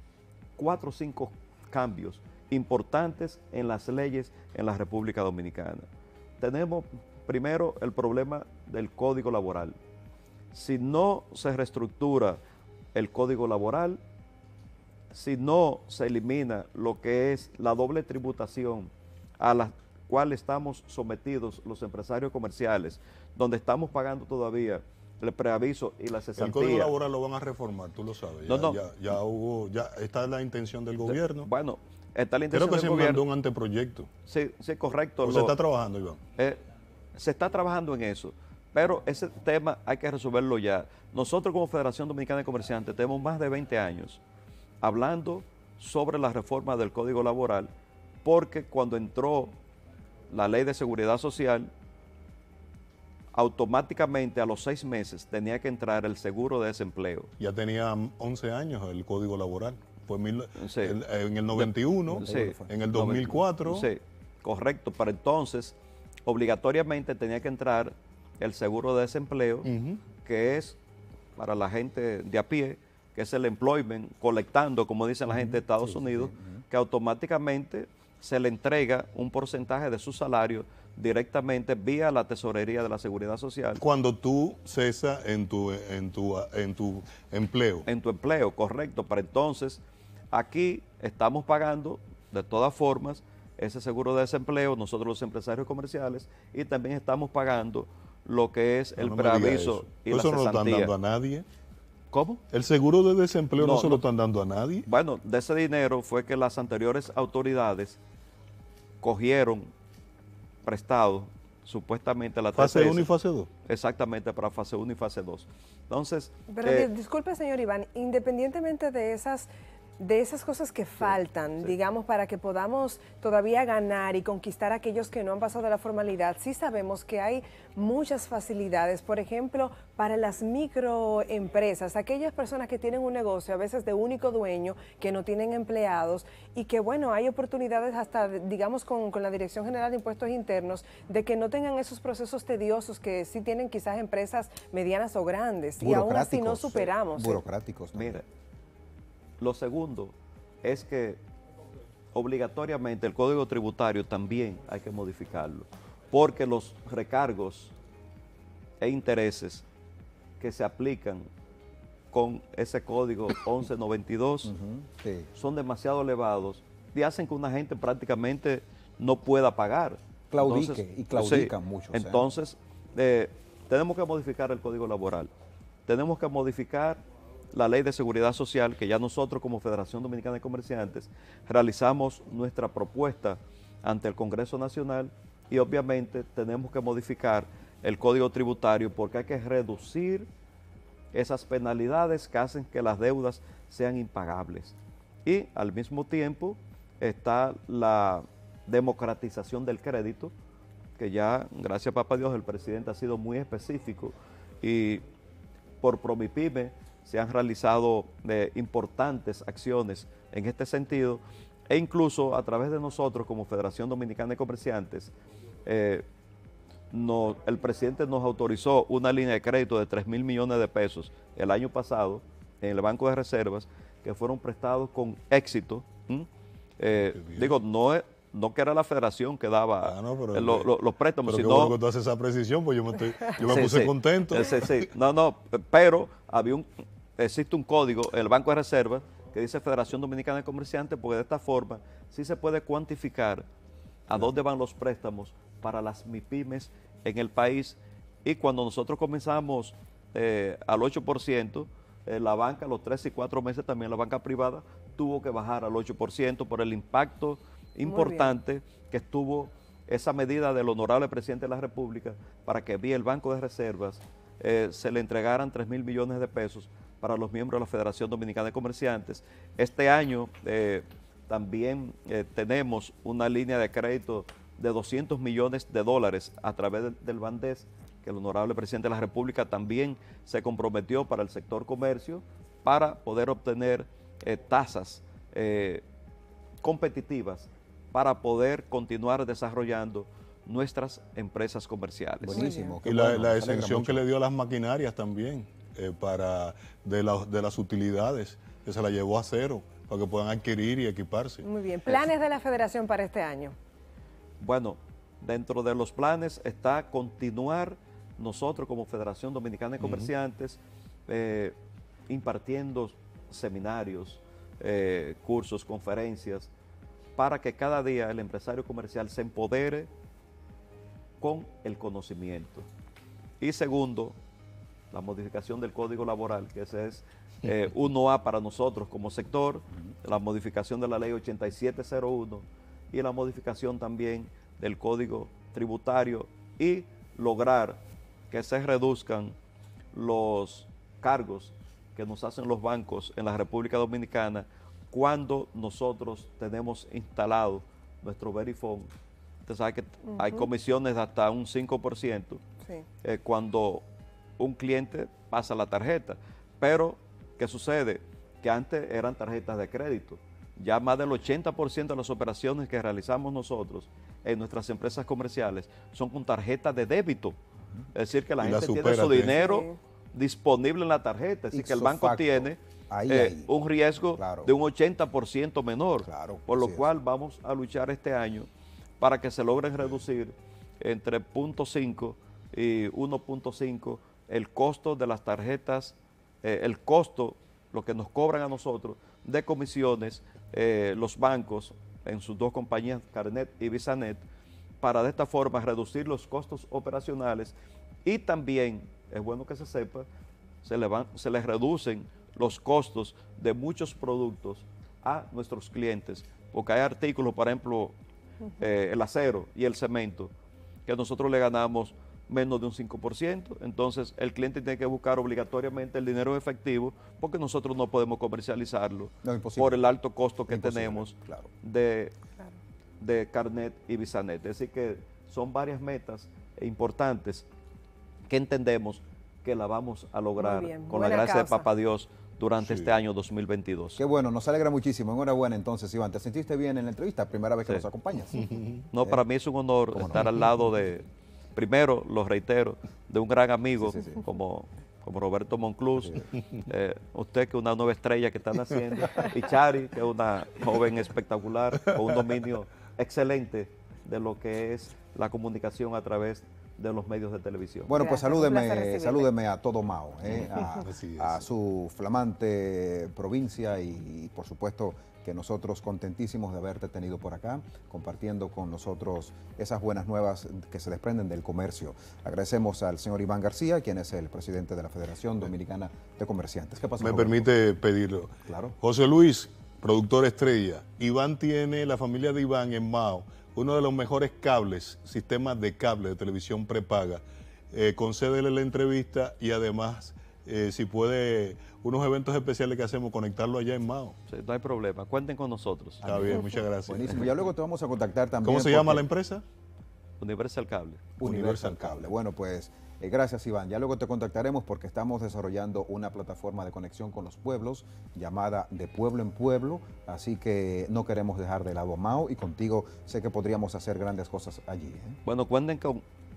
Speaker 10: cuatro o cinco cambios importantes en las leyes en la República Dominicana. Tenemos primero el problema del Código Laboral. Si no se reestructura el Código Laboral, si no se elimina lo que es la doble tributación a la cual estamos sometidos los empresarios comerciales, donde estamos pagando todavía el preaviso y la cesantía.
Speaker 3: El Código Laboral lo van a reformar, tú lo sabes. Ya,
Speaker 10: No, no.
Speaker 3: ya, ya hubo, ya está la intención del gobierno.
Speaker 10: Bueno, está la
Speaker 3: Creo
Speaker 10: intención
Speaker 3: que
Speaker 10: del
Speaker 3: se
Speaker 10: gobierno.
Speaker 3: mandó un anteproyecto.
Speaker 10: Sí, sí, correcto.
Speaker 3: ¿O se
Speaker 10: Lo-
Speaker 3: está trabajando, Iván?
Speaker 10: eh, se está trabajando en eso, pero ese tema hay que resolverlo ya. Nosotros como Federación Dominicana de Comerciantes tenemos más de veinte años hablando sobre la reforma del Código Laboral, porque cuando entró la Ley de Seguridad Social, automáticamente a los seis meses tenía que entrar el seguro de desempleo.
Speaker 3: Ya tenía once años el Código Laboral. Fue mil-
Speaker 10: Sí.
Speaker 3: el- en el noventa y uno,
Speaker 10: Sí.
Speaker 3: en el dos mil cuatro.
Speaker 10: Sí, correcto. Para entonces, obligatoriamente tenía que entrar el seguro de desempleo,
Speaker 3: Ujú.
Speaker 10: que es para la gente de a pie, que es el employment, colectando, como dicen la gente de Estados Unidos, que automáticamente se le entrega un porcentaje de su salario directamente vía la tesorería de la Seguridad Social.
Speaker 3: Cuando tú cesas en tu, en tu, en tu empleo.
Speaker 10: En tu empleo, correcto. Para entonces, aquí estamos pagando, de todas formas, ese seguro de desempleo, nosotros los empresarios comerciales, y también estamos pagando lo que es el
Speaker 3: no, no me diga
Speaker 10: preaviso
Speaker 3: eso.
Speaker 10: y
Speaker 3: Pues
Speaker 10: la
Speaker 3: eso no lo están
Speaker 10: cesantía.
Speaker 3: dando a nadie.
Speaker 10: ¿Cómo?
Speaker 3: El seguro de desempleo no,
Speaker 10: No,
Speaker 3: se lo
Speaker 10: no.
Speaker 3: están dando a nadie.
Speaker 10: Bueno, de ese dinero fue que las anteriores autoridades cogieron prestado supuestamente la
Speaker 3: Fase uno y fase dos.
Speaker 10: Exactamente, para fase uno y fase dos. Entonces,
Speaker 1: Pero
Speaker 10: eh,
Speaker 1: di- disculpe, señor Iván, independientemente de esas, de esas cosas que faltan,
Speaker 10: sí.
Speaker 1: digamos, para que podamos todavía ganar y conquistar a aquellos que no han pasado la formalidad, sí sabemos que hay muchas facilidades, por ejemplo, para las microempresas, aquellas personas que tienen un negocio a veces de único dueño, que no tienen empleados y que, bueno, hay oportunidades hasta, digamos, con, con la Dirección General de Impuestos Internos, de que no tengan esos procesos tediosos que sí tienen quizás empresas medianas o grandes y aún así no
Speaker 2: Burocráticos,
Speaker 1: superamos.
Speaker 2: eh, burocráticos también.
Speaker 10: mire, lo segundo es que obligatoriamente el Código Tributario también hay que modificarlo, porque los recargos e intereses que se aplican con ese código once noventa y dos
Speaker 2: Ujú, sí.
Speaker 10: son demasiado elevados y hacen que una gente prácticamente no pueda pagar.
Speaker 2: Claudique, y claudican
Speaker 10: sí,
Speaker 2: muchos, ¿eh?
Speaker 10: Entonces, eh, tenemos que modificar el Código Laboral. Tenemos que modificar la Ley de Seguridad Social, que ya nosotros como Federación Dominicana de Comerciantes realizamos nuestra propuesta ante el Congreso Nacional, y obviamente tenemos que modificar el Código Tributario porque hay que reducir esas penalidades que hacen que las deudas sean impagables. Y al mismo tiempo está la democratización del crédito, que ya, gracias a papá Dios, el presidente ha sido muy específico y por Promipyme se han realizado eh, importantes acciones en este sentido, e incluso a través de nosotros como Federación Dominicana de Comerciantes, eh, no, el presidente nos autorizó una línea de crédito de tres mil millones de pesos el año pasado en el Banco de Reservas, que fueron prestados con éxito. ¿Mm? Eh, digo, no es, no que era la federación que daba
Speaker 3: Ah, no, pero
Speaker 10: eh, lo- lo- los préstamos,
Speaker 3: Pero
Speaker 10: sino...
Speaker 3: qué bueno que tú haces esa precisión, pues yo me, estoy, yo me
Speaker 10: Sí,
Speaker 3: puse
Speaker 10: sí.
Speaker 3: contento.
Speaker 10: Eh, Sí, sí. No, no, pero había un, existe un código en el Banco de Reservas que dice Federación Dominicana de Comerciantes, porque de esta forma sí se puede cuantificar a dónde van los préstamos para las MIPYMES en el país. Y cuando nosotros comenzamos eh, al ocho por ciento, eh, la banca, los tres y cuatro meses también la banca privada tuvo que bajar al ocho por ciento por el impacto importante que estuvo esa medida del honorable presidente de la República para que vía el Banco de Reservas eh, se le entregaran tres mil millones de pesos para los miembros de la Federación Dominicana de Comerciantes. Este año eh, también eh, tenemos una línea de crédito de doscientos millones de dólares a través del, del Bandes, que el honorable presidente de la República también se comprometió para el sector comercio para poder obtener eh, tasas eh, competitivas para poder continuar desarrollando nuestras empresas comerciales.
Speaker 2: Buenísimo. qué
Speaker 3: Y la,
Speaker 2: bueno,
Speaker 3: la
Speaker 2: nos alegra
Speaker 3: exención
Speaker 2: mucho.
Speaker 3: que le dio a las maquinarias también, eh, para de, la- de las utilidades, que se la llevó a cero, para que puedan adquirir y equiparse.
Speaker 1: Muy bien. ¿Planes de la federación para este año?
Speaker 10: Bueno, dentro de los planes está continuar nosotros como Federación Dominicana de Comerciantes eh, impartiendo seminarios, eh, cursos, conferencias, para que cada día el empresario comercial se empodere con el conocimiento. Y segundo, la modificación del Código Laboral, que ese es eh, uno A para nosotros como sector, la modificación de la Ley ochenta y siete cero uno y la modificación también del Código Tributario, y lograr que se reduzcan los cargos que nos hacen los bancos en la República Dominicana cuando nosotros tenemos instalado nuestro Verifone. Usted sabe que hay comisiones de hasta un cinco por ciento
Speaker 1: Sí.
Speaker 10: eh, cuando un cliente pasa la tarjeta. Pero, ¿qué sucede? Que antes eran tarjetas de crédito. Ya más del ochenta por ciento de las operaciones que realizamos nosotros en nuestras empresas comerciales son con tarjetas de débito. Es decir, que la
Speaker 3: Y la
Speaker 10: gente tiene su
Speaker 3: supérate.
Speaker 10: dinero
Speaker 1: Sí.
Speaker 10: disponible en la tarjeta. Es decir, que el
Speaker 2: Ipso
Speaker 10: banco
Speaker 2: facto.
Speaker 10: tiene
Speaker 2: Ahí,
Speaker 10: eh,
Speaker 2: ahí.
Speaker 10: un riesgo
Speaker 2: Claro.
Speaker 10: de un ochenta por ciento menor.
Speaker 2: Claro,
Speaker 10: por lo
Speaker 2: así es.
Speaker 10: cual vamos a luchar este año para que se logren reducir entre cero punto cinco y uno punto cinco el costo de las tarjetas, eh, el costo, lo que nos cobran a nosotros de comisiones, eh, los bancos en sus dos compañías, Carnet y Visanet, para de esta forma reducir los costos operacionales y también, es bueno que se sepa, se, le van, se les reducen los costos de muchos productos a nuestros clientes, porque hay artículos, por ejemplo, eh, el acero y el cemento, que nosotros le ganamos menos de un cinco por ciento, entonces el cliente tiene que buscar obligatoriamente el dinero en efectivo porque nosotros no podemos comercializarlo no, por el alto costo que imposible, tenemos claro. de, claro. de Carnet y Visanet. Es decir que son varias metas importantes que entendemos que la vamos a lograr con Buena la gracia causa. de Papá Dios durante sí. este año dos mil veintidós.
Speaker 2: Qué bueno, nos alegra muchísimo. Enhorabuena entonces, Iván. ¿Te sentiste bien en la entrevista? Primera vez que sí. nos acompañas.
Speaker 10: No, eh, para mí es un honor estar no? al lado de... Primero, lo reitero, de un gran amigo sí, sí, sí. Como, como Roberto Monclús, sí. eh, usted que es una nueva estrella que están haciendo, y Chari, que es una joven espectacular, con un dominio excelente de lo que es la comunicación a través de los medios de televisión.
Speaker 2: Bueno, pues salúdeme, salúdeme a todo Mao, eh, a, a su flamante provincia y, y por supuesto que nosotros contentísimos de haberte tenido por acá, compartiendo con nosotros esas buenas nuevas que se desprenden del comercio. Agradecemos al señor Iván García, quien es el presidente de la Federación Dominicana de Comerciantes. ¿Qué pasa?
Speaker 3: Me Roberto? Permite pedirlo.
Speaker 2: Claro.
Speaker 3: José Luis, productor estrella. Iván tiene, la familia de Iván en Mao, uno de los mejores cables, sistemas de cable de televisión prepaga. Eh, concédele la entrevista y además, eh, si puede, unos eventos especiales que hacemos, conectarlo allá en Mao.
Speaker 10: Sí, no hay problema, cuenten con nosotros.
Speaker 3: Está bien, muchas gracias.
Speaker 2: Buenísimo, ya luego te vamos a contactar también.
Speaker 3: ¿Cómo se
Speaker 2: porque...
Speaker 3: llama la empresa?
Speaker 10: Universal Cable.
Speaker 2: Universal Cable. Bueno, pues eh, gracias, Iván. Ya luego te contactaremos porque estamos desarrollando una plataforma de conexión con los pueblos llamada De Pueblo en Pueblo, así que no queremos dejar de lado a Mao y contigo sé que podríamos hacer grandes cosas allí. ¿eh?
Speaker 10: Bueno, cuenten con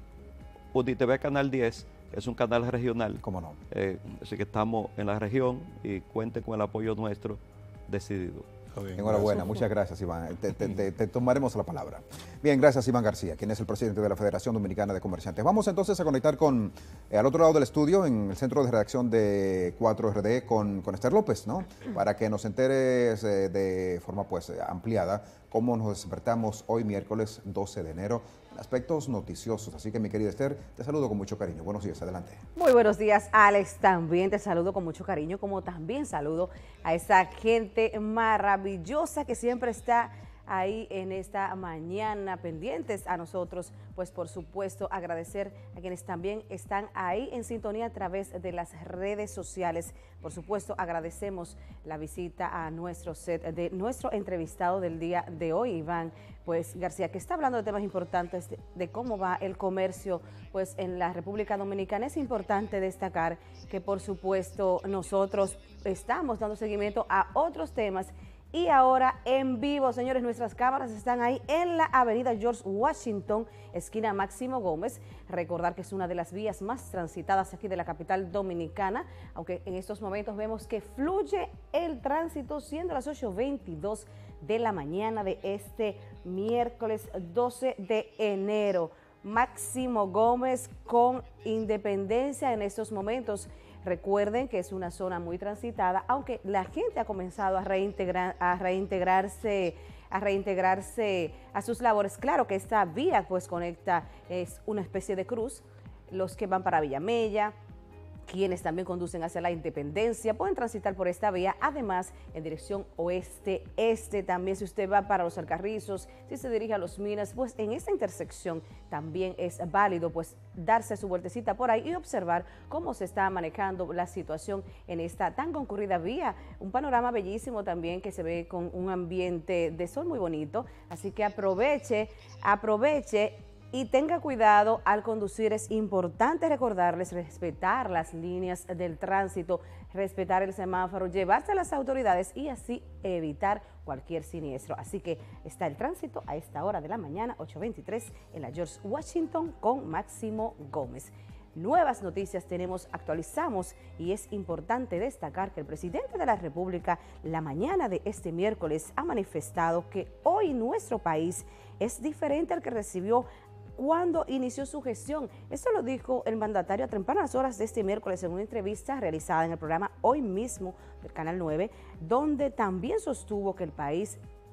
Speaker 10: UniTV Canal diez, es un canal regional.
Speaker 2: ¿Cómo no?
Speaker 10: Eh, así que estamos en la región y cuenten con el apoyo nuestro decidido.
Speaker 2: Bien, enhorabuena, gracias. Muchas gracias, Iván. Te, te, te, te tomaremos la palabra. Bien, gracias, Iván García, quien es el presidente de la Federación Dominicana de Comerciantes. Vamos entonces a conectar con, eh, al otro lado del estudio, en el centro de redacción de cuatro R D, con, con Esther López, ¿no? Para que nos enteres eh, de forma pues ampliada cómo nos despertamos hoy miércoles doce de enero. Aspectos noticiosos. Así que, mi querida Esther, te saludo con mucho cariño. Buenos días, adelante.
Speaker 11: Muy buenos días, Alex. También te saludo con mucho cariño, como también saludo a esa gente maravillosa que siempre está ahí en esta mañana pendientes a nosotros, pues por supuesto agradecer a quienes también están ahí en sintonía a través de las redes sociales. Por supuesto agradecemos la visita a nuestro set de nuestro entrevistado del día de hoy, Iván pues García, que está hablando de temas importantes de, de cómo va el comercio pues en la República Dominicana. Es importante destacar que por supuesto nosotros estamos dando seguimiento a otros temas. Y ahora en vivo, señores, nuestras cámaras están ahí en la avenida George Washington, esquina Máximo Gómez. Recordar que es una de las vías más transitadas aquí de la capital dominicana, aunque en estos momentos vemos que fluye el tránsito, siendo las ocho veintidós de la mañana de este miércoles doce de enero. Máximo Gómez con Independencia en estos momentos. Recuerden que es una zona muy transitada, aunque la gente ha comenzado a, reintegrar, a reintegrarse, a reintegrarse a sus labores. Claro que esta vía pues conecta, es una especie de cruz, los que van para Villamella, quienes también conducen hacia la Independencia, pueden transitar por esta vía, además en dirección oeste-este, también si usted va para los Alcarrizos, si se dirige a Los Minas, pues en esta intersección también es válido pues darse su vueltecita por ahí y observar cómo se está manejando la situación en esta tan concurrida vía. Un panorama bellísimo también que se ve con un ambiente de sol muy bonito, así que aproveche, aproveche y tenga cuidado al conducir. Es importante recordarles respetar las líneas del tránsito, respetar el semáforo, llevarse a las autoridades y así evitar cualquier siniestro. Así que está el tránsito a esta hora de la mañana, ocho veintitrés, en la George Washington con Máximo Gómez. Nuevas noticias tenemos, actualizamos y es importante destacar que el presidente de la República la mañana de este miércoles ha manifestado que hoy nuestro país es diferente al que recibió cuando inició su gestión. Esto lo dijo el mandatario a tempranas horas de este miércoles en una entrevista realizada en el programa Hoy Mismo del Canal nueve, donde también sostuvo que el país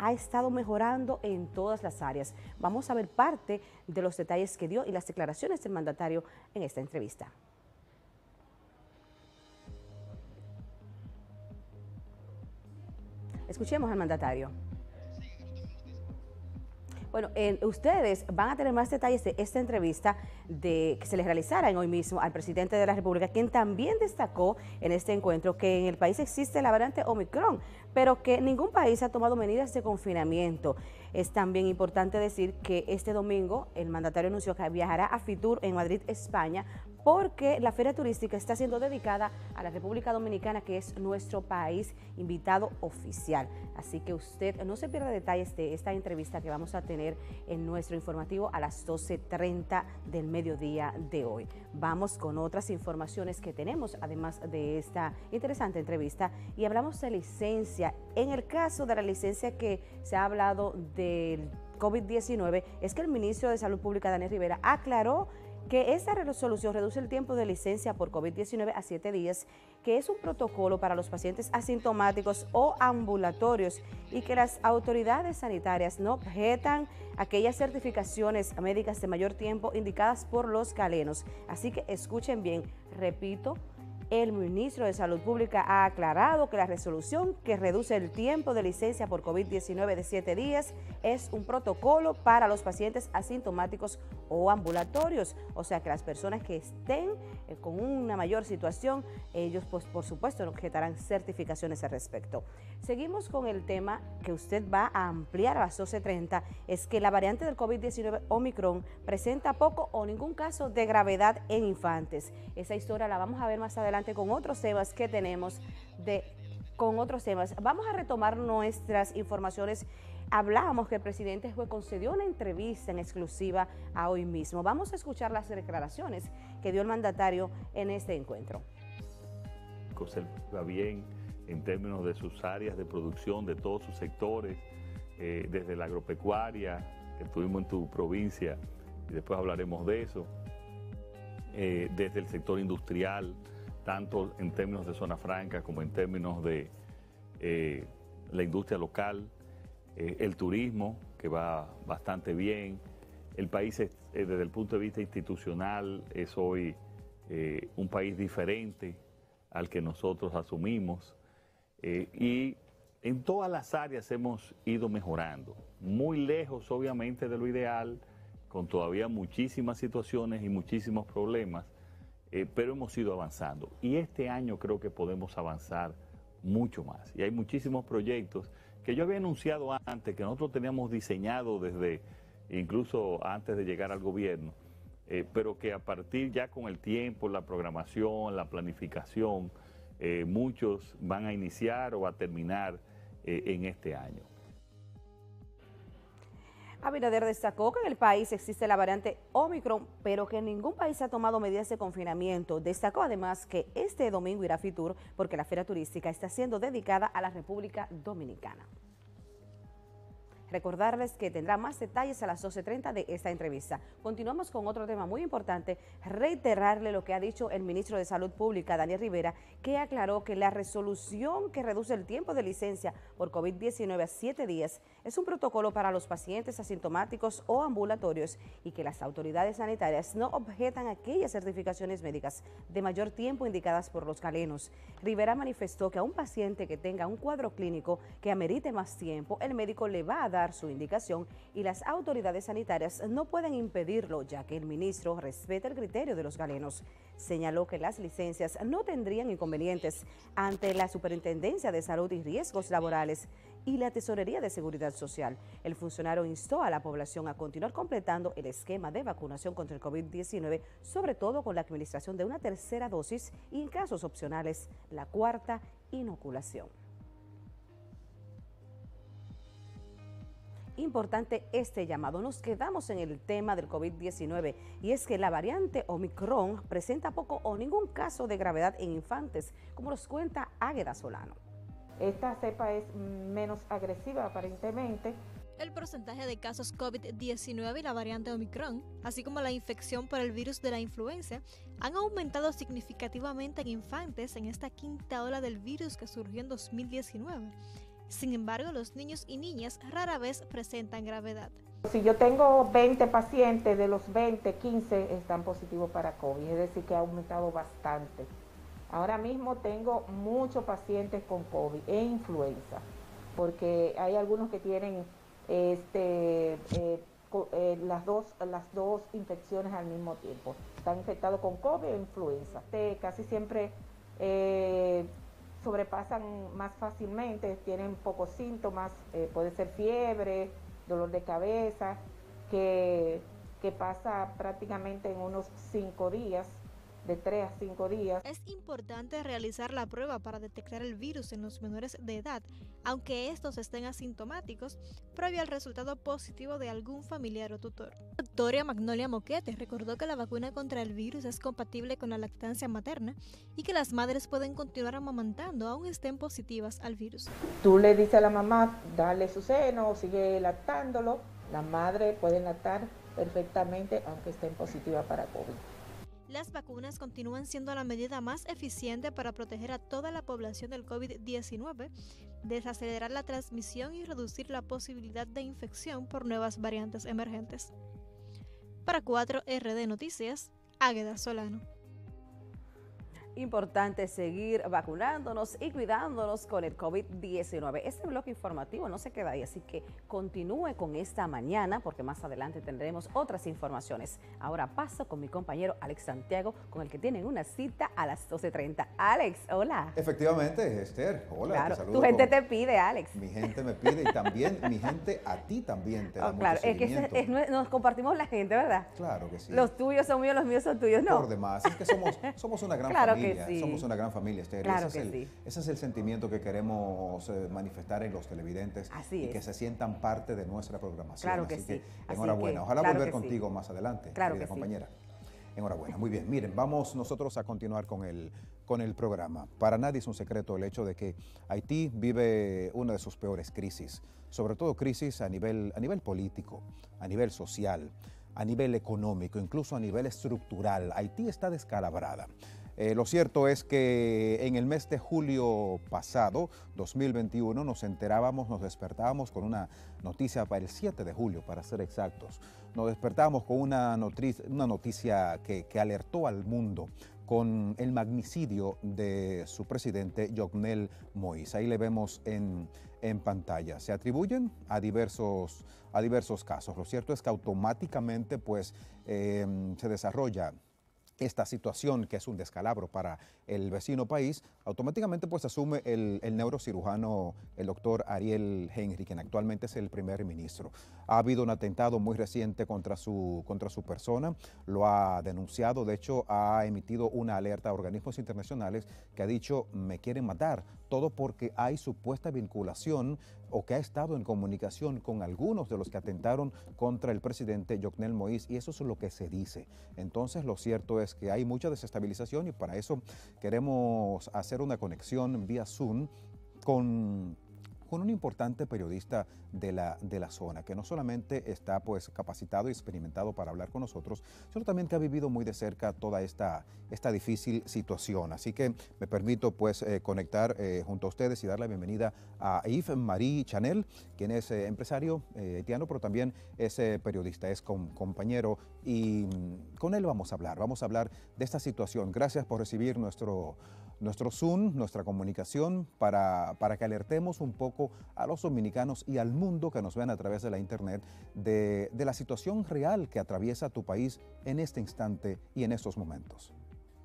Speaker 11: ha estado mejorando en todas las áreas. Vamos a ver parte de los detalles que dio y las declaraciones del mandatario en esta entrevista. Escuchemos al mandatario. Bueno, eh, ustedes van a tener más detalles de esta entrevista de, que se les realizara en hoy mismo al presidente de la República, quien también destacó en este encuentro que en el país existe la variante Omicron, pero que ningún país ha tomado medidas de confinamiento. Es también importante decir que este domingo el mandatario anunció que viajará a Fitur en Madrid, España, porque la feria turística está siendo dedicada a la República Dominicana, que es nuestro país invitado oficial. Así que usted no se pierda detalles de esta entrevista que vamos a tener en nuestro informativo a las doce treinta del mediodía de hoy. Vamos con otras informaciones que tenemos, además de esta interesante entrevista, y hablamos de licencia. En el caso de la licencia que se ha hablado del COVID diecinueve, es que el ministro de Salud Pública, Daniel Rivera, aclaró que esta resolución reduce el tiempo de licencia por COVID diecinueve a siete días, que es un protocolo para los pacientes asintomáticos o ambulatorios y que las autoridades sanitarias no objetan aquellas certificaciones médicas de mayor tiempo indicadas por los galenos. Así que escuchen bien, repito, el ministro de Salud Pública ha aclarado que la resolución que reduce el tiempo de licencia por COVID diecinueve de siete días es un protocolo para los pacientes asintomáticos o ambulatorios, o sea que las personas que estén eh, con una mayor situación, ellos pues por supuesto objetarán certificaciones al respecto. Seguimos con el tema que usted va a ampliar a las doce treinta, es que la variante del COVID diecinueve Omicron presenta poco o ningún caso de gravedad en infantes. Esa historia la vamos a ver más adelante con otros temas que tenemos de con otros temas. Vamos a retomar nuestras informaciones. Hablábamos que el presidente fue, concedió una entrevista en exclusiva a Hoy Mismo. Vamos a escuchar las declaraciones que dio el mandatario en este encuentro.
Speaker 5: Se va bien en términos de sus áreas de producción, de todos sus sectores, eh, desde la agropecuaria, que estuvimos en tu provincia, y después hablaremos de eso, eh, desde el sector industrial, tanto en términos de zona franca como en términos de eh, la industria local, eh, el turismo, que va bastante bien. El país es, eh, desde el punto de vista institucional es hoy eh, un país diferente al que nosotros asumimos, eh, y en todas las áreas hemos ido mejorando, muy lejos obviamente de lo ideal, con todavía muchísimas situaciones y muchísimos problemas, Eh, pero hemos ido avanzando y este año creo que podemos avanzar mucho más. Y hay muchísimos proyectos que yo había anunciado antes, que nosotros teníamos diseñado desde incluso antes de llegar al gobierno, eh, pero que a partir ya con el tiempo, la programación, la planificación, eh, muchos van a iniciar o a terminar eh, en este año.
Speaker 11: Abinader destacó que en el país existe la variante Omicron, pero que ningún país ha tomado medidas de confinamiento. Destacó además que este domingo irá a Fitur porque la feria turística está siendo dedicada a la República Dominicana. Recordarles que tendrá más detalles a las doce treinta de esta entrevista. Continuamos con otro tema muy importante, reiterarle lo que ha dicho el ministro de Salud Pública, Daniel Rivera, que aclaró que la resolución que reduce el tiempo de licencia por COVID diecinueve a siete días es un protocolo para los pacientes asintomáticos o ambulatorios y que las autoridades sanitarias no objetan aquellas certificaciones médicas de mayor tiempo indicadas por los galenos. Rivera manifestó que a un paciente que tenga un cuadro clínico que amerite más tiempo, el médico le va a dar su indicación y las autoridades sanitarias no pueden impedirlo, ya que el ministro respeta el criterio de los galenos. Señaló que las licencias no tendrían inconvenientes ante la Superintendencia de Salud y Riesgos Laborales y la Tesorería de Seguridad Social. El funcionario instó a la población a continuar completando el esquema de vacunación contra el COVID diecinueve, sobre todo con la administración de una tercera dosis y, en casos opcionales, la cuarta inoculación. Importante este llamado. Nos quedamos en el tema del COVID diecinueve y es que la variante Omicron presenta poco o ningún caso de gravedad en infantes, como nos cuenta Águeda Solano.
Speaker 12: Esta cepa es menos agresiva aparentemente.
Speaker 13: El porcentaje de casos COVID diecinueve y la variante Omicron, así como la infección por el virus de la influenza, han aumentado significativamente en infantes en esta quinta ola del virus que surgió en dos mil diecinueve. Sin embargo, los niños y niñas rara vez presentan gravedad.
Speaker 12: Si yo tengo veinte pacientes, de los veinte, quince están positivos para COVID, es decir que ha aumentado bastante. Ahora mismo tengo muchos pacientes con COVID e influenza, porque hay algunos que tienen este, eh, eh, las, dos, las dos infecciones al mismo tiempo. Están infectados con COVID e influenza. Este, casi siempre eh, sobrepasan más fácilmente, tienen pocos síntomas, eh, puede ser fiebre, dolor de cabeza, que, que pasa prácticamente en unos cinco días. De tres a cinco días.
Speaker 13: Es importante realizar la prueba para detectar el virus en los menores de edad, aunque estos estén asintomáticos, previo al resultado positivo de algún familiar o tutor. La doctora Magnolia Moquete recordó que la vacuna contra el virus es compatible con la lactancia materna y que las madres pueden continuar amamantando aún estén positivas al virus.
Speaker 12: Tú le dices a la mamá, dale su seno, sigue lactándolo, la madre puede lactar perfectamente aunque estén positivas para COVID.
Speaker 13: Las vacunas continúan siendo la medida más eficiente para proteger a toda la población del COVID diecinueve, desacelerar la transmisión y reducir la posibilidad de infección por nuevas variantes emergentes. Para cuatro R D Noticias, Águeda Solano.
Speaker 11: Importante seguir vacunándonos y cuidándonos con el COVID diecinueve. Este bloque informativo no se queda ahí, así que continúe con esta mañana porque más adelante tendremos otras informaciones. Ahora paso con mi compañero Alex Santiago, con el que tienen una cita a las doce treinta. Alex, hola.
Speaker 2: Efectivamente, Esther, hola.
Speaker 11: Claro,
Speaker 2: te saludo
Speaker 11: tu gente
Speaker 2: con...
Speaker 11: te pide, Alex.
Speaker 2: Mi gente me pide y también mi gente a ti también te da
Speaker 11: Oh,
Speaker 2: mucho
Speaker 11: claro, es que
Speaker 2: seguimiento.
Speaker 11: es, es, nos compartimos la gente, ¿verdad?
Speaker 2: Claro que sí.
Speaker 11: Los tuyos son míos, los míos son tuyos, ¿no?
Speaker 2: Por demás, es que somos, somos una gran
Speaker 11: claro
Speaker 2: familia.
Speaker 11: Que sí.
Speaker 2: Somos una gran familia, Esther.
Speaker 11: Claro
Speaker 2: ese,
Speaker 11: que
Speaker 2: es el,
Speaker 11: sí.
Speaker 2: ese es el sentimiento que queremos eh, manifestar en los televidentes.
Speaker 11: Así
Speaker 2: y
Speaker 11: es.
Speaker 2: que se sientan parte de nuestra programación.
Speaker 11: Claro que
Speaker 2: Así
Speaker 11: sí.
Speaker 2: que
Speaker 11: Así
Speaker 2: enhorabuena.
Speaker 11: que,
Speaker 2: Ojalá
Speaker 11: claro
Speaker 2: volver
Speaker 11: que
Speaker 2: contigo
Speaker 11: sí.
Speaker 2: más adelante,
Speaker 11: Claro
Speaker 2: querida
Speaker 11: que
Speaker 2: compañera.
Speaker 11: Sí.
Speaker 2: Enhorabuena. Muy bien. Miren, vamos nosotros a continuar con el, con el programa. Para nadie es un secreto el hecho de que Haití vive una de sus peores crisis, sobre todo crisis a nivel, a nivel político, a nivel social, a nivel económico, incluso a nivel estructural. Haití está descalabrada. Eh, lo cierto es que en el mes de julio pasado, dos mil veintiuno, nos enterábamos, nos despertábamos con una noticia para el siete de julio, para ser exactos. Nos despertábamos con una noticia, una noticia que, que alertó al mundo con el magnicidio de su presidente, Jovenel Moïse. Ahí le vemos en, en pantalla. Se atribuyen a diversos, a diversos casos. Lo cierto es que automáticamente pues, eh, se desarrolla esta situación, que es un descalabro para el vecino país, automáticamente pues asume el, el neurocirujano, el doctor Ariel Henry, quien actualmente es el primer ministro. Ha habido un atentado muy reciente contra su, contra su persona, lo ha denunciado, de hecho ha emitido una alerta a organismos internacionales que ha dicho, me quieren matar, todo porque hay supuesta vinculación o que ha estado en comunicación con algunos de los que atentaron contra el presidente Jovenel Moïse, y eso es lo que se dice. Entonces lo cierto es que hay mucha desestabilización y para eso queremos hacer una conexión vía Zoom con, con un importante periodista de la, de la zona, que no solamente está pues, capacitado y experimentado para hablar con nosotros, sino también que ha vivido muy de cerca toda esta, esta difícil situación. Así que me permito pues, eh, conectar eh, junto a ustedes y dar la bienvenida a Yves Marie Chanel, quien es eh, empresario eh, haitiano, pero también es eh, periodista, es com compañero, y mm, con él vamos a hablar, vamos a hablar de esta situación. Gracias por recibir nuestro, nuestro Zoom, nuestra comunicación, para, para que alertemos un poco a los dominicanos y al mundo que nos ven a través de la internet de, de la situación real que atraviesa tu país en este instante y en estos momentos.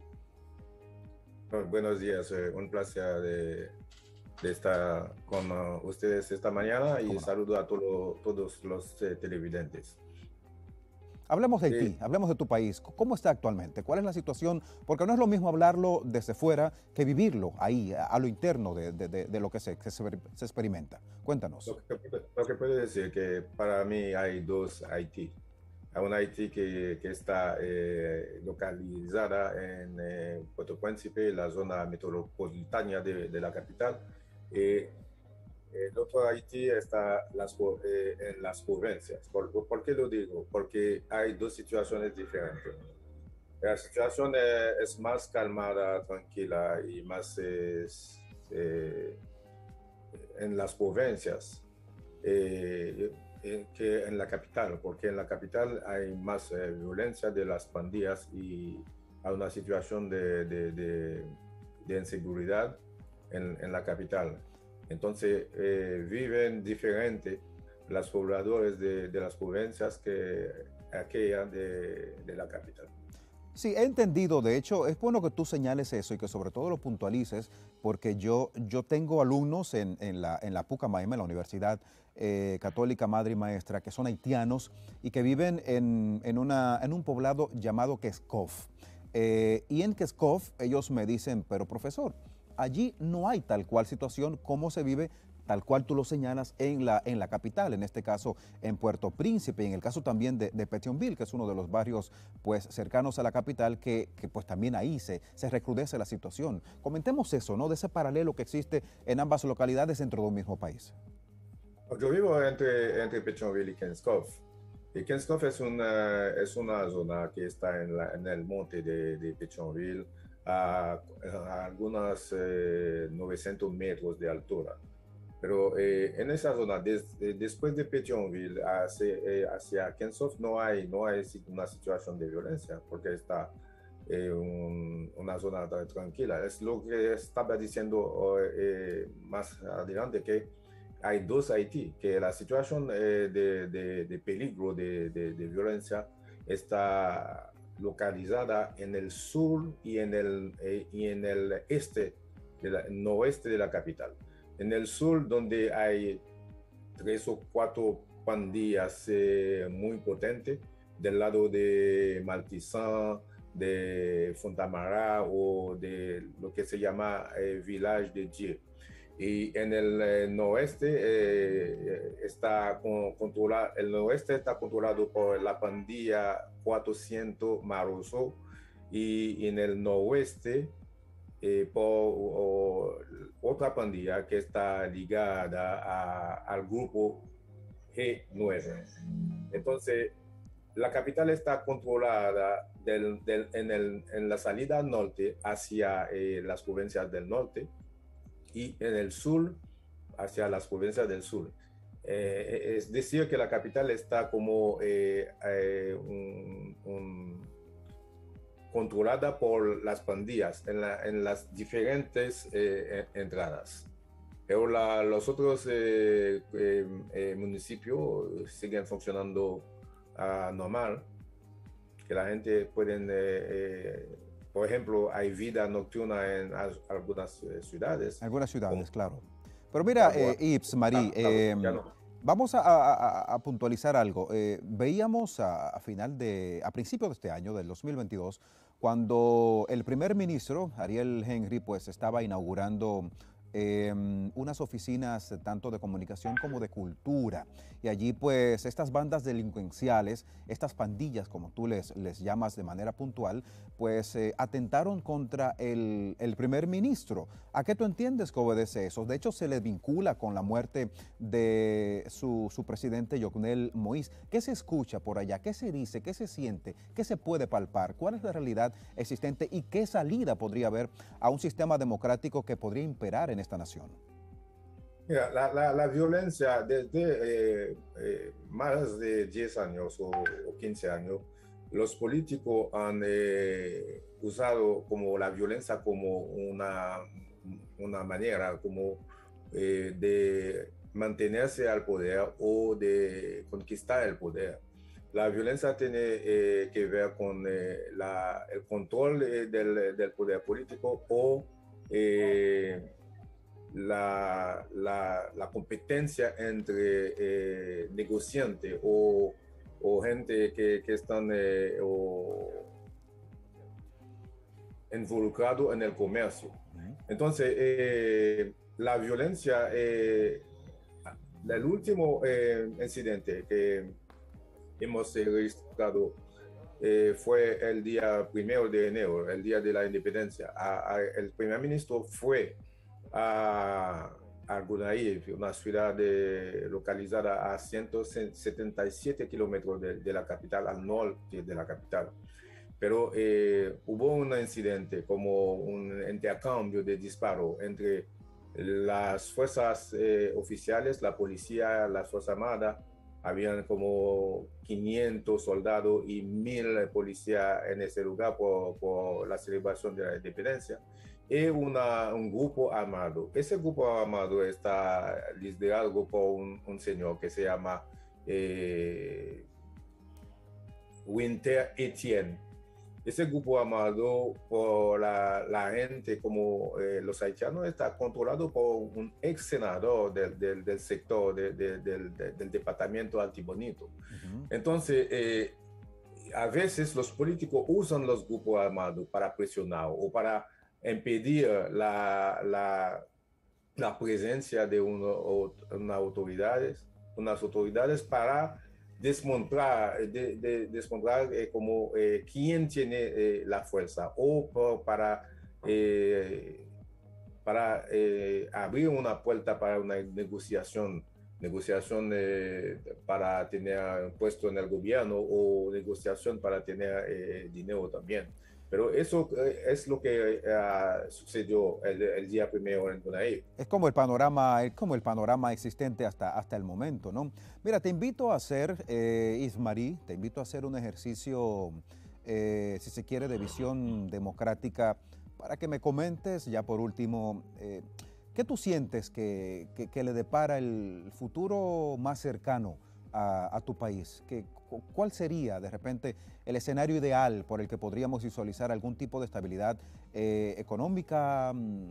Speaker 14: Buenos días, eh, un placer de, de estar con uh, ustedes esta mañana y no? saludo a todo, todos los eh, televidentes.
Speaker 2: Hablemos de Haití, sí. hablemos de tu país. ¿Cómo está actualmente? ¿Cuál es la situación? Porque no es lo mismo hablarlo desde fuera que vivirlo ahí, a, a lo interno de, de, de, de lo que se, que se, se experimenta. Cuéntanos.
Speaker 14: Lo que, lo que puedo decir es que para mí hay dos Haití. Hay una Haití que, que está eh, localizada en eh, Puerto Príncipe, la zona metropolitana de, de la capital. Y el otro Haití está las, eh, en las provincias. ¿Por, ¿Por qué lo digo? Porque hay dos situaciones diferentes. La situación eh, es más calmada, tranquila y más, eh, eh, en las provincias eh, eh, que en la capital, porque en la capital hay más eh, violencia de las pandillas y hay una situación de, de, de, de inseguridad en, en la capital. Entonces eh, viven diferente los pobladores de, de las provincias que aquella de, de la capital.
Speaker 2: Sí, he entendido. De hecho, es bueno que tú señales eso y que sobre todo lo puntualices, porque yo, yo tengo alumnos en, en, la, en la Pucamaima, en la Universidad eh, Católica Madre y Maestra, que son haitianos y que viven en, en, una, en un poblado llamado Quescof. Eh, y en Quescof ellos me dicen, pero profesor, allí no hay tal cual situación como se vive tal cual tú lo señalas en la, en la capital, en este caso en Puerto Príncipe, y en el caso también de, de Petionville, que es uno de los barrios pues, cercanos a la capital, que, que pues también ahí se, se recrudece la situación. Comentemos eso, ¿no? De ese paralelo que existe en ambas localidades dentro de un mismo país.
Speaker 14: Yo vivo entre, entre Petionville y Quescof. Y Quescof es una, es una zona que está en, la, en el monte de, de Petionville, a, a algunos eh, novecientos metros de altura. Pero eh, en esa zona, des, eh, después de Petionville hacia, eh, hacia Quescof, no hay, no hay una situación de violencia, porque está eh, un, una zona tranquila. Es lo que estaba diciendo eh, más adelante, que hay dos Haití, que la situación eh, de, de, de peligro, de, de, de violencia, está localizada en el sur y en el, eh, y en el este, de la, noroeste de la capital. En el sur, donde hay tres o cuatro pandillas eh, muy potentes, del lado de Maltizan, de Fontamara o de lo que se llama eh, Village de Dieu. Y en el eh, noroeste eh, está con, controlado, el noroeste está controlado por la pandilla cuatrocientos Maroso, y, y en el noroeste eh, por o, otra pandilla que está ligada a, al grupo G nueve. Entonces, la capital está controlada del, del, en, el, en la salida norte hacia eh, las provincias del norte, y en el sur hacia las provincias del sur. Eh, es decir, que la capital está como eh, eh, un, un, controlada por las pandillas en, la, en las diferentes eh, entradas. Pero la, los otros eh, eh, eh, municipios siguen funcionando uh, normal, que la gente puede... Eh, eh, por ejemplo, hay vida nocturna en algunas eh, ciudades.
Speaker 2: Algunas ciudades, claro. Pero mira, eh, Ips, Marí, eh, no. vamos a, a, a puntualizar algo. Eh, veíamos a, a final de, a principios de este año, del dos mil veintidós, cuando el primer ministro, Ariel Henry, pues estaba inaugurando Eh, unas oficinas tanto de comunicación como de cultura, y allí pues estas bandas delincuenciales, estas pandillas como tú les, les llamas de manera puntual, pues eh, atentaron contra el, el primer ministro. ¿A qué tú entiendes que obedece eso? De hecho se le vincula con la muerte de su, su presidente Jovenel Moïse. ¿Qué se escucha por allá? ¿Qué se dice? ¿Qué se siente? ¿Qué se puede palpar? ¿Cuál es la realidad existente y qué salida podría haber a un sistema democrático que podría imperar en esta nación?
Speaker 14: Mira, la, la, la violencia desde eh, eh, más de diez años o, o quince años, los políticos han eh, usado como la violencia como una, una manera como eh, de mantenerse al poder o de conquistar el poder. La violencia tiene eh, que ver con eh, la, el control eh, del, del poder político o eh, La, la, la competencia entre eh, negociantes o, o gente que, que están eh, involucrados en el comercio. Entonces, eh, la violencia, eh, el último eh, incidente que hemos registrado eh, fue el día primero de enero, el día de la independencia. A, a, el primer ministro fue a, a Gonaïves, una ciudad de, localizada a ciento setenta y siete kilómetros de, de la capital, al norte de la capital. Pero eh, hubo un incidente, como un intercambio de disparos entre las fuerzas eh, oficiales, la policía, las Fuerzas Armadas, habían como quinientos soldados y mil policías en ese lugar por, por la celebración de la independencia, y una, un grupo armado. Ese grupo armado está liderado por un, un señor que se llama eh, Winter Etienne. Ese grupo armado por la, la gente como eh, los haitianos está controlado por un ex senador del, del, del sector de, de, del, de, del departamento Altibonito. Uh-huh. Entonces, eh, a veces los políticos usan los grupos armados para presionar o para impedir la, la, la presencia de uno, una autoridades, unas autoridades para desmontar, de, de, desmontar eh, como eh, quién tiene eh, la fuerza o por, para, eh, para eh, abrir una puerta para una negociación, negociación eh, para tener puesto en el gobierno o negociación para tener eh, dinero también. Pero eso es lo que uh, sucedió el, el día primero en Conaíba.
Speaker 2: Es como el panorama, es como el panorama existente hasta, hasta el momento, ¿no? Mira, te invito a hacer, eh, Ismarí, te invito a hacer un ejercicio, eh, si se quiere, de visión democrática, para que me comentes, ya por último, eh, ¿qué tú sientes que, que, que le depara el futuro más cercano a, a tu país? ¿Qué, ¿Cuál sería, de repente, el escenario ideal por el que podríamos visualizar algún tipo de estabilidad eh, económica,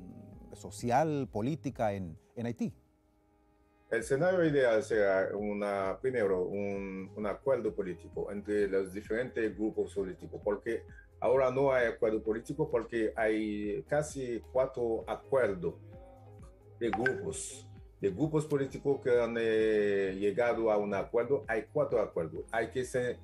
Speaker 2: social, política en, en Haití?
Speaker 14: El escenario ideal será, una, primero, un, un acuerdo político entre los diferentes grupos políticos, porque ahora no hay acuerdo político porque hay casi cuatro acuerdos de grupos. De grupos políticos que han eh, llegado a un acuerdo, hay cuatro acuerdos. Hay que ser,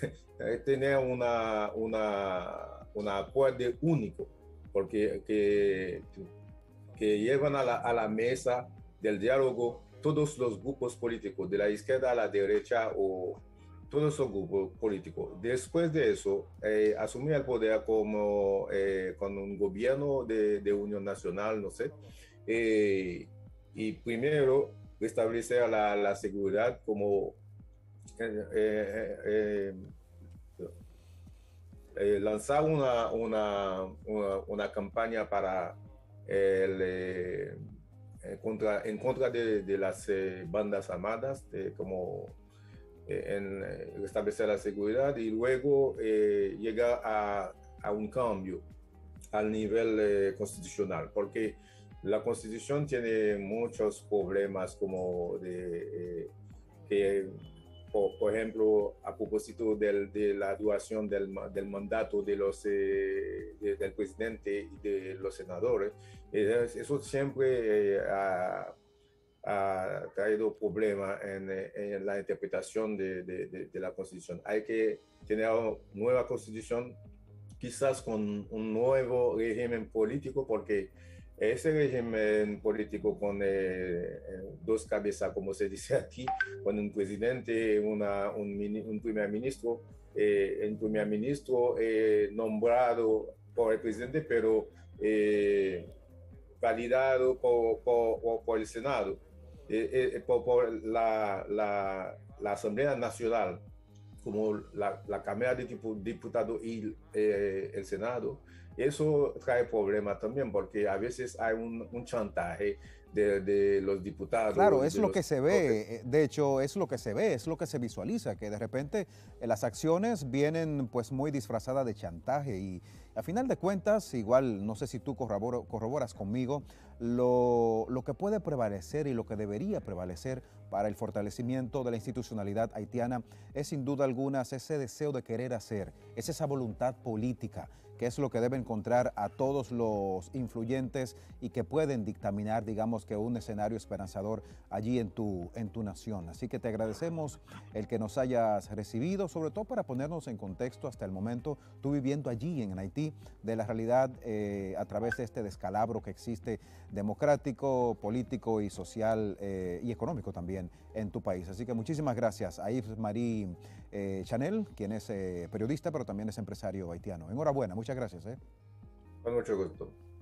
Speaker 14: tener una, una, un acuerdo único, porque que, que llevan a la, a la mesa del diálogo todos los grupos políticos, de la izquierda a la derecha o todos los grupos políticos. Después de eso, eh, asumir el poder como eh, con un gobierno de, de unión nacional, no sé, eh, y primero restablecer la, la seguridad como eh, eh, eh, eh, lanzar una, una, una, una campaña para el, eh, en contra, en contra de, de las eh, bandas armadas, de, como eh, en eh, restablecer la seguridad y luego eh, llegar a, a un cambio al nivel eh, constitucional, porque la Constitución tiene muchos problemas como de, eh, que, por, por ejemplo, a propósito del, de la duración del, del mandato de los, eh, de, del presidente y de los senadores, eh, eso siempre eh, ha, ha traído problemas en, en la interpretación de, de, de, de la Constitución. Hay que tener una nueva Constitución, quizás con un nuevo régimen político, porque ese régimen político con eh, dos cabezas, como se dice aquí, con un presidente, una, un, un primer ministro, eh, un primer ministro eh, nombrado por el presidente, pero eh, validado por, por, por el Senado, eh, eh, por, por la, la, la Asamblea Nacional, como la, la Cámara de Diputados y eh, el Senado. Eso trae problemas también, porque a veces hay un, un chantaje de, de los diputados.
Speaker 2: Claro, es lo
Speaker 14: los,
Speaker 2: que se ve, de hecho es lo que se ve, es lo que se visualiza, que de repente eh, las acciones vienen pues muy disfrazadas de chantaje y a final de cuentas, igual no sé si tú corrobor, corroboras conmigo, lo, lo que puede prevalecer y lo que debería prevalecer para el fortalecimiento de la institucionalidad haitiana es sin duda alguna ese deseo de querer hacer, es esa voluntad política, que es lo que debe encontrar a todos los influyentes y que pueden dictaminar, digamos, que un escenario esperanzador allí en tu, en tu nación. Así que te agradecemos el que nos hayas recibido, sobre todo para ponernos en contexto hasta el momento, tú viviendo allí en Haití, de la realidad eh, a través de este descalabro que existe democrático, político y social eh, y económico también en tu país. Así que muchísimas gracias a Yves-Marie eh, Chanel, quien es eh, periodista, pero también es empresario haitiano. Enhorabuena, muchas gracias. ¿eh?
Speaker 14: Con mucho gusto.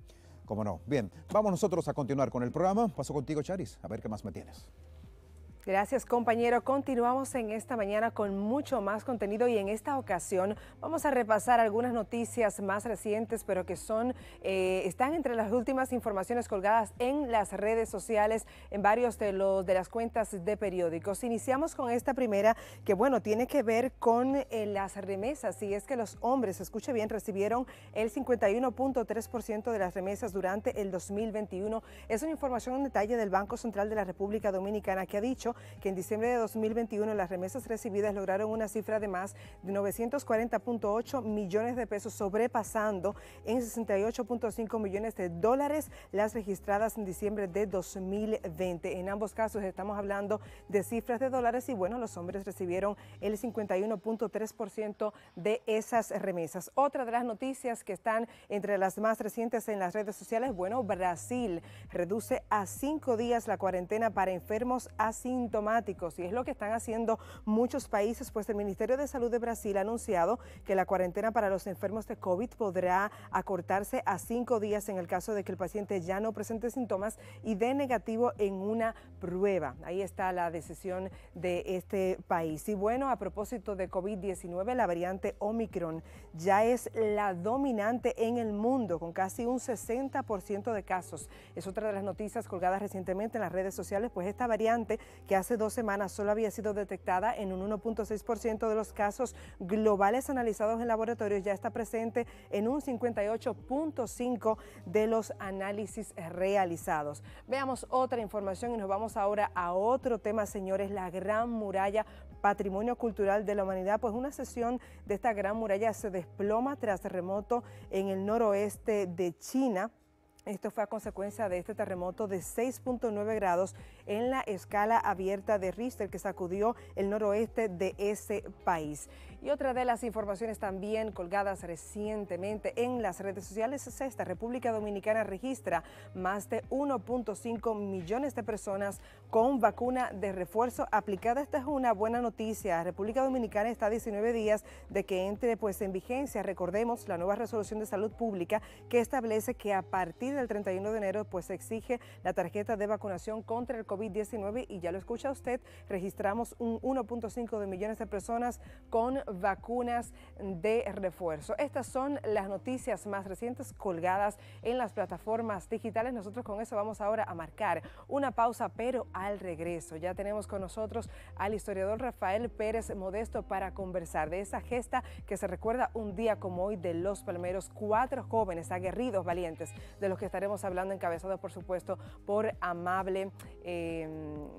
Speaker 2: Cómo no. Bien, vamos nosotros a continuar con el programa. Paso contigo, Charis, a ver qué más me tienes.
Speaker 1: Gracias, compañero. Continuamos en esta mañana con mucho más contenido y en esta ocasión vamos a repasar algunas noticias más recientes, pero que son eh, están entre las últimas informaciones colgadas en las redes sociales, en varios de los de las cuentas de periódicos. Iniciamos con esta primera, que bueno, tiene que ver con eh, las remesas, y es que los hombres, escuche bien, recibieron el cincuenta y uno punto tres por ciento de las remesas durante el dos mil veintiuno. Es una información en detalle del Banco Central de la República Dominicana, que ha dicho que en diciembre de dos mil veintiuno las remesas recibidas lograron una cifra de más de novecientos cuarenta punto ocho millones de pesos, sobrepasando en sesenta y ocho punto cinco millones de dólares las registradas en diciembre de dos mil veinte. En ambos casos estamos hablando de cifras de dólares y bueno, los hombres recibieron el cincuenta y uno punto tres por ciento de esas remesas. Otra de las noticias que están entre las más recientes en las redes sociales, bueno, Brasil reduce a cinco días la cuarentena para enfermos asintomáticos, y es lo que están haciendo muchos países, pues el Ministerio de Salud de Brasil ha anunciado que la cuarentena para los enfermos de COVID podrá acortarse a cinco días en el caso de que el paciente ya no presente síntomas y dé negativo en una prueba. Ahí está la decisión de este país. Y bueno, a propósito de COVID diecinueve, la variante Omicron ya es la dominante en el mundo, con casi un sesenta por ciento de casos. Es otra de las noticias colgadas recientemente en las redes sociales, pues esta variante, que hace dos semanas solo había sido detectada en un uno punto seis por ciento de los casos globales analizados en laboratorios, ya está presente en un cincuenta y ocho punto cinco por ciento de los análisis realizados. Veamos otra información y nos vamos ahora a otro tema, señores, la Gran Muralla, Patrimonio Cultural de la Humanidad. Pues una sección de esta Gran Muralla se desploma tras terremoto en el noroeste de China. Esto fue a consecuencia de este terremoto de seis punto nueve grados en la escala abierta de Richter, que sacudió el noroeste de ese país. Y otra de las informaciones también colgadas recientemente en las redes sociales es esta: República Dominicana registra más de uno punto cinco millones de personas con vacuna de refuerzo aplicada. Esta es una buena noticia. República Dominicana está a diecinueve días de que entre pues en vigencia, recordemos, la nueva resolución de salud pública que establece que a partir del treinta y uno de enero pues se exige la tarjeta de vacunación contra el COVID diecinueve, y ya lo escucha usted, registramos un uno punto cinco de millones de personas con vacunas de refuerzo. Estas son las noticias más recientes colgadas en las plataformas digitales. Nosotros con eso vamos ahora a marcar una pausa, pero al regreso ya tenemos con nosotros al historiador Rafael Pérez Modesto para conversar de esa gesta que se recuerda un día como hoy de Los Palmeros, cuatro jóvenes aguerridos, valientes, de los que estaremos hablando, encabezados por supuesto por Amable, eh,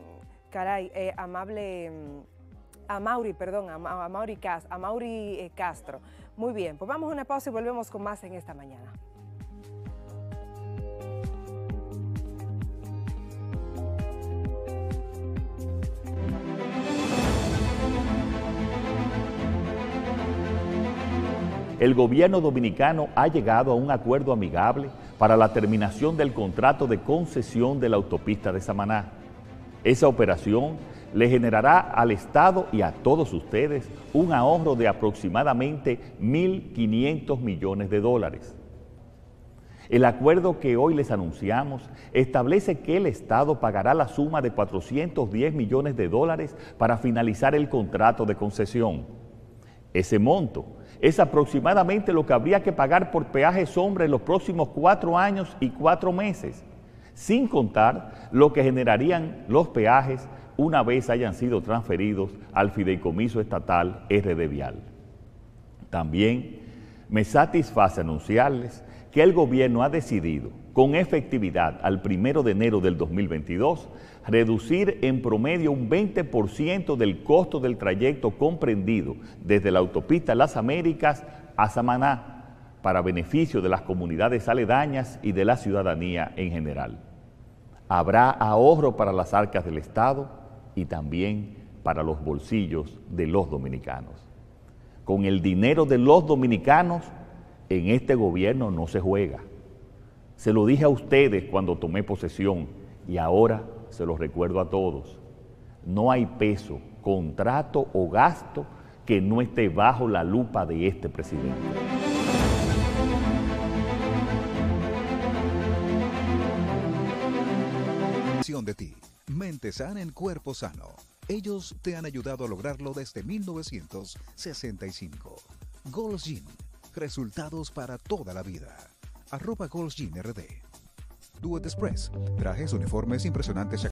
Speaker 1: caray, eh, Amable... A Mauri, perdón, a, a Mauri, Castro, a Mauri eh, Castro. Muy bien, pues vamos a una pausa y volvemos con más en esta mañana.
Speaker 5: El gobierno dominicano ha llegado a un acuerdo amigable para la terminación del contrato de concesión de la autopista de Samaná. Esa operación le generará al Estado y a todos ustedes un ahorro de aproximadamente mil quinientos millones de dólares. El acuerdo que hoy les anunciamos establece que el Estado pagará la suma de cuatrocientos diez millones de dólares para finalizar el contrato de concesión. Ese monto es aproximadamente lo que habría que pagar por peaje sombra en los próximos cuatro años y cuatro meses, sin contar lo que generarían los peajes una vez hayan sido transferidos al Fideicomiso Estatal R D Vial. También me satisface anunciarles que el gobierno ha decidido, con efectividad al primero de enero del dos mil veintidós, reducir en promedio un veinte por ciento del costo del trayecto comprendido desde la autopista Las Américas a Samaná, para beneficio de las comunidades aledañas y de la ciudadanía en general. Habrá ahorro para las arcas del Estado y también para los bolsillos de los dominicanos. Con el dinero de los dominicanos, en este gobierno no se juega. Se lo dije a ustedes cuando tomé posesión y ahora se lo recuerdo a todos. No hay peso, contrato o gasto que no esté bajo la lupa de este presidente.
Speaker 15: versión de ti. Mente sana en cuerpo sano. Ellos te han ayudado a lograrlo desde mil novecientos sesenta y cinco. Gold's Gym. Resultados para toda la vida. Arroba Gold's Gym R D. Duet Express. Trajes uniformes impresionantes.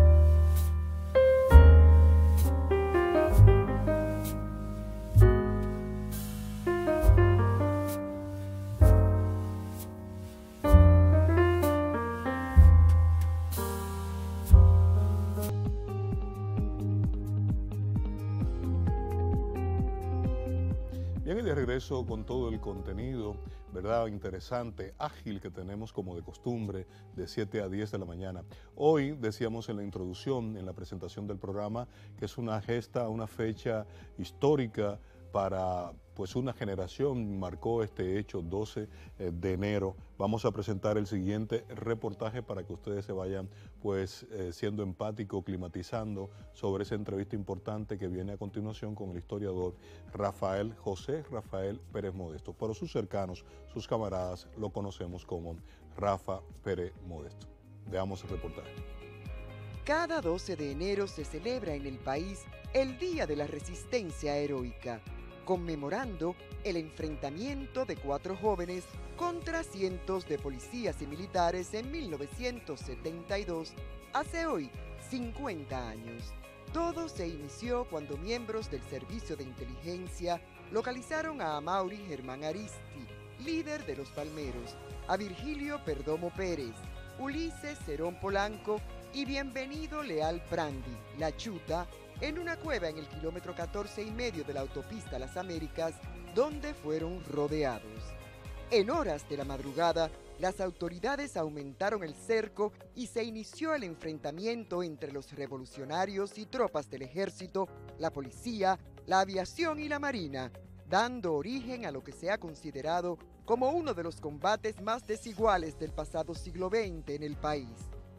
Speaker 3: Bien, y de regreso con todo el contenido, ¿verdad? Interesante, ágil que tenemos como de costumbre, de siete a diez de la mañana. Hoy decíamos en la introducción, en la presentación del programa, que es una gesta, una fecha histórica para pues una generación, marcó este hecho doce de enero. Vamos a presentar el siguiente reportaje para que ustedes se vayan pues eh, siendo empáticos, climatizando sobre esa entrevista importante que viene a continuación con el historiador Rafael José Rafael Pérez Modesto. Para sus cercanos, sus camaradas, lo conocemos como Rafa Pérez Modesto. Veamos el reportaje.
Speaker 6: Cada doce de enero se celebra en el país el Día de la Resistencia Heroica, conmemorando el enfrentamiento de cuatro jóvenes contra cientos de policías y militares en mil novecientos setenta y dos, hace hoy cincuenta años. Todo se inició cuando miembros del Servicio de Inteligencia localizaron a Amaury Germán Aristi, líder de los Palmeros, a Virgilio Perdomo Pérez, Ulises Cerón Polanco y Bienvenido Leal Prandi, La Chuta, en una cueva en el kilómetro catorce y medio de la autopista Las Américas, donde fueron rodeados. En horas de la madrugada, las autoridades aumentaron el cerco y se inició el enfrentamiento entre los revolucionarios y tropas del ejército, la policía, la aviación y la marina, dando origen a lo que se ha considerado como uno de los combates más desiguales del pasado siglo veinte en el país.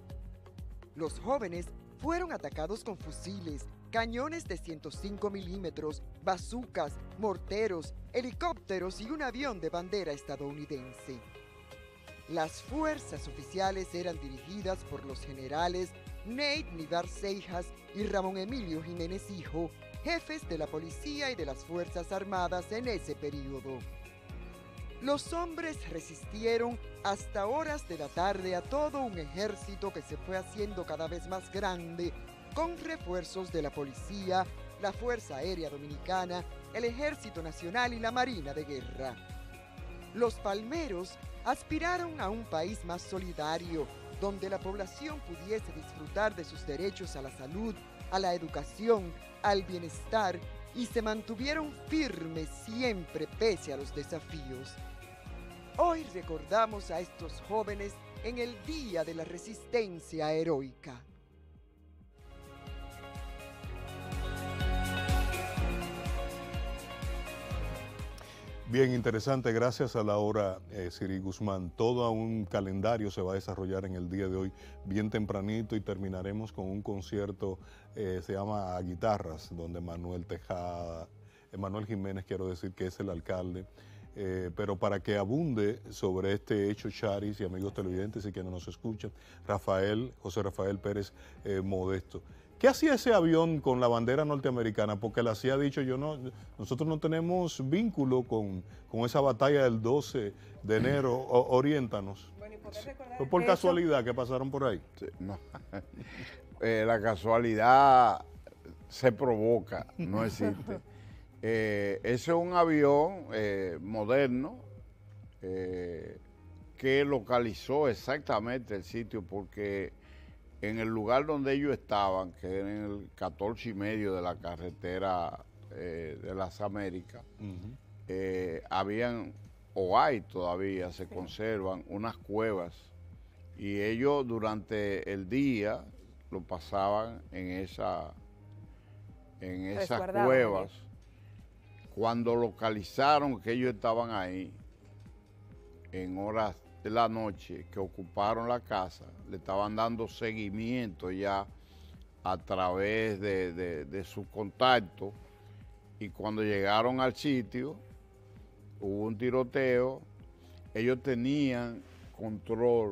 Speaker 6: Los jóvenes fueron atacados con fusiles, cañones de ciento cinco milímetros, bazucas, morteros, helicópteros y un avión de bandera estadounidense. Las fuerzas oficiales eran dirigidas por los generales Nate Nivar Seijas y Ramón Emilio Jiménez Hijo, jefes de la policía y de las Fuerzas Armadas en ese periodo. Los hombres resistieron hasta horas de la tarde a todo un ejército que se fue haciendo cada vez más grande, con refuerzos de la policía, la Fuerza Aérea Dominicana, el Ejército Nacional y la Marina de Guerra. Los palmeros aspiraron a un país más solidario, donde la población pudiese disfrutar de sus derechos a la salud, a la educación, al bienestar, y se mantuvieron firmes siempre pese a los desafíos. Hoy recordamos a estos jóvenes en el Día de la Resistencia Heroica.
Speaker 3: Bien, interesante. Gracias a la hora, eh, Siri Guzmán. Todo un calendario se va a desarrollar en el día de hoy, bien tempranito, y terminaremos con un concierto, eh, se llama A Guitarras, donde Manuel Tejada, eh, Manuel Jiménez, quiero decir que es el alcalde, eh, pero para que abunde sobre este hecho, Charis y amigos televidentes y quienes nos escuchan, Rafael, José Rafael Pérez eh, Modesto. ¿Qué hacía ese avión con la bandera norteamericana? Porque la C I A ha dicho, yo no, nosotros no tenemos vínculo con, con esa batalla del doce de enero, o, oriéntanos. Bueno, ¿fue por casualidad que pasaron por ahí?
Speaker 16: Sí, no. eh, la casualidad se provoca, no existe. eh, ese es un avión eh, moderno eh, que localizó exactamente el sitio, porque en el lugar donde ellos estaban, que era en el catorce y medio de la carretera eh, de las Américas, uh-huh. eh, habían, o hay todavía, se sí. conservan unas cuevas, y ellos durante el día lo pasaban en, esa, en esas cuevas. ¿Eh? Cuando localizaron que ellos estaban ahí, en horas de la noche que ocuparon la casa, le estaban dando seguimiento ya a través de, de, de su contacto, y cuando llegaron al sitio hubo un tiroteo. Ellos tenían control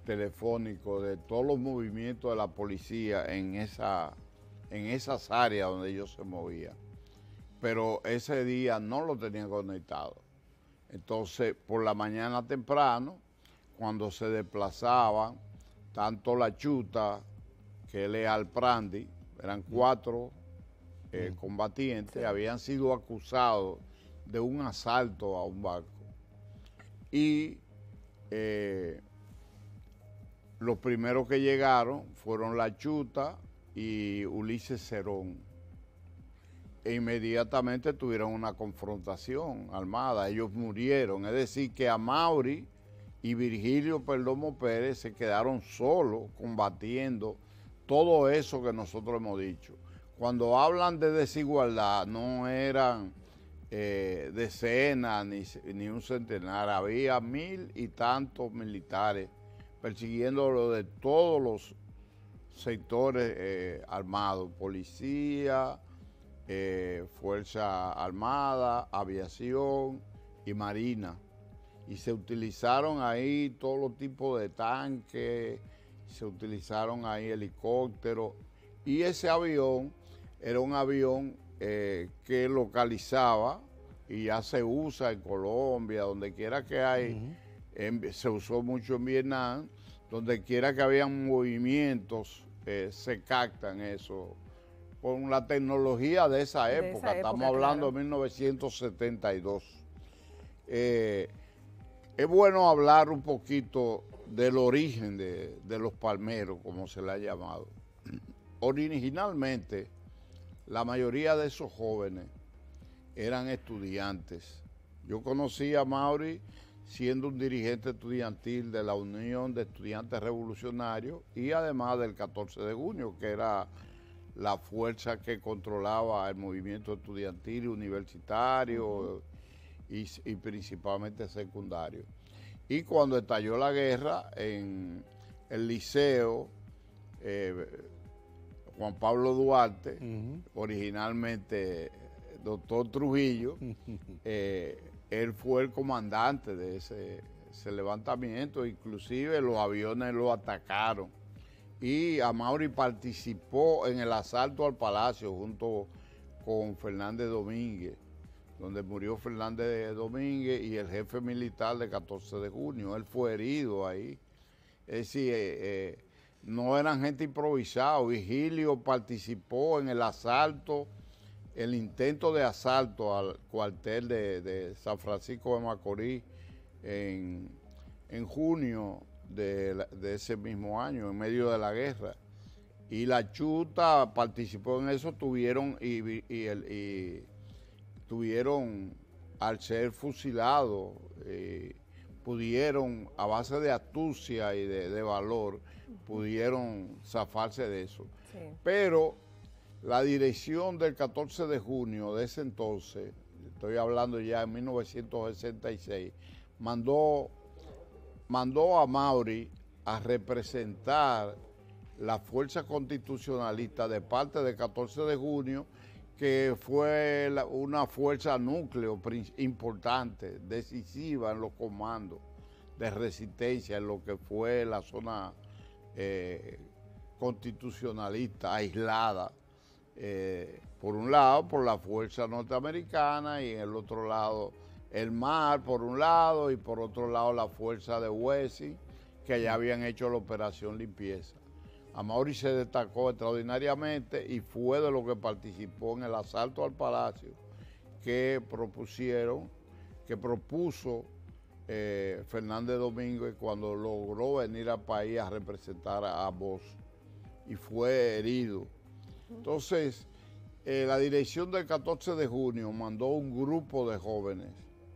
Speaker 16: telefónico de todos los movimientos de la policía en, esa, en esas áreas donde ellos se movían. Pero ese día no lo tenían conectado. Entonces, por la mañana temprano, cuando se desplazaban, tanto la Chuta, que él es Alprandi, eran cuatro eh, combatientes, habían sido acusados de un asalto a un barco. Y eh, los primeros que llegaron fueron la Chuta y Ulises Cerón. E inmediatamente tuvieron una confrontación armada, ellos murieron. Es decir, que Amaury y Virgilio Perdomo Pérez se quedaron solos combatiendo todo eso que nosotros hemos dicho. Cuando hablan de desigualdad, no eran eh, decenas ni, ni un centenar, había mil y tantos militares persiguiéndolo de todos los sectores eh, armados, policía, eh, Fuerza Armada, aviación y marina. Y se utilizaron ahí todos los tipos de tanques, se utilizaron ahí helicópteros, y ese avión era un avión eh, que localizaba, y ya se usa en Colombia, donde quiera que hay, uh-huh. en, se usó mucho en Vietnam, donde quiera que habían movimientos, eh, se captan eso, con la tecnología de esa época, de esa época estamos hablando claro. de mil novecientos setenta y dos. Eh, es bueno hablar un poquito del origen de, de los palmeros, como se le ha llamado. Originalmente, la mayoría de esos jóvenes eran estudiantes. Yo conocí a Amaury siendo un dirigente estudiantil de la Unión de Estudiantes Revolucionarios y además del catorce de junio, que era la fuerza que controlaba el movimiento estudiantil universitario uh-huh. y, y principalmente secundario. Y cuando estalló la guerra en el liceo, eh, Juan Pablo Duarte, uh-huh. originalmente doctor Trujillo, eh, él fue el comandante de ese, ese levantamiento, inclusive los aviones lo atacaron. Y Amaury participó en el asalto al Palacio junto con Fernández Domínguez, donde murió Fernández Domínguez y el jefe militar de catorce de junio. Él fue herido ahí. Es decir, eh, eh, no eran gente improvisada. Virgilio participó en el asalto, el intento de asalto al cuartel de, de San Francisco de Macorís en, en junio de, de ese mismo año, en medio de la guerra. Y la Chuta participó en eso, tuvieron y, y, el, y tuvieron al ser fusilados, eh, pudieron, a base de astucia y de, de valor, pudieron zafarse de eso. Sí. Pero la dirección del catorce de junio de ese entonces, estoy hablando ya en mil novecientos sesenta y seis, mandó, mandó a Amaury a representar la fuerza constitucionalista de parte del catorce de junio, que fue la, una fuerza núcleo importante, decisiva en los comandos de resistencia, en lo que fue la zona eh, constitucionalista aislada, eh, por un lado por la fuerza norteamericana y en el otro lado el mar por un lado y por otro lado la fuerza de Wessing, que ya habían hecho la operación limpieza. Amaury se destacó extraordinariamente y fue de lo que participó en el asalto al Palacio que propusieron, que propuso eh, Fernández Domínguez cuando logró venir al país a representar a Bosch y fue herido. Entonces, eh, la dirección del catorce de junio mandó un grupo de jóvenes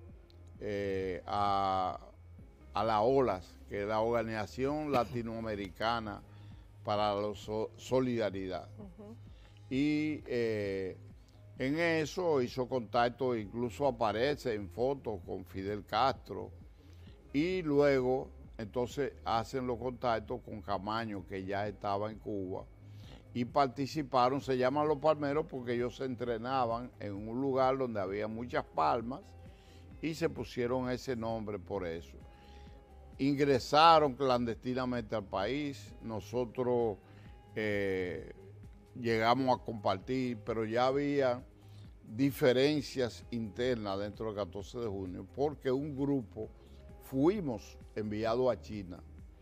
Speaker 16: eh, a, a la OLAS, que es la Organización Latinoamericana para la Solidaridad. Uh-huh. Y eh, en eso hizo contacto, incluso aparece en fotos con Fidel Castro, y luego entonces hacen los contactos con Camaño, que ya estaba en Cuba, y participaron. Se llaman Los Palmeros porque ellos se entrenaban en un lugar donde había muchas palmas y se pusieron ese nombre por eso. ingresaron clandestinamente al país. Nosotros eh, llegamos a compartir, pero ya había diferencias internas dentro del catorce de junio, porque un grupo fuimos enviados a China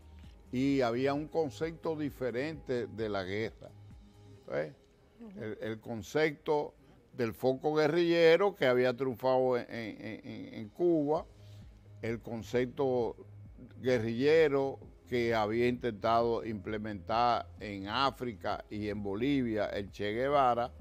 Speaker 16: y había un concepto diferente de la guerra. ¿Ves? El, el concepto del foco guerrillero que había triunfado en, en, en Cuba, el concepto guerrillero que había intentado implementar en África y en Bolivia el Che Guevara,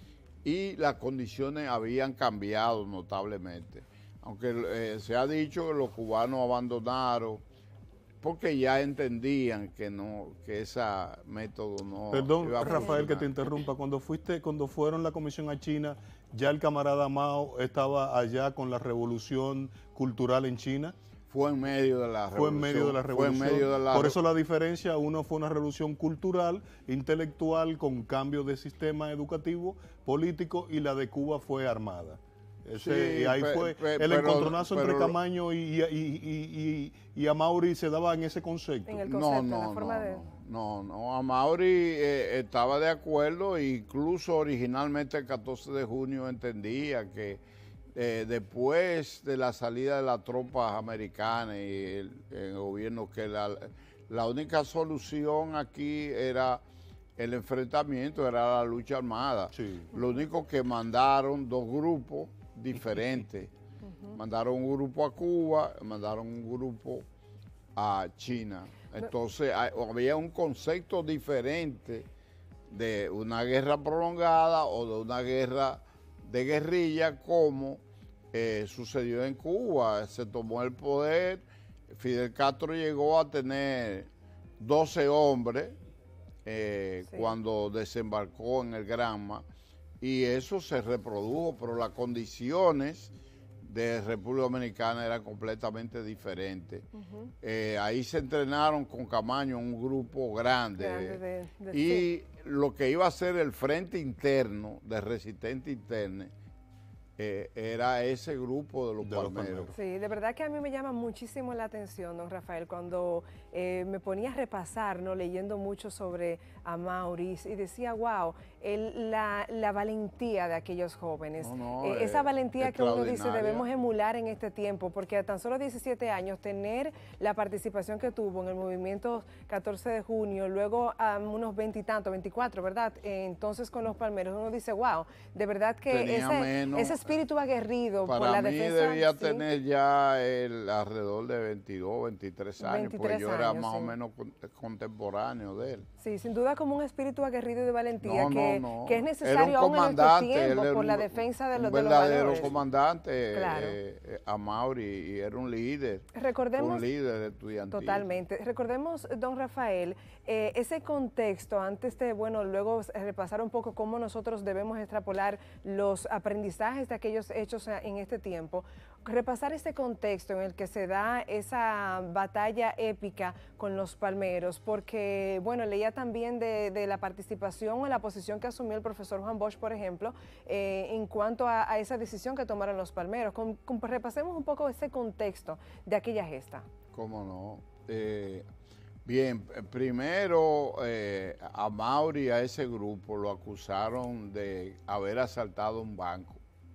Speaker 16: y las condiciones habían cambiado notablemente. Aunque eh, se ha dicho que los cubanos abandonaron porque ya entendían que no, que ese método no
Speaker 3: Perdón,
Speaker 16: iba a
Speaker 3: Rafael,
Speaker 16: funcionar.
Speaker 3: que te interrumpa. Cuando fuiste, cuando fueron la comisión a China, ¿ya el camarada Mao estaba allá con la revolución cultural en China?
Speaker 16: Fue en medio de la revolución.
Speaker 3: Fue en medio de la revolución.
Speaker 16: Fue en medio de la
Speaker 3: Por eso la diferencia, uno fue una revolución cultural, intelectual, con cambio de sistema educativo, político, y la de Cuba fue armada. Ese,
Speaker 16: Sí,
Speaker 3: y ahí
Speaker 16: pe-
Speaker 3: fue
Speaker 16: pe-
Speaker 3: el
Speaker 16: pero-
Speaker 3: encontronazo entre
Speaker 16: pero-
Speaker 3: Camaño y, y, y, y, y Amaury se daba en ese concepto.
Speaker 1: En el
Speaker 16: No,
Speaker 1: concepto, en
Speaker 16: no,
Speaker 1: la forma
Speaker 16: no,
Speaker 1: de...
Speaker 16: No, no, Amaury eh, estaba de acuerdo, incluso originalmente el catorce de junio entendía que eh, después de la salida de las tropas americanas y el, el gobierno, que la, la única solución aquí era el enfrentamiento, era la lucha armada.
Speaker 3: Sí.
Speaker 16: Lo único que mandaron dos grupos diferentes. Mandaron un grupo a Cuba, mandaron un grupo a China. Entonces hay- había un concepto diferente de una guerra prolongada o de una guerra de guerrilla, como eh, sucedió en Cuba. Se tomó el poder, Fidel Castro llegó a tener doce hombres eh,
Speaker 1: Sí.
Speaker 16: cuando desembarcó en el Granma, y eso se reprodujo, pero las condiciones de República Dominicana eran completamente diferentes.
Speaker 1: Ujú.
Speaker 16: Eh, ahí se entrenaron con Camaño un grupo grande,
Speaker 1: Grande de- de-
Speaker 16: y
Speaker 1: sí.
Speaker 16: lo que iba a ser el frente interno de resistente interno eh, era ese grupo de los
Speaker 3: De los
Speaker 16: palmeros.
Speaker 3: palmeros.
Speaker 1: Sí, de verdad que a mí me llama muchísimo la atención, don Rafael, cuando eh, me ponía a repasar, ¿no? Leyendo mucho sobre Amaury, y decía, wow, el- la, la valentía de aquellos jóvenes.
Speaker 16: No, no,
Speaker 1: Eh,
Speaker 16: eh,
Speaker 1: esa valentía que uno dice
Speaker 16: extraordinaria.
Speaker 1: debemos emular en este tiempo, porque a tan solo diecisiete años tener la participación que tuvo en el movimiento catorce de junio, luego a unos veintitantos, veinticuatro, ¿verdad? Eh, entonces con los palmeros uno dice, wow, de verdad que
Speaker 16: Tenía
Speaker 1: ese,
Speaker 16: menos.
Speaker 1: ese espíritu aguerrido por
Speaker 16: Para
Speaker 1: la
Speaker 16: mí
Speaker 1: defensa.
Speaker 16: debía
Speaker 1: sí.
Speaker 16: tener ya el, alrededor de veintidós, veintitrés años, porque
Speaker 1: veintitrés
Speaker 16: yo era
Speaker 1: años,
Speaker 16: más
Speaker 1: sí.
Speaker 16: o menos con- contemporáneo de él.
Speaker 1: Sí, sin duda como un espíritu aguerrido y de valentía
Speaker 16: No, no,
Speaker 1: que,
Speaker 16: no.
Speaker 1: que es
Speaker 16: Era un
Speaker 1: necesario aún en nuestro
Speaker 16: comandante, él
Speaker 1: tiempo
Speaker 16: era
Speaker 1: por
Speaker 16: un-
Speaker 1: la defensa de,
Speaker 16: un
Speaker 1: los de los
Speaker 16: verdadero
Speaker 1: valores.
Speaker 16: comandante,
Speaker 1: Claro.
Speaker 16: eh, eh, Amaury, y era un líder.
Speaker 1: Recordemos-
Speaker 16: un líder estudiantil.
Speaker 1: Totalmente. Recordemos, don Rafael, eh, ese contexto, antes de, bueno, luego repasar un poco cómo nosotros debemos extrapolar los aprendizajes de aquellos hechos en este tiempo, repasar ese contexto en el que se da esa batalla épica con los palmeros, porque, bueno, leía también de, de la participación o la posición que asumió el profesor Juan Bosch, por ejemplo, eh, en cuanto a, a esa decisión que tomaron los palmeros. Con- con- repasemos un poco ese contexto de aquella gesta.
Speaker 16: ¿Cómo no? Eh, bien, eh, primero eh, a Amaury y a ese grupo lo acusaron de haber asaltado un banco.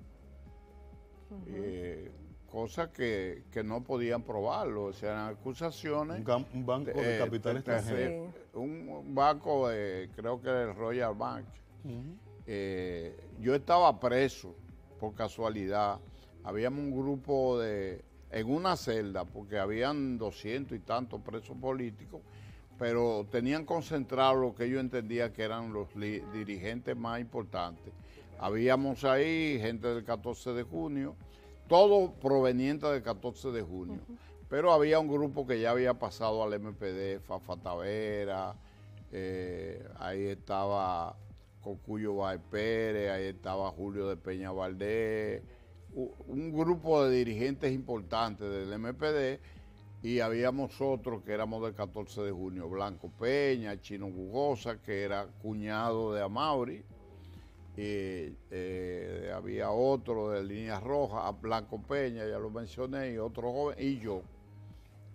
Speaker 16: Eh, cosa que, que no podían probarlo, o sea, eran acusaciones.
Speaker 3: Un, gam- un banco de
Speaker 16: eh,
Speaker 3: capital
Speaker 16: de-
Speaker 3: extranjero.
Speaker 16: Un, un banco, de, creo que era el Royal Bank.
Speaker 3: Ujú.
Speaker 16: Eh, yo estaba preso por casualidad. Habíamos un grupo de, en una celda, porque habían doscientos y tantos presos políticos, pero tenían concentrado lo que yo entendía que eran los li- dirigentes más importantes. Habíamos ahí gente del catorce de junio, todo proveniente del catorce de junio, pero había un grupo que ya había pasado al M P D, Fafa Tavera, eh, ahí estaba Cocuyo Báez Pérez, ahí estaba Julio de Peña Valdés, u- un grupo de dirigentes importantes del M P D, y habíamos otros que éramos del catorce de junio, Blanco Peña, Chino Bugosa, que era cuñado de Amaury, y, eh, había otro de Líneas Rojas, Blanco Peña, ya lo mencioné, y otro joven, y yo,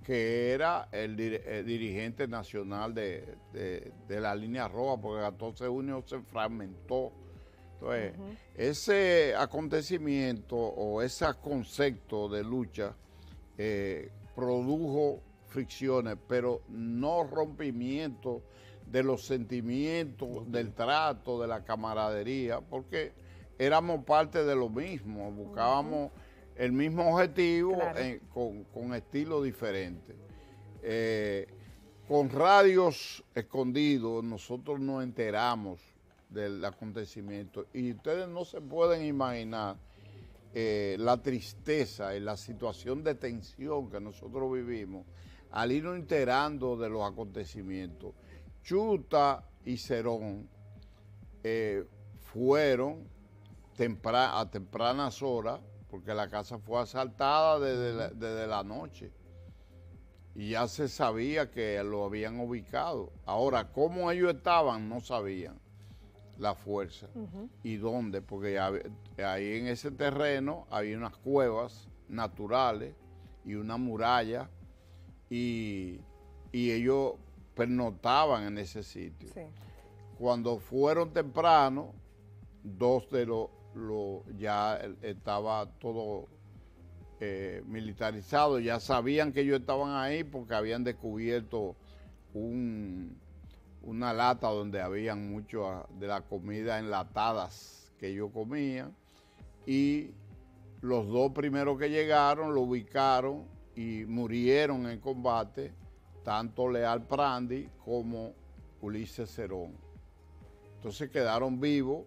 Speaker 16: que era el, dir el dirigente nacional de, de, de la línea roja, porque el catorce de junio se fragmentó. Entonces, uh-huh. ese acontecimiento o ese concepto de lucha eh, produjo fricciones, pero no rompimiento de los sentimientos, okay. del trato, de la camaradería, porque éramos parte de lo mismo, buscábamos uh-huh. el mismo objetivo, claro. en, con, con estilos diferentes. Eh, con radios escondidos nosotros nos enteramos del acontecimiento y ustedes no se pueden imaginar eh, la tristeza y la situación de tensión que nosotros vivimos al irnos enterando de los acontecimientos. Chuta y Cerón eh, fueron tempra a tempranas horas, porque la casa fue asaltada desde la, desde la noche y ya se sabía que lo habían ubicado. Ahora, cómo ellos estaban, no sabían la fuerza uh-huh. y dónde, porque ahí en ese terreno había unas cuevas naturales y una muralla y, y ellos pernotaban en ese sitio. Sí. Cuando fueron temprano, dos de los Lo, ya estaba todo eh, militarizado, ya sabían que ellos estaban ahí porque habían descubierto un, una lata donde habían mucho de la comida enlatadas que ellos comían y los dos primeros que llegaron lo ubicaron y murieron en combate, tanto Leal Prandi como Ulises Cerón. Entonces quedaron vivos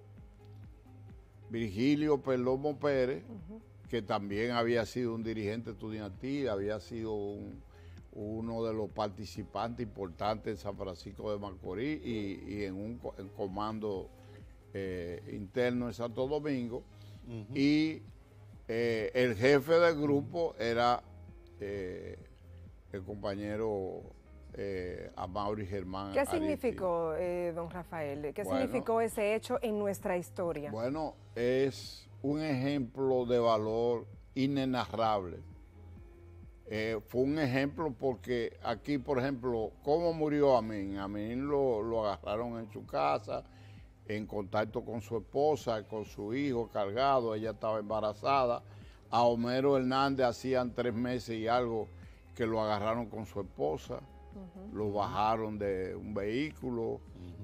Speaker 16: Virgilio Perdomo Pérez, uh-huh. que también había sido un dirigente estudiantil, había sido un, uno de los participantes importantes en San Francisco de Macorís y, y en un en comando eh, interno en Santo Domingo. Uh-huh. Y eh, el jefe del grupo era eh, el compañero eh, Amaury Germán.
Speaker 1: ¿Qué significó, eh, don Rafael? ¿Qué bueno, significó ese hecho en nuestra historia?
Speaker 16: Bueno, es un ejemplo de valor inenarrable. Eh, fue un ejemplo porque aquí, por ejemplo, ¿cómo murió Amín? Amín lo, lo agarraron en su casa, en contacto con su esposa, con su hijo cargado, ella estaba embarazada. A Homero Hernández hacían tres meses y algo que lo agarraron con su esposa. Uh-huh. Lo bajaron de un vehículo uh-huh.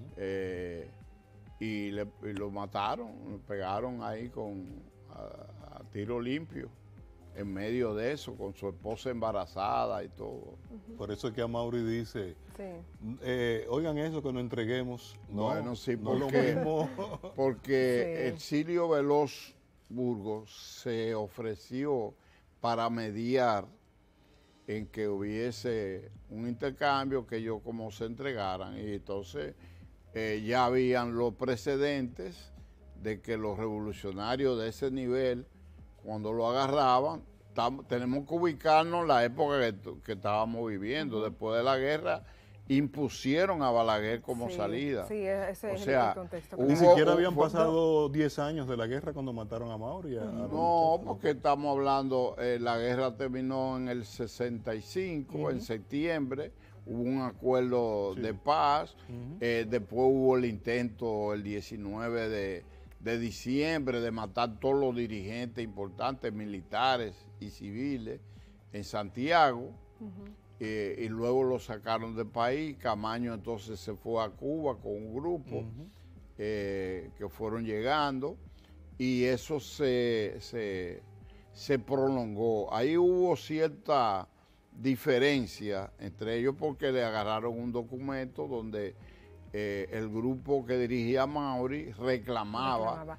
Speaker 16: eh, y, le, y lo mataron, lo pegaron ahí con a, a tiro limpio, en medio de eso, con su esposa embarazada y todo.
Speaker 3: Uh-huh. Por eso es que Amaury dice, sí. eh, oigan eso que nos entreguemos. No,
Speaker 16: bueno, sí,
Speaker 3: no
Speaker 16: porque,
Speaker 3: lo mismo.
Speaker 16: porque sí. Exilio Veloz Burgos se ofreció para mediar en que hubiese un intercambio, que ellos como se entregaran. Y entonces eh, ya habían los precedentes de que los revolucionarios de ese nivel, cuando lo agarraban, tenemos que ubicarnos en la época que, que estábamos viviendo. Uh-huh. Después de la guerra, impusieron a Balaguer como
Speaker 1: sí,
Speaker 16: salida.
Speaker 1: Sí, ese
Speaker 16: o
Speaker 1: es
Speaker 16: sea,
Speaker 1: el contexto.
Speaker 3: Ni siquiera habían pasado diez años de la guerra cuando mataron a Mauri. A,
Speaker 16: uh-huh. No, porque estamos hablando, eh, la guerra terminó en el sesenta y cinco, uh-huh. en septiembre, hubo un acuerdo sí. de paz, uh-huh. eh, después hubo el intento el diecinueve de, de diciembre de matar todos los dirigentes importantes, militares y civiles, en Santiago. Uh-huh. Eh, y luego lo sacaron del país. Camaño entonces se fue a Cuba con un grupo uh-huh. eh, que fueron llegando y eso se, se, se prolongó. Ahí hubo cierta diferencia entre ellos porque le agarraron un documento donde eh, el grupo que dirigía a Mauri reclamaba, reclamaba.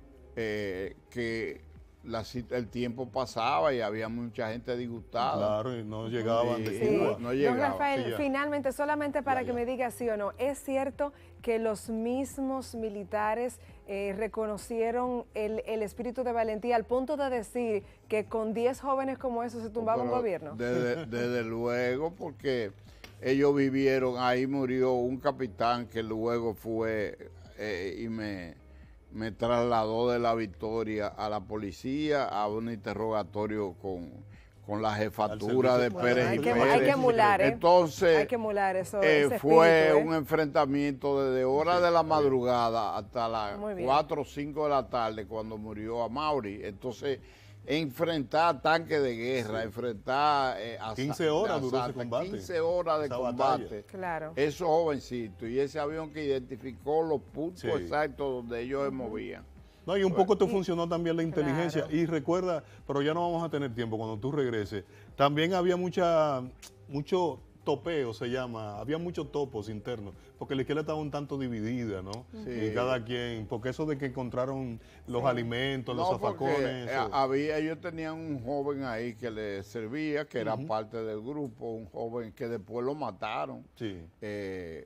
Speaker 16: Eh, que La, el tiempo pasaba y había mucha gente disgustada.
Speaker 3: Claro, y no llegaban de
Speaker 1: sí.
Speaker 3: Cuba.
Speaker 1: No llegaban. Don Rafael, sí, finalmente, solamente para ya, que ya. me diga sí o no, ¿es cierto que los mismos militares eh, reconocieron el, el espíritu de valentía al punto de decir que con diez jóvenes como esos se tumbaba Pero un gobierno?
Speaker 16: Desde, desde luego, porque ellos vivieron, ahí murió un capitán que luego fue eh, y me... me trasladó de La Victoria a la policía a un interrogatorio con, con la jefatura de
Speaker 1: bueno,
Speaker 16: Pérez
Speaker 1: hay
Speaker 16: y
Speaker 1: que,
Speaker 16: Pérez.
Speaker 1: hay que emular, ¿eh?
Speaker 16: Entonces,
Speaker 1: hay que emular eso,
Speaker 16: eh,
Speaker 1: ese
Speaker 16: fue
Speaker 1: espíritu, ¿eh?
Speaker 16: un enfrentamiento desde horas de la madrugada hasta las
Speaker 1: Muy bien.
Speaker 16: cuatro o cinco de la tarde cuando murió Amaury. Entonces, enfrentar tanques de guerra, enfrentar eh, asa-
Speaker 3: quince horas duró ese
Speaker 16: asalto,
Speaker 3: combate.
Speaker 16: quince horas de
Speaker 3: Esa
Speaker 16: combate.
Speaker 3: batalla.
Speaker 1: Claro.
Speaker 16: Esos jovencitos y ese avión que identificó los puntos
Speaker 3: Sí.
Speaker 16: exactos donde ellos se movían.
Speaker 3: No, y un
Speaker 16: Pues,
Speaker 3: poco te funcionó también la inteligencia.
Speaker 1: Claro.
Speaker 3: Y recuerda, pero ya no vamos a tener tiempo cuando tú regreses. También había mucha, mucho topeo, se llama. Había muchos topos internos, porque la izquierda estaba un tanto dividida, ¿no?
Speaker 16: Sí.
Speaker 3: Y cada quien, porque eso de que encontraron los
Speaker 16: Sí.
Speaker 3: alimentos, los
Speaker 16: No, porque,
Speaker 3: zafacones.
Speaker 16: eh,
Speaker 3: eso.
Speaker 16: había, ellos tenían un joven ahí que le servía, que era
Speaker 3: Ujú.
Speaker 16: parte del grupo, un joven que después lo mataron.
Speaker 3: Sí.
Speaker 16: eh,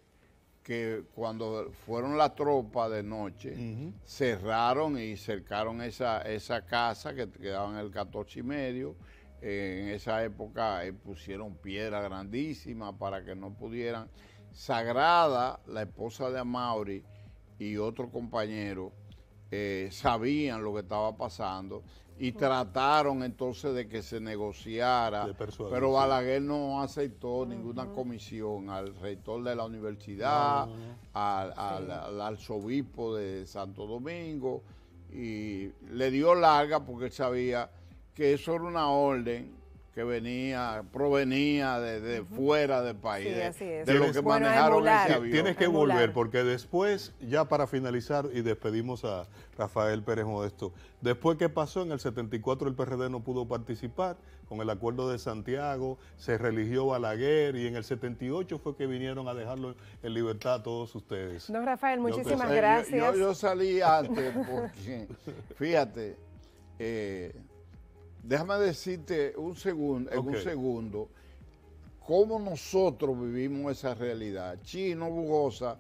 Speaker 16: que cuando fueron las tropas de noche,
Speaker 3: Ujú.
Speaker 16: cerraron y cercaron esa, esa casa que quedaba en el catorce y medio. Eh, en esa época eh, pusieron piedra grandísima para que no pudieran. Sagrada, la esposa de Amaury y otro compañero eh, sabían lo que estaba pasando y trataron entonces de que se negociara,
Speaker 3: De persuadir,
Speaker 16: pero
Speaker 3: sí.
Speaker 16: Balaguer no aceptó ninguna comisión al rector de la universidad,
Speaker 3: No, no, no.
Speaker 16: Al, al- al arzobispo de Santo Domingo, y le dio larga porque él sabía que eso era una orden que venía, provenía de, de fuera del país,
Speaker 1: Sí,
Speaker 16: de,
Speaker 1: así es.
Speaker 16: de lo
Speaker 3: Tienes-
Speaker 16: que
Speaker 1: Bueno,
Speaker 16: manejaron
Speaker 1: emular.
Speaker 16: ese avión.
Speaker 3: Tienes que
Speaker 1: Emular.
Speaker 3: volver, porque después, ya para finalizar, y despedimos a Rafael Pérez Modesto, después que pasó en el setenta y cuatro el P R D no pudo participar, con el acuerdo de Santiago, se religió Balaguer, y en el setenta y ocho fue que vinieron a dejarlo en libertad a todos ustedes.
Speaker 1: Don Rafael,
Speaker 3: Ya ustedes
Speaker 1: muchísimas
Speaker 3: saben.
Speaker 16: Yo-
Speaker 1: gracias.
Speaker 16: Yo, yo salí antes porque, fíjate, eh, déjame decirte un segundo, en un
Speaker 3: Ok.
Speaker 16: segundo, cómo nosotros vivimos esa realidad. Chino Bujosa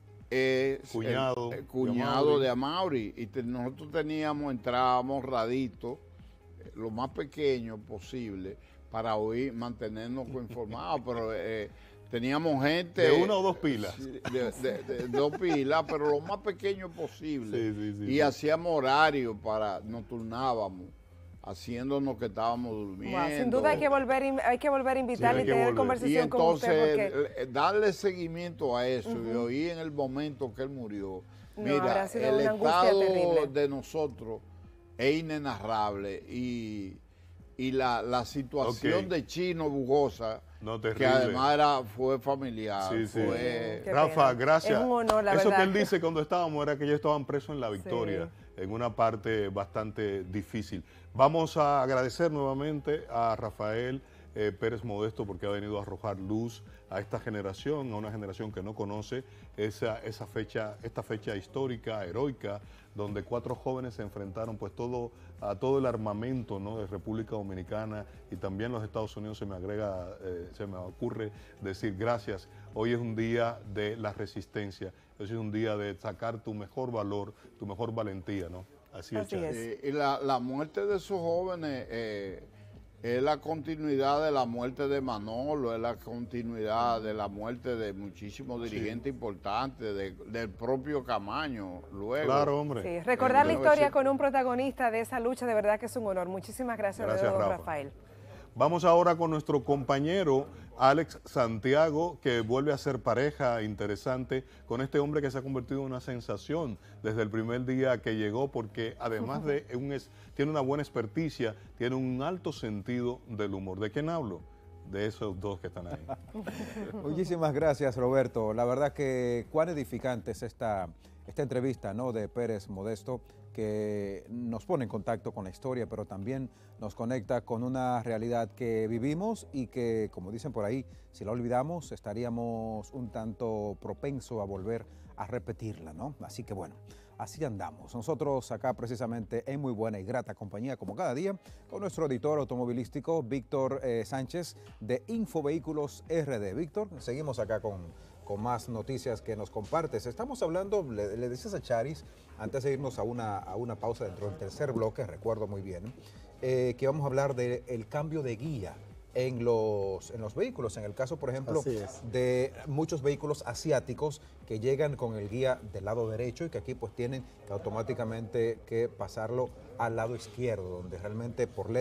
Speaker 16: es
Speaker 3: Cuñado
Speaker 16: el- el
Speaker 3: de
Speaker 16: cuñado de Amaury, y te- nosotros teníamos, entrábamos raditos, eh, lo más pequeño posible, para oír, mantenernos informados, pero eh, teníamos gente...
Speaker 3: ¿De una o dos pilas?
Speaker 16: De, de- de dos pilas, pero lo más pequeño posible.
Speaker 3: Sí, sí, sí,
Speaker 16: y
Speaker 3: sí.
Speaker 16: hacíamos horario para, nos turnábamos, haciéndonos que estábamos durmiendo.
Speaker 1: Wow, sin duda hay que volver, in- hay que volver a invitarle
Speaker 3: hay
Speaker 1: y
Speaker 3: que
Speaker 1: tener
Speaker 3: volver.
Speaker 1: conversación
Speaker 16: Y entonces,
Speaker 1: con usted porque
Speaker 16: eh, darle seguimiento a eso, y
Speaker 1: Ujú.
Speaker 16: oí en el momento que él murió.
Speaker 1: No,
Speaker 16: Mira,
Speaker 1: habrá sido
Speaker 16: el
Speaker 1: una angustia
Speaker 16: estado
Speaker 1: terrible.
Speaker 16: de nosotros es inenarrable, y, y la, la situación
Speaker 3: Ok.
Speaker 16: de Chino Bujosa,
Speaker 3: No,
Speaker 16: que
Speaker 3: terrible.
Speaker 16: además era, fue familiar,
Speaker 3: Sí, sí.
Speaker 16: fue...
Speaker 1: Qué
Speaker 3: Rafa,
Speaker 1: pena.
Speaker 3: gracias.
Speaker 1: Es un honor, la
Speaker 3: Eso
Speaker 1: verdad.
Speaker 3: que él dice cuando estábamos era que ellos estaban presos en la Victoria, en una parte bastante difícil. Vamos a agradecer nuevamente a Rafael eh, Pérez Modesto porque ha venido a arrojar luz a esta generación, a una generación que no conoce esa, esa fecha, esta fecha histórica, heroica, donde cuatro jóvenes se enfrentaron pues todo a todo el armamento, ¿no?, de República Dominicana y también los Estados Unidos. Se me agrega, eh, se me ocurre decir gracias. Hoy es un día de la resistencia, hoy es un día de sacar tu mejor valor, tu mejor valentía, ¿no? Así,
Speaker 1: Así
Speaker 3: es. Chávez.
Speaker 1: es.
Speaker 16: Y, y la, la muerte de esos jóvenes eh, es la continuidad de la muerte de Manolo, es la continuidad de la muerte de muchísimos dirigentes importantes, de- del propio Camaño, luego.
Speaker 3: Claro, hombre.
Speaker 1: sí, recordar la
Speaker 16: Eh,
Speaker 1: historia con un protagonista de esa lucha de verdad que es un honor. Muchísimas gracias, de
Speaker 3: Gracias,
Speaker 1: nuevo,
Speaker 3: Rafa.
Speaker 1: Rafael.
Speaker 3: Vamos ahora con nuestro compañero Alex Santiago, que vuelve a ser pareja interesante con este hombre que se ha convertido en una sensación desde el primer día que llegó, porque además de un es, tiene una buena experticia, tiene un alto sentido del humor. ¿De quién hablo? De esos dos que están ahí.
Speaker 2: Muchísimas gracias, Roberto. La verdad que cuán edificante es esta, esta entrevista, ¿no?, de Pérez Modesto, que nos pone en contacto con la historia, pero también nos conecta con una realidad que vivimos y que, como dicen por ahí, si la olvidamos estaríamos un tanto propenso a volver a repetirla, ¿no? Así que bueno, así andamos. Nosotros acá precisamente en muy buena y grata compañía, como cada día, con nuestro editor automovilístico, Víctor eh, Sánchez, de Infovehículos R D. Víctor, seguimos acá con, con más noticias que nos compartes. Estamos hablando, le, le decías a Charis, antes de irnos a una, a una pausa dentro del tercer bloque, recuerdo muy bien, eh, que vamos a hablar del cambio de guía en los, en los vehículos. En el caso, por ejemplo,
Speaker 9: Así es.
Speaker 2: de muchos vehículos asiáticos que llegan con el guía del lado derecho y que aquí pues tienen que automáticamente que pasarlo al lado izquierdo, donde realmente por ley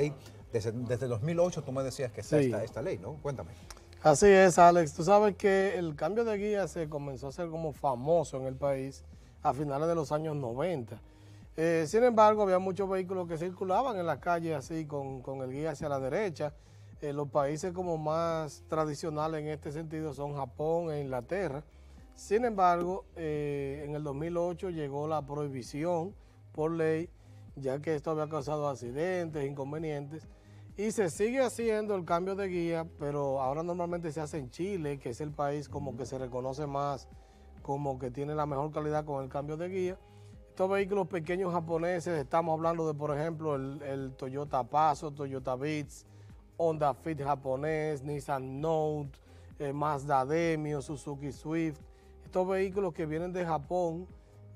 Speaker 2: Desde, desde dos mil ocho tú me decías que está
Speaker 9: Sí.
Speaker 2: esta, esta ley, ¿no? Cuéntame.
Speaker 9: Así es, Alex. Tú sabes que el cambio de guía se comenzó a hacer como famoso en el país a finales de los años noventa. Eh, sin embargo, había muchos vehículos que circulaban en la calle así con, con el guía hacia la derecha. Eh, los países como más tradicionales en este sentido son Japón e Inglaterra. Sin embargo, eh, en el dos mil ocho llegó la prohibición por ley, ya que esto había causado accidentes, inconvenientes, y se sigue haciendo el cambio de guía, pero ahora normalmente se hace en Chile, que es el país como que se reconoce más como que tiene la mejor calidad con el cambio de guía. Estos vehículos pequeños japoneses, estamos hablando de, por ejemplo, el, el Toyota Passo, Toyota Vitz, Honda Fit japonés, Nissan Note, eh, Mazda Demio, Suzuki Swift. Estos vehículos que vienen de Japón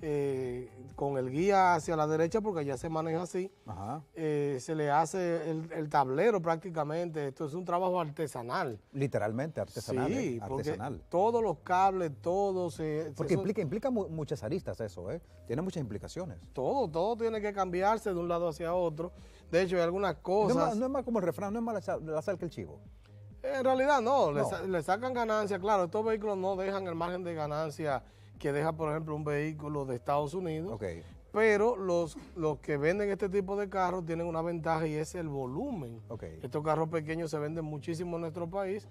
Speaker 9: eh, con el guía hacia la derecha, porque ya se maneja así,
Speaker 2: Ajá.
Speaker 9: eh, se le hace el, el tablero prácticamente. Esto es un trabajo artesanal.
Speaker 2: Literalmente artesanal.
Speaker 9: Sí,
Speaker 2: ¿eh?
Speaker 9: porque
Speaker 2: Artesanal.
Speaker 9: todos los cables, todos... se-
Speaker 2: Porque
Speaker 9: eso-
Speaker 2: implica, implica mu- muchas aristas eso, ¿eh? Tiene muchas implicaciones.
Speaker 9: Todo, todo tiene que cambiarse de un lado hacia otro. De hecho, hay algunas
Speaker 2: No es,
Speaker 9: cosas...
Speaker 2: más, no es más como el refrán, no es más la, sal- la sal que el chivo.
Speaker 9: En realidad no, Le,
Speaker 2: No.
Speaker 9: sa- le sacan ganancia. Claro, estos vehículos no dejan el margen de ganancia que deja, por ejemplo, un vehículo de Estados Unidos.
Speaker 2: Ok.
Speaker 9: Pero los, los que venden este tipo de carros tienen una ventaja y es el volumen.
Speaker 2: Ok.
Speaker 9: Estos carros pequeños se venden muchísimo en nuestro país.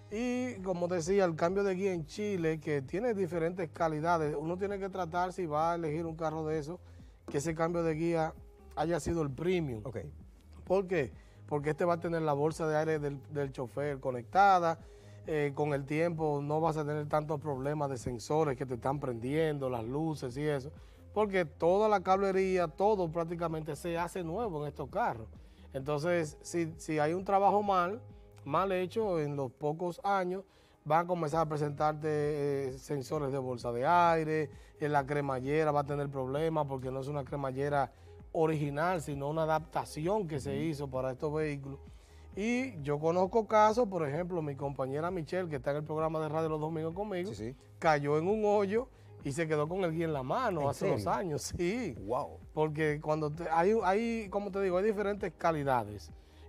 Speaker 9: Y como decía, el cambio de guía en Chile, que tiene diferentes calidades, uno tiene que tratar, si va a elegir un carro de esos, que ese cambio de guía haya sido el premium.
Speaker 2: Ok.
Speaker 9: ¿Por qué? Porque este va a tener la bolsa de aire del, del chofer conectada. Eh, con el tiempo no vas a tener tantos problemas de sensores que te están prendiendo, las luces y eso. Porque toda la cablería, todo prácticamente se hace nuevo en estos carros. Entonces, si, si hay un trabajo mal, mal hecho, en los pocos años van a comenzar a presentarte eh, sensores de bolsa de aire, en la cremallera va a tener problemas porque no es una cremallera original, sino una adaptación que se hizo para estos vehículos. Y yo conozco casos, por ejemplo, mi compañera Michelle, que está en el programa de radio los domingos conmigo,
Speaker 2: Sí, sí.
Speaker 9: cayó en un hoyo y se quedó con el guía en la mano
Speaker 2: ¿En
Speaker 9: hace dos
Speaker 2: serio?
Speaker 9: años. Sí.
Speaker 2: Wow.
Speaker 9: Porque cuando te- hay, hay, como te digo, hay diferentes calidades.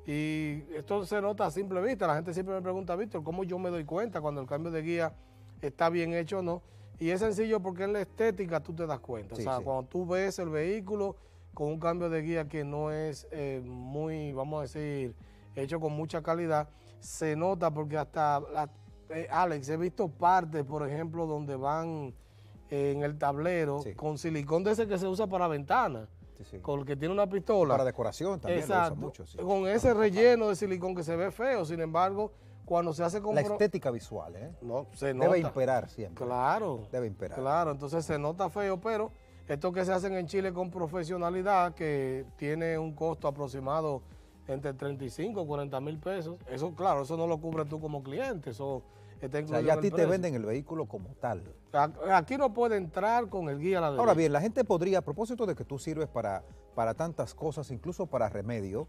Speaker 9: Y esto se nota a simple vista. La gente siempre me pregunta, Víctor, ¿cómo yo me doy cuenta cuando el cambio de guía está bien hecho o no? Y es sencillo porque en la estética tú te das cuenta.
Speaker 2: Sí,
Speaker 9: o sea,
Speaker 2: sí.
Speaker 9: cuando tú ves el vehículo con un cambio de guía que no es eh, muy, vamos a decir, hecho con mucha calidad, se nota porque hasta, la- eh, Alex, he visto partes, por ejemplo, donde van eh, en el tablero
Speaker 2: Sí.
Speaker 9: con silicón de ese que se usa para ventanas,
Speaker 2: Sí, sí.
Speaker 9: con el que tiene una pistola.
Speaker 2: Para decoración también lo
Speaker 9: Exacto,
Speaker 2: usan mucho. Sí.
Speaker 9: con ese relleno de silicón que se ve feo, sin embargo, cuando se hace con...
Speaker 2: La
Speaker 9: pro-
Speaker 2: estética visual, ¿eh?
Speaker 9: No, se nota.
Speaker 2: Debe imperar siempre.
Speaker 9: Claro.
Speaker 2: Debe imperar.
Speaker 9: Claro, entonces se nota feo, pero estos que se hacen en Chile con profesionalidad, que tiene un costo aproximado entre treinta y cinco y cuarenta mil pesos, eso claro, eso no lo cubres tú como cliente, eso está
Speaker 2: O sea,
Speaker 9: incluido
Speaker 2: ya a
Speaker 9: en
Speaker 2: ti
Speaker 9: el
Speaker 2: te
Speaker 9: precio.
Speaker 2: venden el vehículo como tal.
Speaker 9: Aquí no puede entrar con el guía a la derecha.
Speaker 2: Ahora bien, la gente podría, a propósito de que tú sirves para, para tantas cosas, incluso para remedio.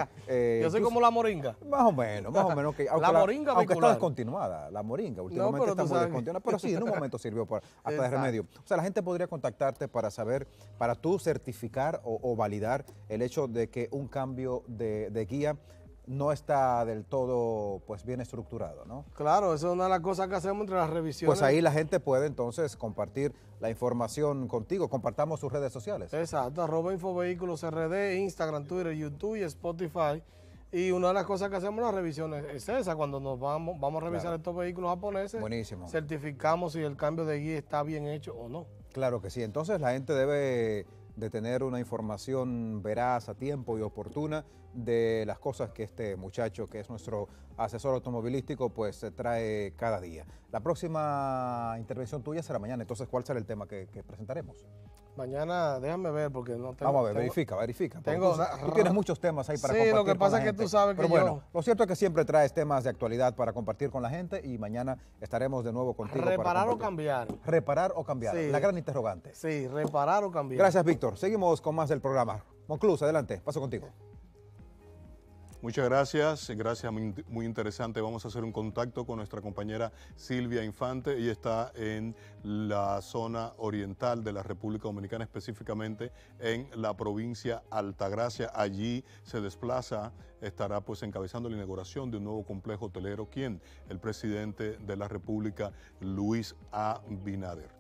Speaker 2: eh,
Speaker 9: Yo soy
Speaker 2: incluso-
Speaker 9: como la moringa.
Speaker 2: Más o menos, más o menos. Que, aunque
Speaker 9: La moringa
Speaker 2: aunque está
Speaker 9: vehicular.
Speaker 2: descontinuada, la moringa últimamente
Speaker 9: pero
Speaker 2: está
Speaker 9: tú
Speaker 2: muy
Speaker 9: sabes que-
Speaker 2: descontinuada, pero sí, en un momento sirvió para, hasta de
Speaker 9: Exacto.
Speaker 2: remedio. O sea, la gente podría contactarte para saber, para tú certificar o, o validar el hecho de que un cambio de, de guía no está del todo pues bien estructurado, ¿no?
Speaker 9: Claro, eso es una de las cosas que hacemos entre las revisiones.
Speaker 2: Pues ahí la gente puede entonces compartir la información contigo. Compartamos sus redes sociales.
Speaker 9: Exacto, arroba Infovehículos R D, Instagram, Twitter, YouTube y Spotify. Y una de las cosas que hacemos en las revisiones es esa, cuando nos vamos, vamos a revisar
Speaker 2: Claro.
Speaker 9: estos vehículos japoneses,
Speaker 2: Buenísimo.
Speaker 9: certificamos si el cambio de guía está bien hecho o no.
Speaker 2: Claro que sí. Entonces la gente debe de tener una información veraz, a tiempo y oportuna de las cosas que este muchacho, que es nuestro asesor automovilístico, pues se trae cada día. La próxima intervención tuya será mañana. Entonces, ¿cuál será el tema que, que presentaremos?
Speaker 9: Mañana, déjame ver porque no tengo...
Speaker 2: Vamos a ver,
Speaker 9: tengo-
Speaker 2: verifica, verifica. porque
Speaker 9: tengo
Speaker 2: tú,
Speaker 9: una-
Speaker 2: tú tienes muchos temas ahí para
Speaker 9: Sí,
Speaker 2: compartir
Speaker 9: lo que
Speaker 2: con
Speaker 9: pasa
Speaker 2: la
Speaker 9: es que
Speaker 2: gente.
Speaker 9: tú sabes que
Speaker 2: Pero bueno,
Speaker 9: yo-
Speaker 2: lo cierto es que siempre traes temas de actualidad para compartir con la gente y mañana estaremos de nuevo contigo. para
Speaker 9: ¿Reparar o
Speaker 2: compartir.
Speaker 9: cambiar?
Speaker 2: Reparar o cambiar.
Speaker 9: Sí.
Speaker 2: La gran interrogante.
Speaker 9: Sí, reparar o cambiar.
Speaker 2: Gracias, Víctor. Seguimos con más del programa. Monclús, adelante. Paso contigo.
Speaker 3: Muchas gracias, gracias, muy, muy interesante. Vamos a hacer un contacto con nuestra compañera Silvia Infante. Ella está en la zona oriental de la República Dominicana, específicamente en la provincia Altagracia. Allí se desplaza, estará pues encabezando la inauguración de un nuevo complejo hotelero. ¿Quién? El presidente de la República, Luis Abinader.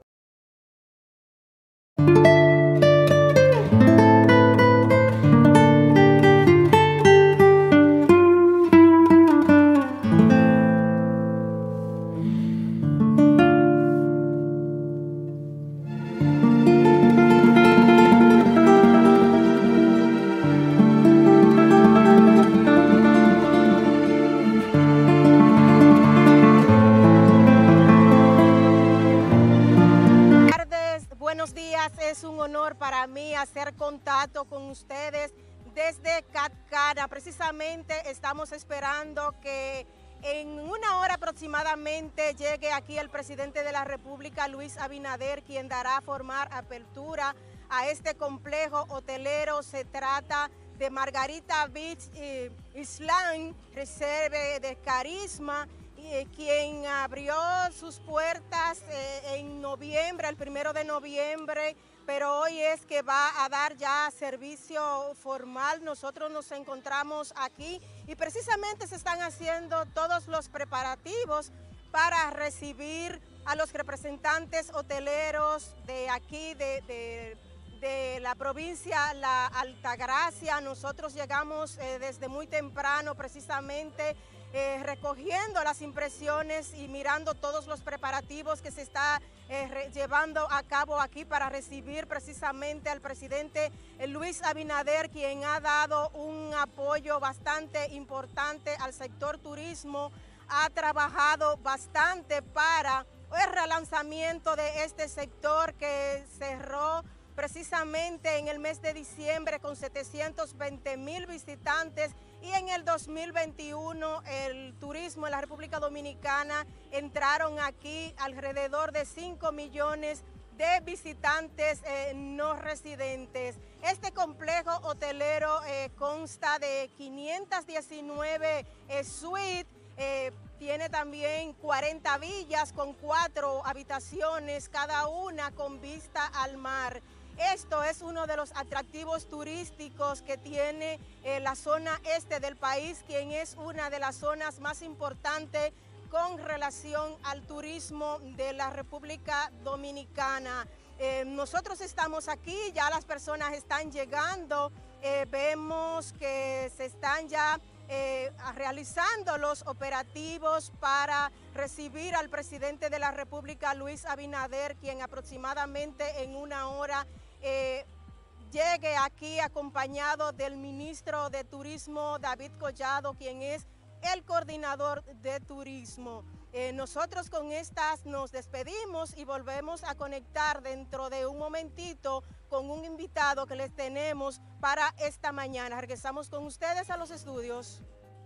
Speaker 17: hacer contacto con ustedes desde Catcana. Precisamente estamos esperando que en una hora aproximadamente llegue aquí el presidente de la República, Luis Abinader, quien dará a formar apertura a este complejo hotelero. Se trata de Margarita Beach eh, Island, Reserve de Carisma, eh, quien abrió sus puertas eh, en noviembre, el primero de noviembre, pero hoy es que va a dar ya servicio formal. Nosotros nos encontramos aquí y precisamente se están haciendo todos los preparativos para recibir a los representantes hoteleros de aquí, de, de, de la provincia La Altagracia. Nosotros llegamos eh, desde muy temprano precisamente eh, recogiendo las impresiones y mirando todos los preparativos que se está eh, re, llevando a cabo aquí para recibir precisamente al presidente eh, Luis Abinader, quien ha dado un apoyo bastante importante al sector turismo. Ha trabajado bastante para el relanzamiento de este sector que cerró precisamente en el mes de diciembre con setecientos veinte mil visitantes, y en el dos mil veintiuno el turismo en la República Dominicana entraron aquí alrededor de cinco millones de visitantes eh, no residentes. Este complejo hotelero eh, consta de quinientas diecinueve eh, suites. Eh, tiene también cuarenta villas con cuatro habitaciones, cada una con vista al mar. Esto es uno de los atractivos turísticos que tiene eh, la zona este del país, quien es una de las zonas más importantes con relación al turismo de la República Dominicana. Eh, nosotros estamos aquí, ya las personas están llegando, eh, vemos que se están ya Eh, realizando los operativos para recibir al presidente de la República, Luis Abinader, quien aproximadamente en una hora eh, llegue aquí acompañado del ministro de Turismo, David Collado, quien es el coordinador de turismo. Eh, nosotros con estas nos despedimos y volvemos a conectar dentro de un momentito con un invitado que les tenemos para esta mañana. Regresamos con ustedes a los estudios.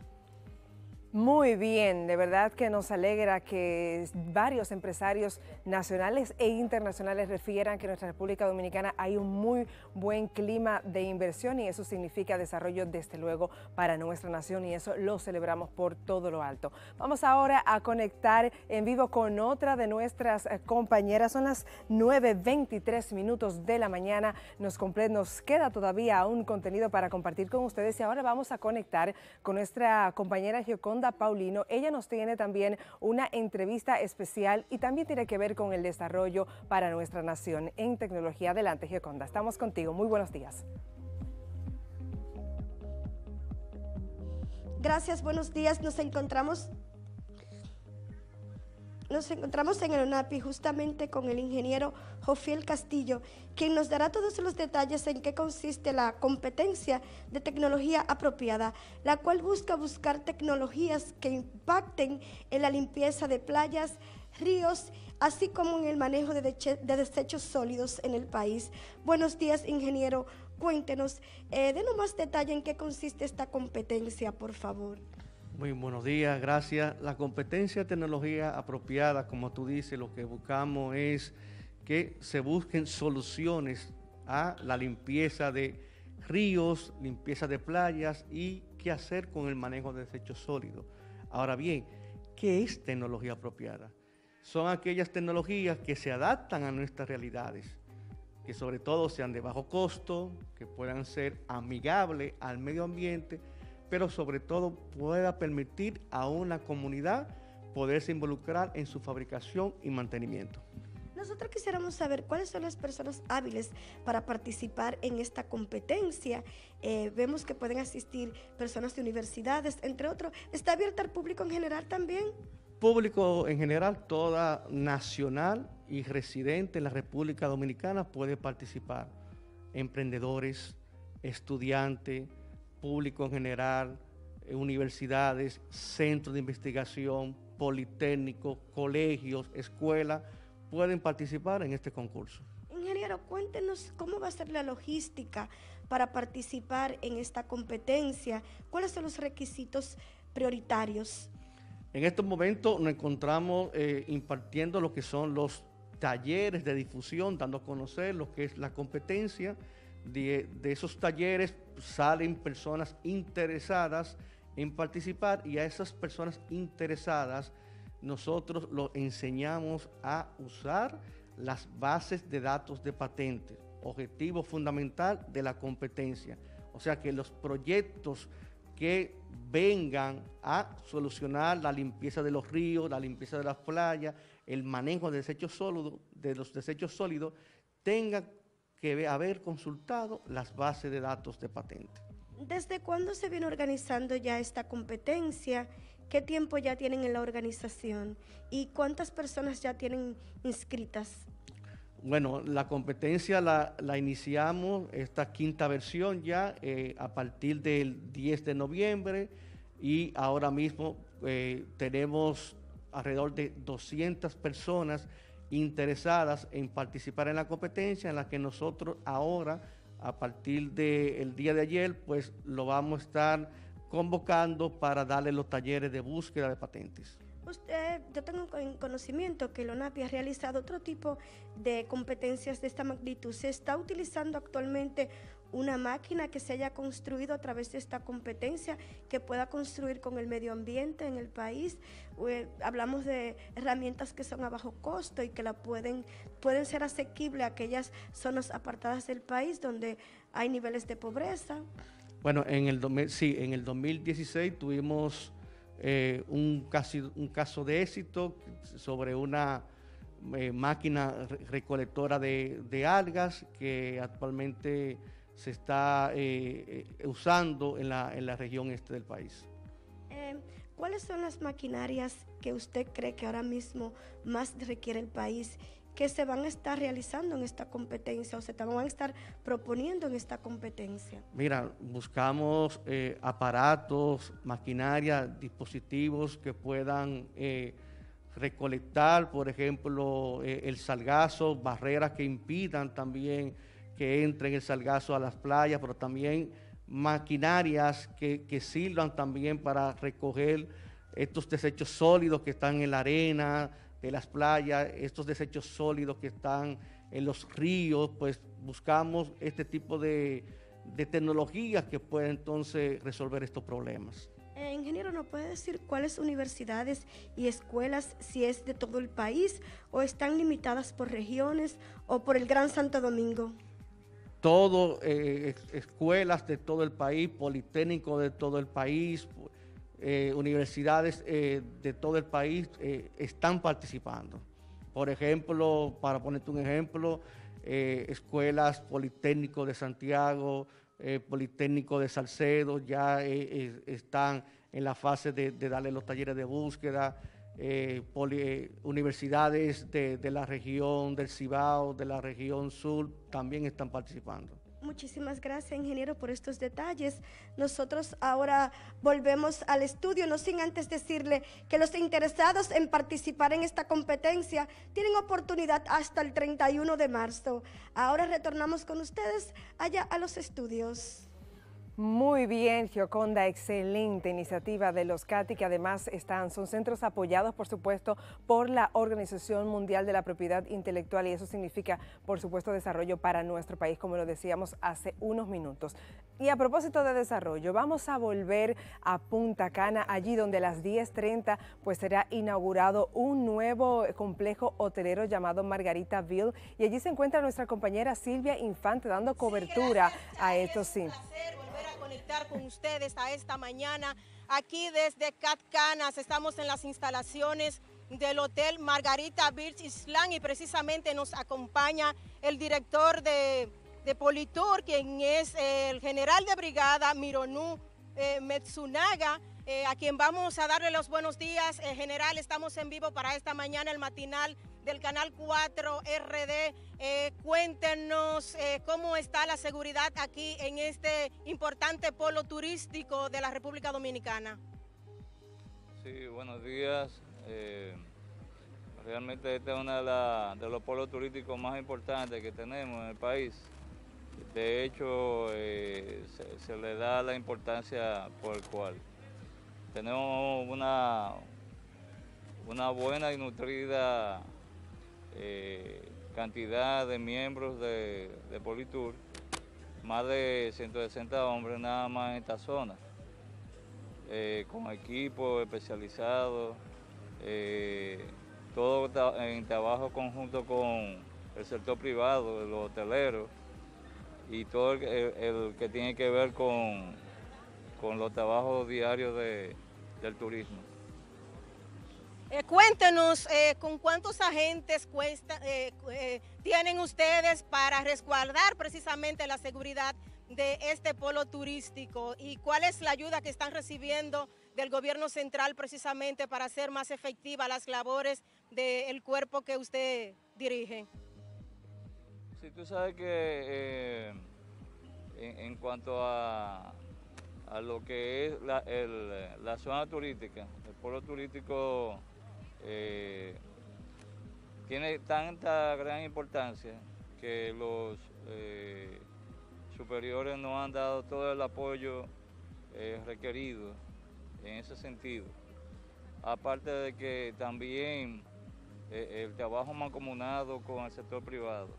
Speaker 1: Muy bien, de verdad que nos alegra que varios empresarios nacionales e internacionales refieran que en nuestra República Dominicana hay un muy buen clima de inversión y eso significa desarrollo desde luego para nuestra nación y eso lo celebramos por todo lo alto. Vamos ahora a conectar en vivo con otra de nuestras compañeras. Son las nueve veintitrés minutos de la mañana. Nos, nos queda todavía un contenido para compartir con ustedes y ahora vamos a conectar con nuestra compañera Gioconda Paulino. Ella nos tiene también una entrevista especial y también tiene que ver con el desarrollo para nuestra nación en tecnología. Adelante, Gioconda, estamos contigo. Muy buenos días.
Speaker 18: Gracias, buenos días. Nos encontramos Nos encontramos en el ONAPI justamente con el ingeniero Jofiel Castillo, quien nos dará todos los detalles en qué consiste la competencia de tecnología apropiada, la cual busca buscar tecnologías que impacten en la limpieza de playas, ríos, así como en el manejo de, de desechos sólidos en el país. Buenos días, ingeniero. Cuéntenos, eh, denos más detalle en qué consiste esta competencia, por favor.
Speaker 19: Muy buenos días, gracias. La competencia de tecnología apropiada, como tú dices, lo que buscamos es que se busquen soluciones a la limpieza de ríos, limpieza de playas y qué hacer con el manejo de desechos sólidos. Ahora bien, ¿qué es tecnología apropiada? Son aquellas tecnologías que se adaptan a nuestras realidades, que sobre todo sean de bajo costo, que puedan ser amigables al medio ambiente, pero sobre todo pueda permitir a una comunidad poderse involucrar en su fabricación y mantenimiento.
Speaker 18: Nosotros quisiéramos saber cuáles son las personas hábiles para participar en esta competencia. Eh, vemos que pueden asistir personas de universidades, entre otros. ¿Está abierta al público en general también?
Speaker 19: Público en general, toda nacional y residente en la República Dominicana puede participar. Emprendedores, estudiantes, público en general, eh, universidades, centros de investigación, politécnicos, colegios, escuelas, pueden participar en este concurso.
Speaker 18: Ingeniero, cuéntenos cómo va a ser la logística para participar en esta competencia. ¿Cuáles son los requisitos prioritarios?
Speaker 19: En estos momentos nos encontramos eh, impartiendo lo que son los talleres de difusión, dando a conocer lo que es la competencia. De, de esos talleres salen personas interesadas en participar y a esas personas interesadas nosotros los enseñamos a usar las bases de datos de patentes, objetivo fundamental de la competencia. O sea que los proyectos que vengan a solucionar la limpieza de los ríos, la limpieza de las playas, el manejo de desechos sólidos, de los desechos sólidos, tengan que haber consultado las bases de datos de patentes.
Speaker 18: ¿Desde cuándo se viene organizando ya esta competencia? ¿Qué tiempo ya tienen en la organización? ¿Y cuántas personas ya tienen inscritas?
Speaker 19: Bueno, la competencia la, la iniciamos, esta quinta versión ya, eh, a partir del diez de noviembre y ahora mismo eh, tenemos alrededor de doscientas personas interesadas en participar en la competencia, en la que nosotros ahora, a partir del día de ayer, pues lo vamos a estar convocando para darle los talleres de búsqueda de patentes.
Speaker 18: Usted, yo tengo conocimiento que el ONAPI ha realizado otro tipo de competencias de esta magnitud. ¿Se está utilizando actualmente una máquina que se haya construido a través de esta competencia que pueda construir con el medio ambiente en el país? Eh, hablamos de herramientas que son a bajo costo y que la pueden, pueden ser asequibles a aquellas zonas apartadas del país donde hay niveles de pobreza.
Speaker 19: Bueno, en el, sí, en el dos mil dieciséis tuvimos eh, un, casi, un caso de éxito sobre una eh, máquina recolectora de, de algas que actualmente se está eh, usando en la, en la región este del país.
Speaker 18: Eh, ¿Cuáles son las maquinarias que usted cree que ahora mismo más requiere el país, que se van a estar realizando en esta competencia o se van a estar proponiendo en esta competencia?
Speaker 19: Mira, buscamos eh, aparatos, maquinaria, dispositivos que puedan eh, recolectar, por ejemplo, eh, el sargazo, barreras que impidan también que entre el sargazo a las playas, pero también maquinarias que, que sirvan también para recoger estos desechos sólidos que están en la arena de las playas, estos desechos sólidos que están en los ríos. Pues buscamos este tipo de, de tecnologías que pueden entonces resolver estos problemas.
Speaker 18: Eh, ingeniero, ¿nos puede decir cuáles universidades y escuelas, si es de todo el país o están limitadas por regiones o por el Gran Santo Domingo?
Speaker 19: Todo, eh, escuelas de todo el país, politécnicos de todo el país, eh, universidades eh, de todo el país eh, están participando. Por ejemplo, para ponerte un ejemplo, eh, escuelas Politécnico de Santiago, eh, Politécnico de Salcedo, ya eh, eh, están en la fase de, de darle los talleres de búsqueda. Eh, poli, eh, universidades de, de la región del Cibao, de la región sur, también están participando.
Speaker 18: Muchísimas gracias, ingeniero, por estos detalles. Nosotros ahora volvemos al estudio, no sin antes decirle que los interesados en participar en esta competencia tienen oportunidad hasta el treinta y uno de marzo. Ahora retornamos con ustedes allá a los estudios.
Speaker 1: Muy bien, Gioconda, excelente iniciativa de los C A T I, que además están, son centros apoyados, por supuesto, por la Organización Mundial de la Propiedad Intelectual, y eso significa, por supuesto, desarrollo para nuestro país, como lo decíamos hace unos minutos. Y a propósito de desarrollo, vamos a volver a Punta Cana, allí donde a las diez treinta pues será inaugurado un nuevo complejo hotelero llamado Margaritaville, y allí se encuentra nuestra compañera Silvia Infante dando cobertura sí, a esto. Sí.
Speaker 17: A conectar con ustedes a esta mañana aquí desde Cat Canas. Estamos en las instalaciones del Hotel Margarita Beach Island y precisamente nos acompaña el director de, de Politur, quien es el general de brigada Mironú eh, Metsunaga, eh, a quien vamos a darle los buenos días. Eh, general, estamos en vivo para esta mañana, el matinal del Canal cuatro R D. Eh, cuéntenos eh, cómo está la seguridad aquí en este importante polo turístico de la República Dominicana.
Speaker 20: Sí, buenos días. Eh, realmente este es uno de, la, de los polos turísticos más importantes que tenemos en el país. De hecho, eh, se, se le da la importancia por el cual. Tenemos una, una buena y nutrida eh, cantidad de miembros de, de Politur, más de ciento sesenta hombres nada más en esta zona, eh, con equipos especializados, eh, todo en trabajo conjunto con el sector privado, los hoteleros y todo el, el, el que tiene que ver con, con los trabajos diarios de, del turismo.
Speaker 17: Eh, cuéntenos, eh, ¿con cuántos agentes cuesta, eh, eh, tienen ustedes para resguardar precisamente la seguridad de este polo turístico? ¿Y cuál es la ayuda que están recibiendo del gobierno central precisamente para hacer más efectivas las labores del cuerpo que usted dirige?
Speaker 20: Sí, tú sabes que eh, en, en cuanto a, a lo que es la, el, la zona turística, el polo turístico Eh, tiene tanta gran importancia que los eh, superiores nos han dado todo el apoyo eh, requerido en ese sentido. Aparte de que también eh, el trabajo mancomunado con el sector privado.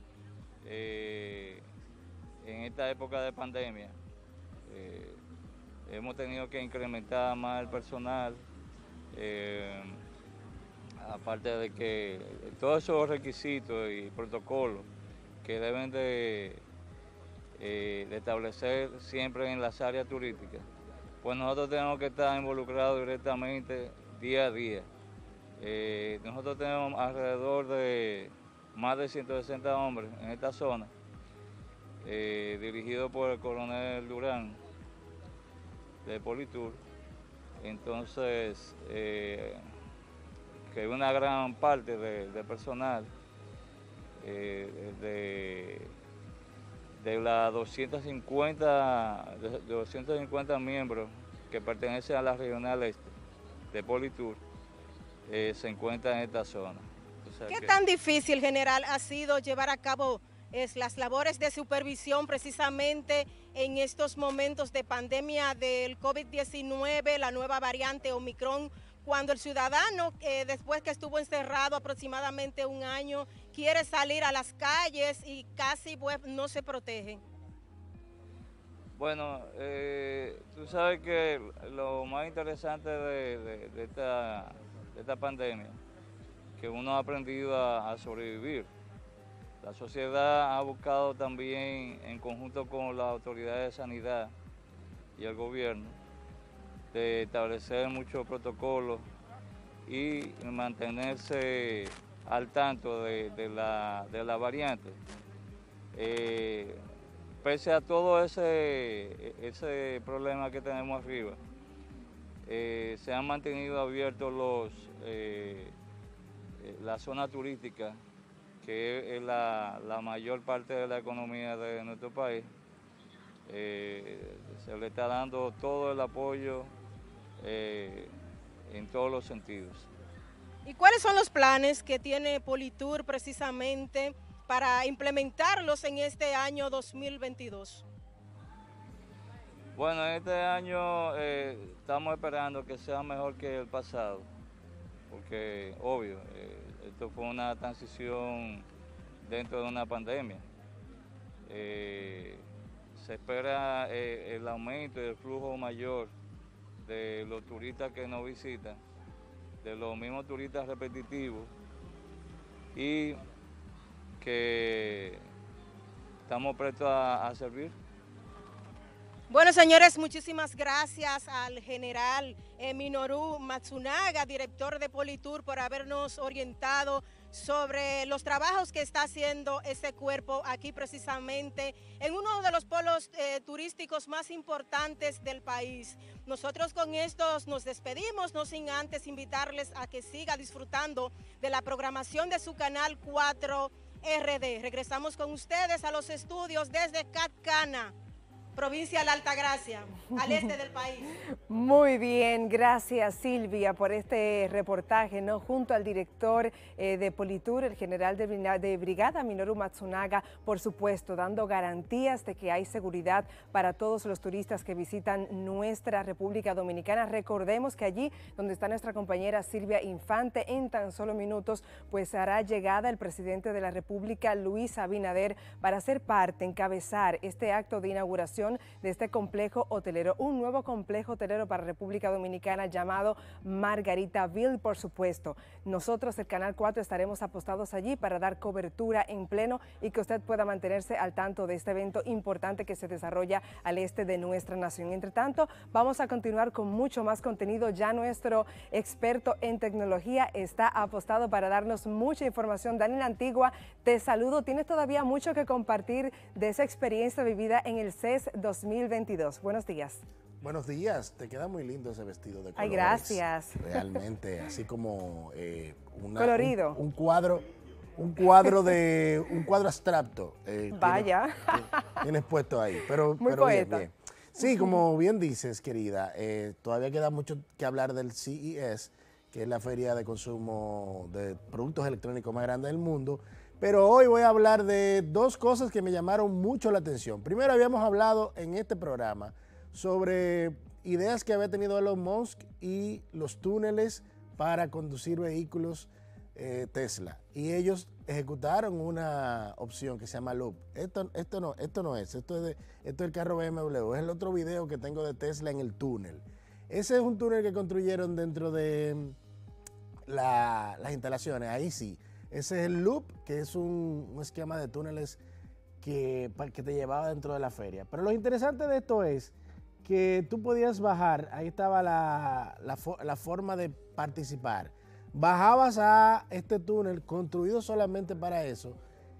Speaker 20: Eh, en esta época de pandemia eh, hemos tenido que incrementar más el personal. Eh, aparte de que todos esos requisitos y protocolos que deben de, eh, de establecer siempre en las áreas turísticas, pues nosotros tenemos que estar involucrados directamente día a día. Eh, nosotros tenemos alrededor de más de ciento sesenta hombres en esta zona, eh, dirigido por el coronel Durán de Politur. Entonces, eh, que una gran parte de, de personal, eh, de, de las doscientos cincuenta, de, de doscientos cincuenta miembros que pertenecen a la regional este de Politur, eh, se encuentran en esta zona. O sea
Speaker 17: ¿Qué
Speaker 20: que,
Speaker 17: tan difícil, general, ha sido llevar a cabo es, las labores de supervisión precisamente en estos momentos de pandemia del COVID diecinueve, la nueva variante Omicron, cuando el ciudadano, eh, después que estuvo encerrado aproximadamente un año, quiere salir a las calles y casi pues, no se protege?
Speaker 20: Bueno, eh, tú sabes que lo más interesante de, de, de, esta, de esta pandemia, que uno ha aprendido a, a sobrevivir. La sociedad ha buscado también, en conjunto con las autoridades de sanidad y el gobierno, de establecer muchos protocolos y mantenerse al tanto de, de, la, de la variante. Eh, pese a todo ese, ese problema que tenemos arriba, eh, se han mantenido abiertos los, eh, la zona turística, que es la, la mayor parte de la economía de nuestro país. Eh, se le está dando todo el apoyo Eh, en todos los sentidos.
Speaker 17: ¿Y cuáles son los planes que tiene Politur precisamente para implementarlos en este año dos mil veintidós?
Speaker 20: Bueno, este año eh, estamos esperando que sea mejor que el pasado, porque obvio, eh, esto fue una transición dentro de una pandemia. Eh, se espera eh, el aumento y el flujo mayor de los turistas que nos visitan, de los mismos turistas repetitivos, y que estamos prestos a, a servir.
Speaker 17: Bueno, señores, muchísimas gracias al general eh, Minoru Matsunaga, director de Politur, por habernos orientado sobre los trabajos que está haciendo ese cuerpo aquí precisamente en uno de los polos eh, turísticos más importantes del país. Nosotros con estos nos despedimos, no sin antes invitarles a que siga disfrutando de la programación de su canal cuatro R D. Regresamos con ustedes a los estudios desde Catcana, provincia de la Altagracia, al este del país.
Speaker 1: Muy bien, gracias Silvia por este reportaje, ¿no? Junto al director eh, de Politur, el general de, de brigada Minoru Matsunaga, por supuesto, dando garantías de que hay seguridad para todos los turistas que visitan nuestra República Dominicana. Recordemos que allí donde está nuestra compañera Silvia Infante, en tan solo minutos, pues hará llegada el presidente de la República, Luis Abinader, para ser parte, encabezar este acto de inauguración de este complejo hotelero, un nuevo complejo hotelero para República Dominicana llamado Margaritaville, por supuesto. Nosotros, el Canal cuatro, estaremos apostados allí para dar cobertura en pleno y que usted pueda mantenerse al tanto de este evento importante que se desarrolla al este de nuestra nación. Entre tanto, vamos a continuar con mucho más contenido. Ya nuestro experto en tecnología está apostado para darnos mucha información. Daniel Antigua, te saludo. Tienes todavía mucho que compartir de esa experiencia vivida en el C E S dos mil veintidós. Buenos días.
Speaker 21: Buenos días, te queda muy lindo ese vestido de colores.
Speaker 1: Ay, gracias.
Speaker 21: Realmente, así como eh, una,
Speaker 1: colorido.
Speaker 21: Un, un cuadro, un cuadro de un cuadro abstracto. Eh,
Speaker 1: Vaya.
Speaker 21: Tienes, tienes puesto ahí, pero,
Speaker 1: muy
Speaker 21: pero
Speaker 1: poeta.
Speaker 21: Bien, bien. Sí, como bien dices, querida, eh, todavía queda mucho que hablar del C E S, que es la feria de consumo de productos electrónicos más grande del mundo. Pero hoy voy a hablar de dos cosas que me llamaron mucho la atención. Primero, habíamos hablado en este programa sobre ideas que había tenido Elon Musk y los túneles para conducir vehículos eh, Tesla. Y ellos ejecutaron una opción que se llama Loop. Esto, esto, no, esto no es, esto es, de, esto es el carro B M W. Es el otro video que tengo de Tesla en el túnel. Ese es un túnel que construyeron dentro de la, las instalaciones, ahí sí. Ese es el Loop, que es un, un esquema de túneles que, que te llevaba dentro de la feria. Pero lo interesante de esto es que tú podías bajar, ahí estaba la, la, la forma de participar. Bajabas a este túnel construido solamente para eso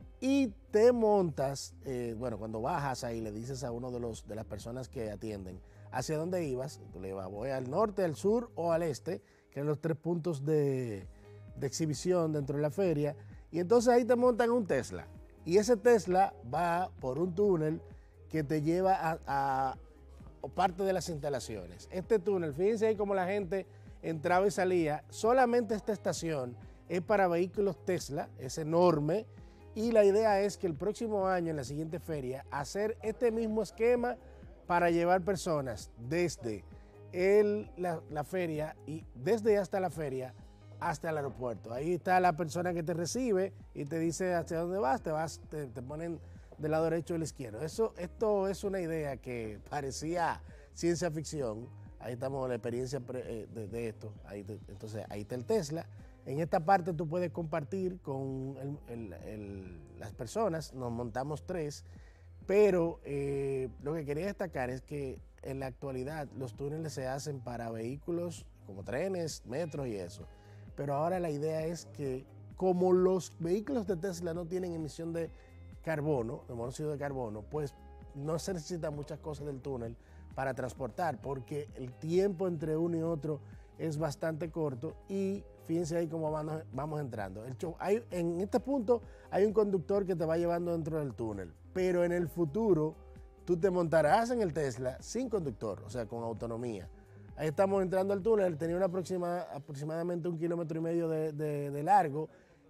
Speaker 21: y te montas, eh, bueno, cuando bajas ahí le dices a uno de, los, de las personas que atienden hacia dónde ibas. Tú le ibas, voy al norte, al sur o al este, que eran los tres puntos de... de exhibición dentro de la feria, y entonces ahí te montan un Tesla, y ese Tesla va por un túnel que te lleva a, a, a parte de las instalaciones. Este túnel, fíjense ahí cómo la gente entraba y salía. Solamente esta estación es para vehículos Tesla, es enorme, y la idea es que el próximo año, en la siguiente feria, hacer este mismo esquema para llevar personas desde el, la, la feria y desde hasta la feria hasta el aeropuerto. Ahí está la persona que te recibe y te dice hacia dónde vas, te vas, te, te ponen del lado derecho o del izquierdo. Eso, esto es una idea que parecía ciencia ficción. Ahí estamos en la experiencia pre, de, de esto. Ahí te, entonces ahí está el Tesla. En esta parte tú puedes compartir con el, el, el, las personas, nos montamos tres, pero eh, lo que quería destacar es que en la actualidad los túneles se hacen para vehículos como trenes, metros y eso. Pero ahora la idea es que como los vehículos de Tesla no tienen emisión de carbono, de monóxido de carbono, pues no se necesitan muchas cosas del túnel para transportar, porque el tiempo entre uno y otro es bastante corto y fíjense ahí cómo vamos, vamos entrando. El show, hay, en este punto hay un conductor que te va llevando dentro del túnel, pero en el futuro tú te montarás en el Tesla sin conductor, o sea, con autonomía. Ahí estamos entrando al túnel, tenía una aproxima, aproximadamente un kilómetro y medio de, de, de largo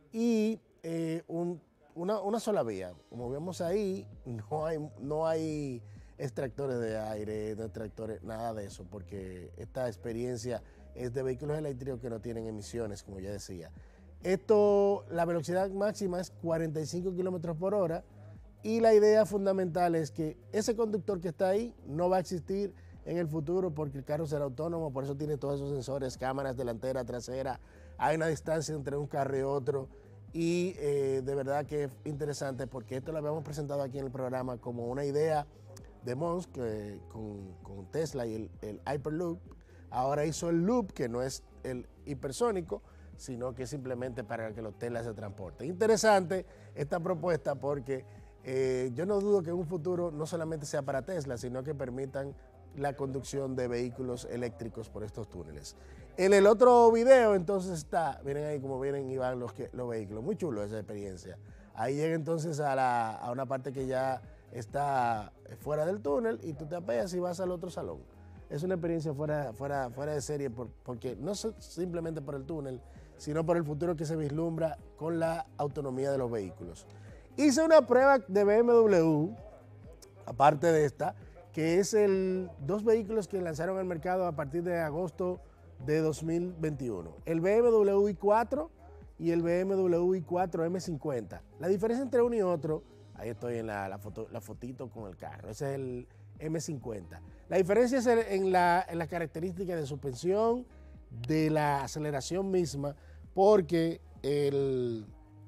Speaker 21: y eh, un, una, una sola vía. Como vemos ahí, no hay, no hay extractores de aire, no extractores, nada de eso, porque esta experiencia es de vehículos eléctricos que no tienen emisiones, como ya decía. Esto, la velocidad máxima es cuarenta y cinco kilómetros por hora y la idea fundamental es que ese conductor que está ahí no va a existir en el futuro porque el carro será autónomo, por eso tiene todos esos sensores, cámaras delantera, trasera, hay una distancia entre un carro y otro y eh, de verdad que es interesante porque esto lo habíamos presentado aquí en el programa como una idea de Mons que, con, con Tesla y el, el Hyperloop. Ahora hizo el Loop, que no es el hipersónico, sino que es simplemente para que los Tesla se transporten. Interesante esta propuesta porque eh, yo no dudo que en un futuro no solamente sea para Tesla, sino que permitan la conducción de vehículos eléctricos por estos túneles. En el otro video entonces está, miren ahí cómo vienen y van los, que, los vehículos, muy chulo esa experiencia. Ahí llega entonces a, la, a una parte que ya está fuera del túnel y tú te apeas y vas al otro salón. Es una experiencia fuera, fuera, fuera de serie por, porque no simplemente por el túnel, sino por el futuro que se vislumbra con la autonomía de los vehículos. Hice una prueba de B M W, aparte de esta, que es el dos vehículos que lanzaron al mercado a partir de agosto de dos mil veintiuno. El B M W i cuatro y el B M W i cuatro M cincuenta. La diferencia entre uno y otro, ahí estoy en la, la, foto, la fotito con el carro, ese es el M cincuenta. La diferencia es en la, en la característica de suspensión, de la aceleración misma, porque el,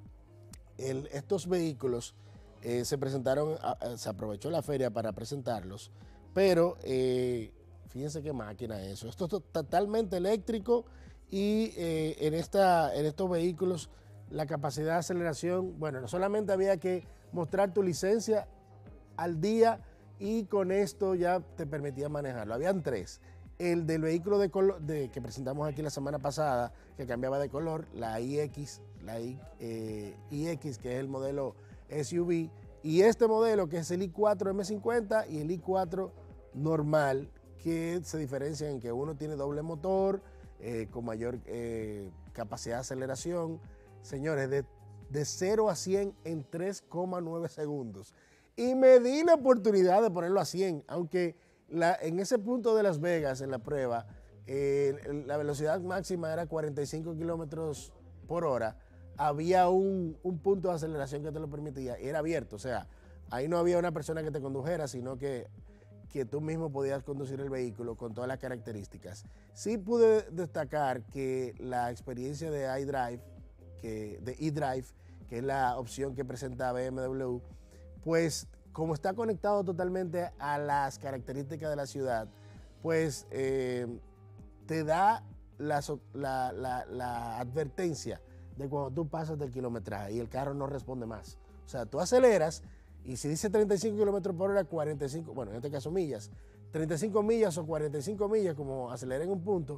Speaker 21: el, estos vehículos eh, se presentaron, a, se aprovechó la feria para presentarlos, pero eh, fíjense qué máquina es eso. Esto es totalmente eléctrico y eh, en, esta, en estos vehículos la capacidad de aceleración, bueno, no solamente había que mostrar tu licencia al día y con esto ya te permitía manejarlo. Habían tres. El del vehículo de color, de, que presentamos aquí la semana pasada, que cambiaba de color, la I X, la I, eh, I X, que es el modelo S U V, y este modelo que es el i cuatro M cincuenta y el i cuatro normal, que se diferencian en que uno tiene doble motor, eh, con mayor eh, capacidad de aceleración. Señores, de, de cero a cien en tres coma nueve segundos. Y me di la oportunidad de ponerlo a cien, aunque la, en ese punto de Las Vegas, en la prueba, eh, la velocidad máxima era cuarenta y cinco kilómetros por hora. Había un, un punto de aceleración que te lo permitía y era abierto. O sea, ahí no había una persona que te condujera, sino que, que tú mismo podías conducir el vehículo con todas las características. Sí pude destacar que la experiencia de iDrive, que, de eDrive, que es la opción que presenta B M W, pues como está conectado totalmente a las características de la ciudad, pues eh, te da la, la, la, la advertencia de cuando tú pasas del kilometraje y el carro no responde más. O sea, tú aceleras y si dice treinta y cinco kilómetros por hora, cuarenta y cinco, bueno, en este caso millas, treinta y cinco millas o cuarenta y cinco millas, como acelera en un punto,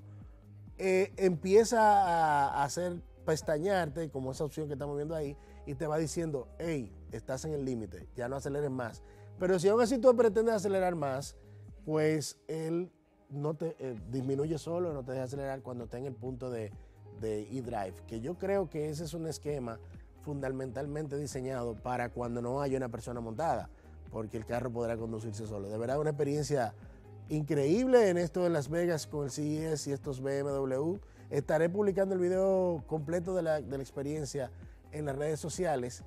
Speaker 21: eh, empieza a, a hacer pestañarte, como esa opción que estamos viendo ahí, y te va diciendo, hey, estás en el límite, ya no aceleres más. Pero si aún así tú pretendes acelerar más, pues él no te eh, disminuye solo, no te deja acelerar cuando está en el punto de, de eDrive, que yo creo que ese es un esquema fundamentalmente diseñado para cuando no haya una persona montada, porque el carro podrá conducirse solo. De verdad, una experiencia increíble en esto de Las Vegas con el C E S y estos B M W. Estaré publicando el video completo de la, de la experiencia en las redes sociales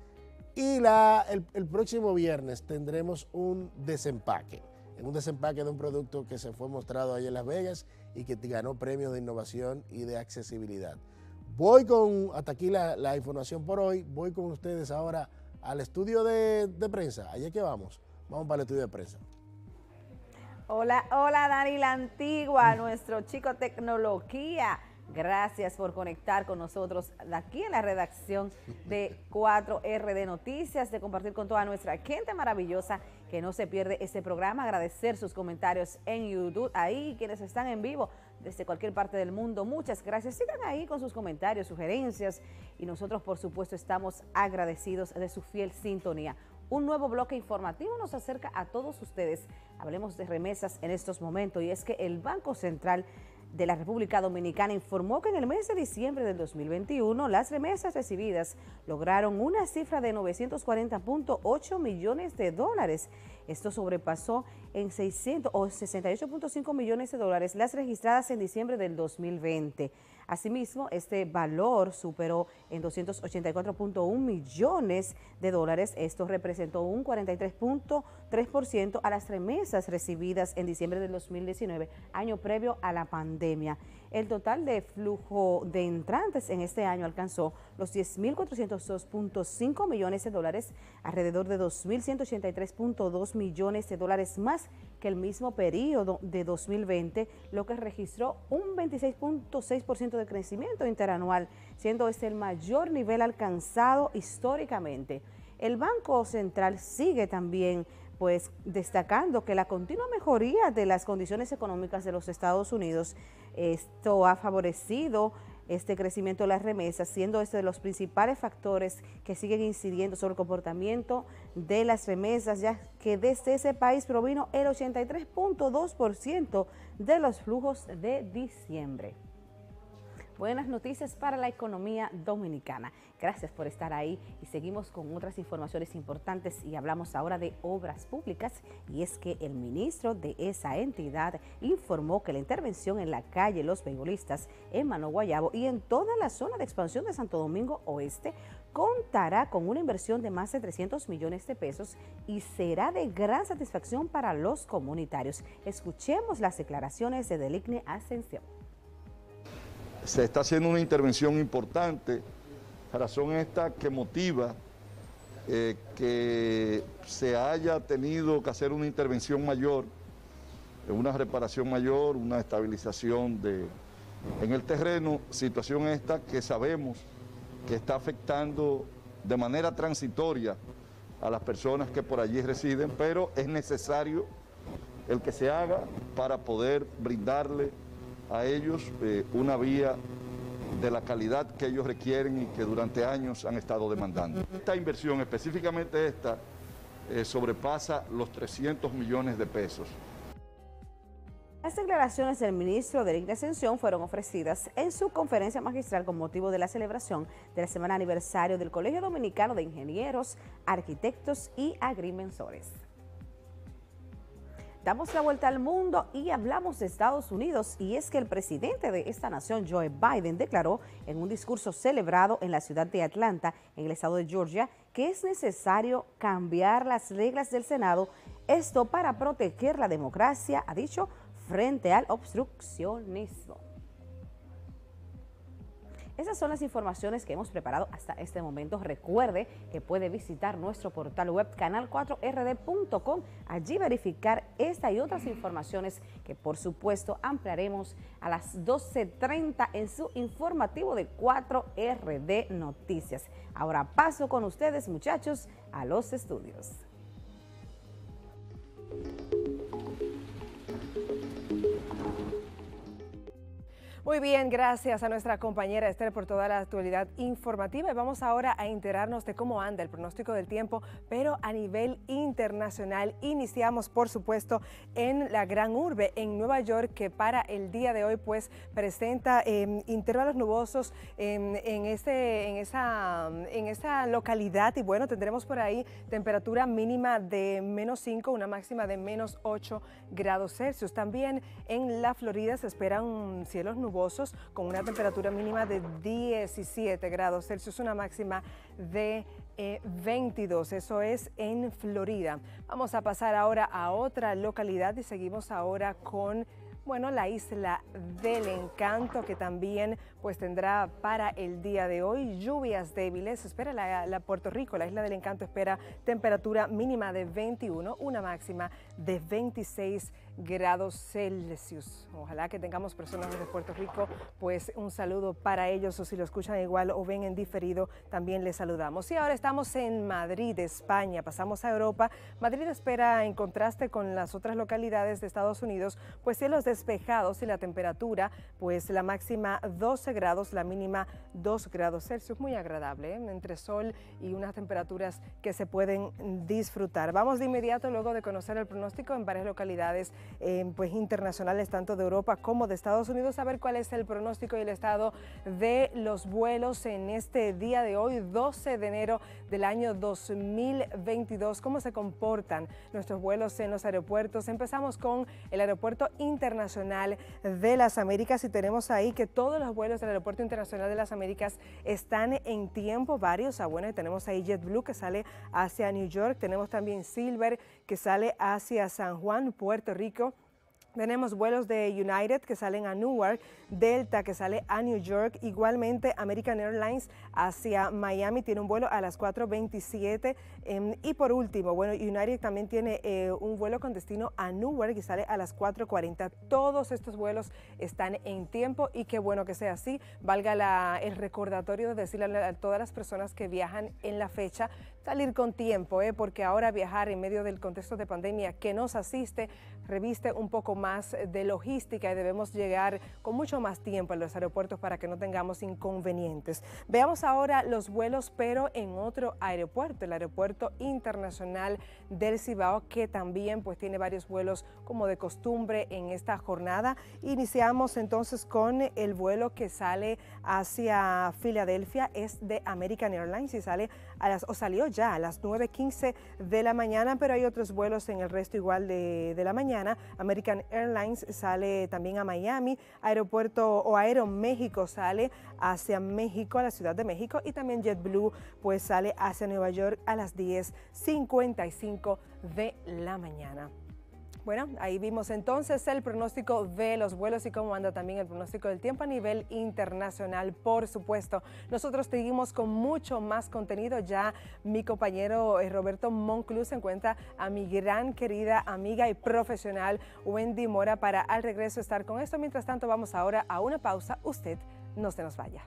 Speaker 21: y la, el, el próximo viernes tendremos un desempaque, un desempaque de un producto que se fue mostrado allá en Las Vegas y que ganó premios de innovación y de accesibilidad. Voy con, hasta aquí la, la información por hoy, voy con ustedes ahora al estudio de, de prensa. Allá que vamos, vamos para el estudio de prensa.
Speaker 11: Hola, hola Dani la Antigua, nuestro chico tecnología. Gracias por conectar con nosotros aquí en la redacción de cuatro R D Noticias, de compartir con toda nuestra gente maravillosa que no se pierde este programa. Agradecer sus comentarios en YouTube, ahí quienes están en vivo desde cualquier parte del mundo. Muchas gracias. Sigan ahí con sus comentarios, sugerencias y nosotros por supuesto estamos agradecidos de su fiel sintonía. Un nuevo bloque informativo nos acerca a todos ustedes. Hablemos de remesas en estos momentos y es que el Banco Central de la República Dominicana informó que en el mes de diciembre del dos mil veintiuno las remesas recibidas lograron una cifra de novecientos cuarenta punto ocho millones de dólares. Esto sobrepasó en seiscientos o sesenta y ocho punto cinco millones de dólares las registradas en diciembre del dos mil veinte. Asimismo, este valor superó en doscientos ochenta y cuatro punto uno millones de dólares. Esto representó un cuarenta y tres punto tres por ciento a las remesas recibidas en diciembre del dos mil diecinueve, año previo a la pandemia. El total de flujo de entrantes en este año alcanzó los diez mil cuatrocientos dos punto cinco millones de dólares, alrededor de dos mil ciento ochenta y tres punto dos millones de dólares más que el mismo periodo de dos mil veinte, lo que registró un veintiséis punto seis por ciento de crecimiento interanual, siendo este el mayor nivel alcanzado históricamente. El Banco Central sigue también pues destacando que la continua mejoría de las condiciones económicas de los Estados Unidos, esto ha favorecido este crecimiento de las remesas, siendo este de los principales factores que siguen incidiendo sobre el comportamiento de las remesas, ya que desde ese país provino el ochenta y tres punto dos por ciento de los flujos de diciembre. Buenas noticias para la economía dominicana. Gracias por estar ahí y seguimos con otras informaciones importantes y hablamos ahora de obras públicas, y es que el ministro de esa entidad informó que la intervención en la calle Los Beisbolistas en Mano Guayabo y en toda la zona de expansión de Santo Domingo Oeste contará con una inversión de más de trescientos millones de pesos y será de gran satisfacción para los comunitarios. Escuchemos las declaraciones de Deligne Ascensión.
Speaker 4: Se está haciendo una intervención importante, razón esta que motiva eh, que se haya tenido que hacer una intervención mayor, una reparación mayor, una estabilización de, en el terreno, situación esta que sabemos que está afectando de manera transitoria a las personas que por allí residen, pero es necesario el que se haga para poder brindarle a ellos eh, una vía de la calidad que ellos requieren y que durante años han estado demandando. Esta inversión, específicamente esta, eh, sobrepasa los trescientos millones de pesos.
Speaker 11: Las declaraciones del ministro de Deligne Ascensión fueron ofrecidas en su conferencia magistral con motivo de la celebración de la semana aniversario del Colegio Dominicano de Ingenieros, Arquitectos y Agrimensores. Damos la vuelta al mundo y hablamos de Estados Unidos, y es que el presidente de esta nación, Joe Biden, declaró en un discurso celebrado en la ciudad de Atlanta, en el estado de Georgia, que es necesario cambiar las reglas del Senado, esto para proteger la democracia, ha dicho, frente al obstruccionismo. Esas son las informaciones que hemos preparado hasta este momento. Recuerde que puede visitar nuestro portal web canal cuatro R D punto com, allí verificar esta y otras informaciones que por supuesto ampliaremos a las doce treinta en su informativo de cuatro R D Noticias. Ahora paso con ustedes, muchachos, a los estudios.
Speaker 1: Muy bien, gracias a nuestra compañera Esther por toda la actualidad informativa. Y vamos ahora a enterarnos de cómo anda el pronóstico del tiempo, pero a nivel internacional. Iniciamos, por supuesto, en la gran urbe, en Nueva York, que para el día de hoy pues presenta eh, intervalos nubosos eh, en, este, en, esa, en esa localidad. Y bueno, tendremos por ahí temperatura mínima de menos cinco, una máxima de menos ocho grados Celsius. También en la Florida se esperan cielos nubosos con una temperatura mínima de diecisiete grados Celsius, una máxima de eh, veintidós, eso es en Florida. Vamos a pasar ahora a otra localidad y seguimos ahora con, bueno, la Isla del Encanto, que también pues tendrá para el día de hoy lluvias débiles. Espera la, la Puerto Rico, la Isla del Encanto espera temperatura mínima de veintiuno, una máxima de veintiséis grados Celsius. Ojalá que tengamos personas desde Puerto Rico, pues un saludo para ellos, o si lo escuchan igual o ven en diferido, también les saludamos. Y ahora estamos en Madrid, España, pasamos a Europa. Madrid espera, en contraste con las otras localidades de Estados Unidos, pues cielos despejados y la temperatura, pues la máxima doce grados, la mínima dos grados Celsius, muy agradable, ¿eh? Entre sol y unas temperaturas que se pueden disfrutar. Vamos de inmediato, luego de conocer el pronóstico en varias localidades eh, pues, internacionales, tanto de Europa como de Estados Unidos, a ver cuál es el pronóstico y el estado de los vuelos en este día de hoy, doce de enero del año dos mil veintidós. ¿Cómo se comportan nuestros vuelos en los aeropuertos? Empezamos con el Aeropuerto Internacional de las Américas y tenemos ahí que todos los vuelos del Aeropuerto Internacional de las Américas están en tiempo, varios. Ah, bueno, y tenemos ahí JetBlue que sale hacia New York, tenemos también Silver que sale hacia San Juan, Puerto Rico. Tenemos vuelos de United que salen a Newark, Delta que sale a New York, igualmente American Airlines hacia Miami tiene un vuelo a las cuatro veintisiete eh, y por último, bueno, United también tiene eh, un vuelo con destino a Newark y sale a las cuatro cuarenta. Todos estos vuelos están en tiempo y qué bueno que sea así, valga la, el recordatorio de decirle a todas las personas que viajan en la fecha, salir con tiempo, eh, porque ahora viajar en medio del contexto de pandemia que nos asiste reviste un poco más de logística y debemos llegar con mucho más tiempo a los aeropuertos para que no tengamos inconvenientes. Veamos ahora los vuelos, pero en otro aeropuerto, el Aeropuerto Internacional del Cibao, que también pues tiene varios vuelos como de costumbre en esta jornada. Iniciamos entonces con el vuelo que sale hacia Filadelfia, es de American Airlines y sale a las, o salió ya a las nueve quince de la mañana, pero hay otros vuelos en el resto igual de, de la mañana. American Airlines sale también a Miami, Aeropuerto o Aeroméxico sale hacia México, a la Ciudad de México, y también JetBlue pues sale hacia Nueva York a las diez cincuenta y cinco de la mañana. Bueno, ahí vimos entonces el pronóstico de los vuelos y cómo anda también el pronóstico del tiempo a nivel internacional, por supuesto. Nosotros seguimos con mucho más contenido. Ya mi compañero Roberto Monclús se encuentra a mi gran querida amiga y profesional Wendy Mora para al regreso estar con esto. Mientras tanto, vamos ahora a una pausa. Usted no se nos vaya.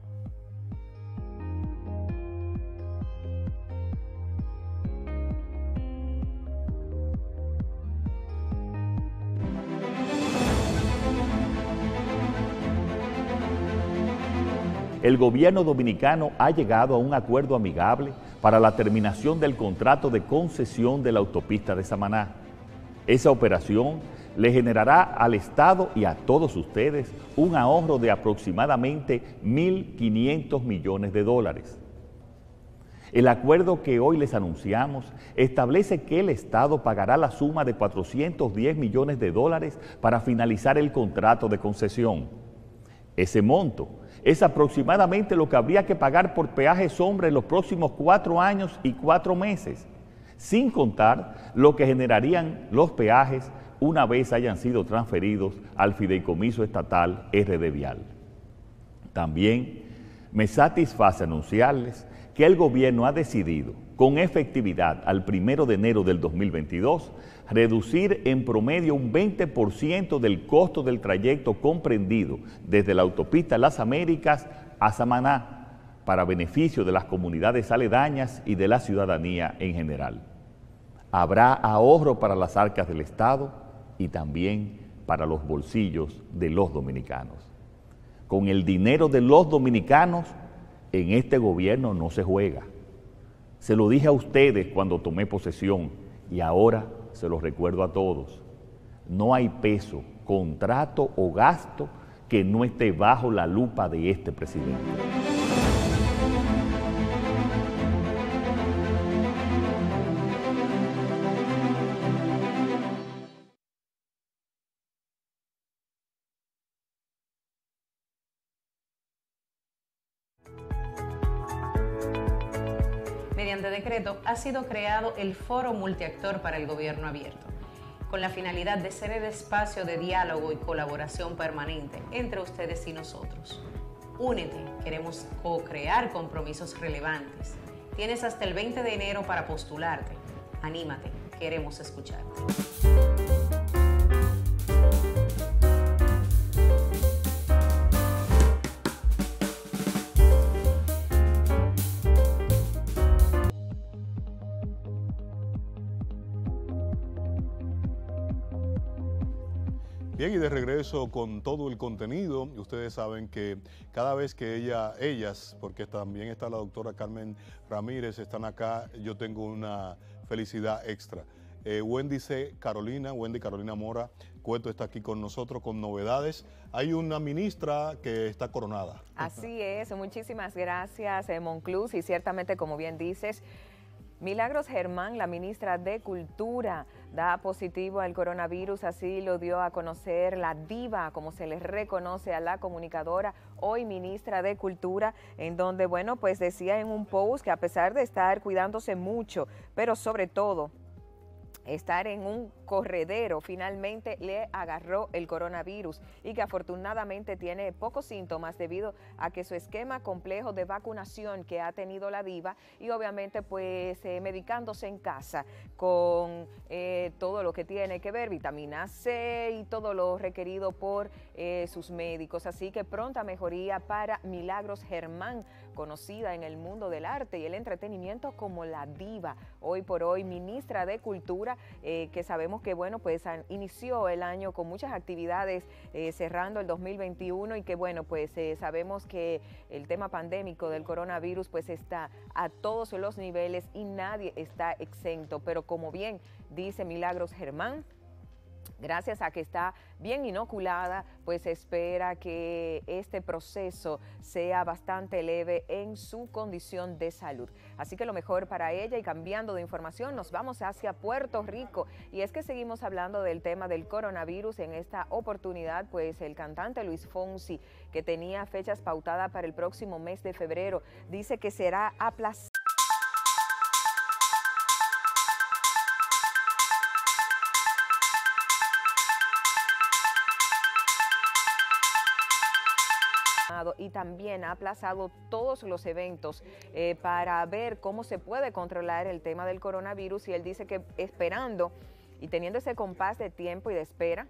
Speaker 5: El gobierno dominicano ha llegado a un acuerdo amigable para la terminación del contrato de concesión de la autopista de Samaná. Esa operación le generará al Estado y a todos ustedes un ahorro de aproximadamente mil quinientos millones de dólares. El acuerdo que hoy les anunciamos establece que el Estado pagará la suma de cuatrocientos diez millones de dólares para finalizar el contrato de concesión. Ese monto es aproximadamente lo que habría que pagar por peaje sombra en los próximos cuatro años y cuatro meses, sin contar lo que generarían los peajes una vez hayan sido transferidos al Fideicomiso Estatal R D Vial. También me satisface anunciarles que el gobierno ha decidido, con efectividad al primero de enero del dos mil veintidós, reducir en promedio un veinte por ciento del costo del trayecto comprendido desde la autopista Las Américas a Samaná, para beneficio de las comunidades aledañas y de la ciudadanía en general. Habrá ahorro para las arcas del Estado y también para los bolsillos de los dominicanos. Con el dinero de los dominicanos, en este gobierno no se juega. Se lo dije a ustedes cuando tomé posesión y ahora se los recuerdo a todos. No hay peso, contrato o gasto que no esté bajo la lupa de este presidente.
Speaker 7: Mediante decreto ha sido creado el Foro Multiactor para el Gobierno Abierto, con la finalidad de ser el espacio de diálogo y colaboración permanente entre ustedes y nosotros. Únete, queremos co-crear compromisos relevantes. Tienes hasta el veinte de enero para postularte. Anímate, queremos escucharte.
Speaker 3: Bien, y de regreso con todo el contenido. Ustedes saben que cada vez que ella, ellas, porque también está la doctora Carmen Ramírez, están acá, yo tengo una felicidad extra. Eh, Wendy C. Carolina, Wendy Carolina Mora Cueto está aquí con nosotros con novedades. Hay una ministra que está coronada.
Speaker 8: Así es, muchísimas gracias, eh, Monclús, y ciertamente, como bien dices, Milagros Germán, la ministra de Cultura, da positivo al coronavirus, así lo dio a conocer la diva, como se les reconoce a la comunicadora, hoy ministra de Cultura, en donde, bueno, pues decía en un post que a pesar de estar cuidándose mucho, pero sobre todo estar en un corredero, finalmente le agarró el coronavirus y que afortunadamente tiene pocos síntomas debido a que su esquema complejo de vacunación que ha tenido la diva y obviamente pues eh, medicándose en casa con eh, todo lo que tiene que ver, vitamina C y todo lo requerido por eh, sus médicos. Así que pronta mejoría para Milagros Germán, conocida en el mundo del arte y el entretenimiento como la diva, hoy por hoy ministra de Cultura, eh, que sabemos que bueno, pues inició el año con muchas actividades, eh, cerrando el dos mil veintiuno y que bueno, pues eh, sabemos que el tema pandémico del coronavirus pues está a todos los niveles y nadie está exento, pero como bien dice Milagros Germán, gracias a que está bien inoculada, pues se espera que este proceso sea bastante leve en su condición de salud. Así que lo mejor para ella. Y cambiando de información, nos vamos hacia Puerto Rico. Y es que seguimos hablando del tema del coronavirus. En esta oportunidad, pues el cantante Luis Fonsi, que tenía fechas pautadas para el próximo mes de febrero, dice que será aplazado. Y también ha aplazado todos los eventos eh, para ver cómo se puede controlar el tema del coronavirus, y él dice que esperando y teniendo ese compás de tiempo y de espera,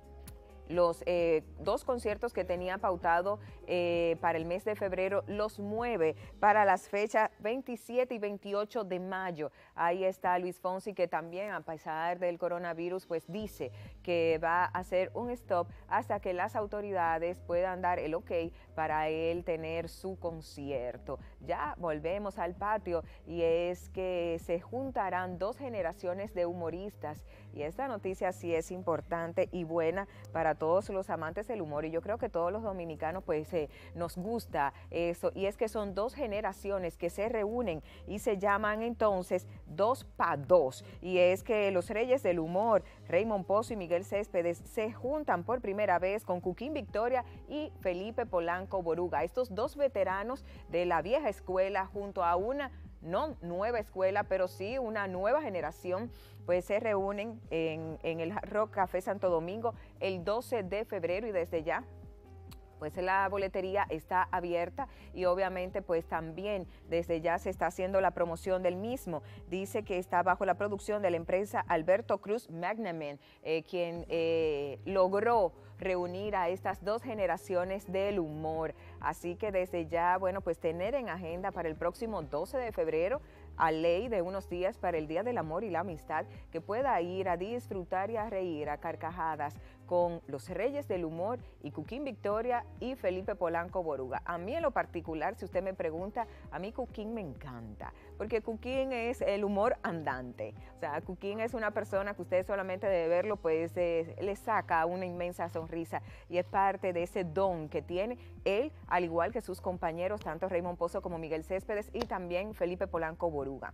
Speaker 8: los eh, dos conciertos que tenía pautado eh, para el mes de febrero los mueve para las fechas veintisiete y veintiocho de mayo. Ahí está Luis Fonsi, que también, a pesar del coronavirus, pues dice que va a hacer un stop hasta que las autoridades puedan dar el ok para él tener su concierto. Ya volvemos al patio, y es que se juntarán dos generaciones de humoristas, y esta noticia sí es importante y buena para todos los amantes del humor, y yo creo que todos los dominicanos pues eh, nos gusta eso, y es que son dos generaciones que se reúnen y se llaman entonces dos pa dos, y es que los reyes del humor, Raymond Pozo y Miguel Céspedes, se juntan por primera vez con Cuquín Victoria y Felipe Polanco Boruga, estos dos veteranos de la vieja escuela junto a una no nueva escuela, pero sí una nueva generación, pues se reúnen en, en el Rock Café Santo Domingo el doce de febrero, y desde ya pues la boletería está abierta y obviamente pues también desde ya se está haciendo la promoción del mismo. Dice que está bajo la producción de la empresa Alberto Cruz Magnamen, eh, quien eh, logró reunir a estas dos generaciones del humor. Así que desde ya, bueno, pues tener en agenda para el próximo doce de febrero, a ley de unos días para el Día del Amor y la Amistad, que pueda ir a disfrutar y a reír a carcajadas con los reyes del humor y Cuquín Victoria y Felipe Polanco Boruga. A mí en lo particular, si usted me pregunta, a mí Cuquín me encanta, porque Cuquín es el humor andante. O sea, Cuquín es una persona que usted solamente de verlo pues eh, le saca una inmensa sonrisa, y es parte de ese don que tiene él, al igual que sus compañeros, tanto Raymond Pozo como Miguel Céspedes y también Felipe Polanco Boruga.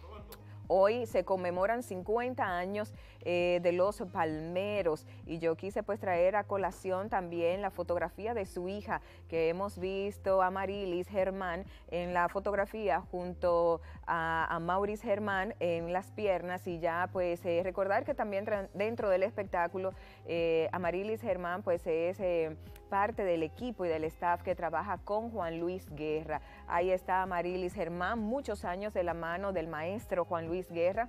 Speaker 8: Hoy se conmemoran cincuenta años eh, de los Palmeros, y yo quise pues traer a colación también la fotografía de su hija, que hemos visto a Marilis Germán en la fotografía junto a, a Maurice Germán en las piernas, y ya pues eh, recordar que también dentro del espectáculo eh, Amarilis Germán pues es eh, parte del equipo y del staff que trabaja con Juan Luis Guerra. Ahí está Amarilis Germán, muchos años de la mano del maestro Juan Luis Guerra,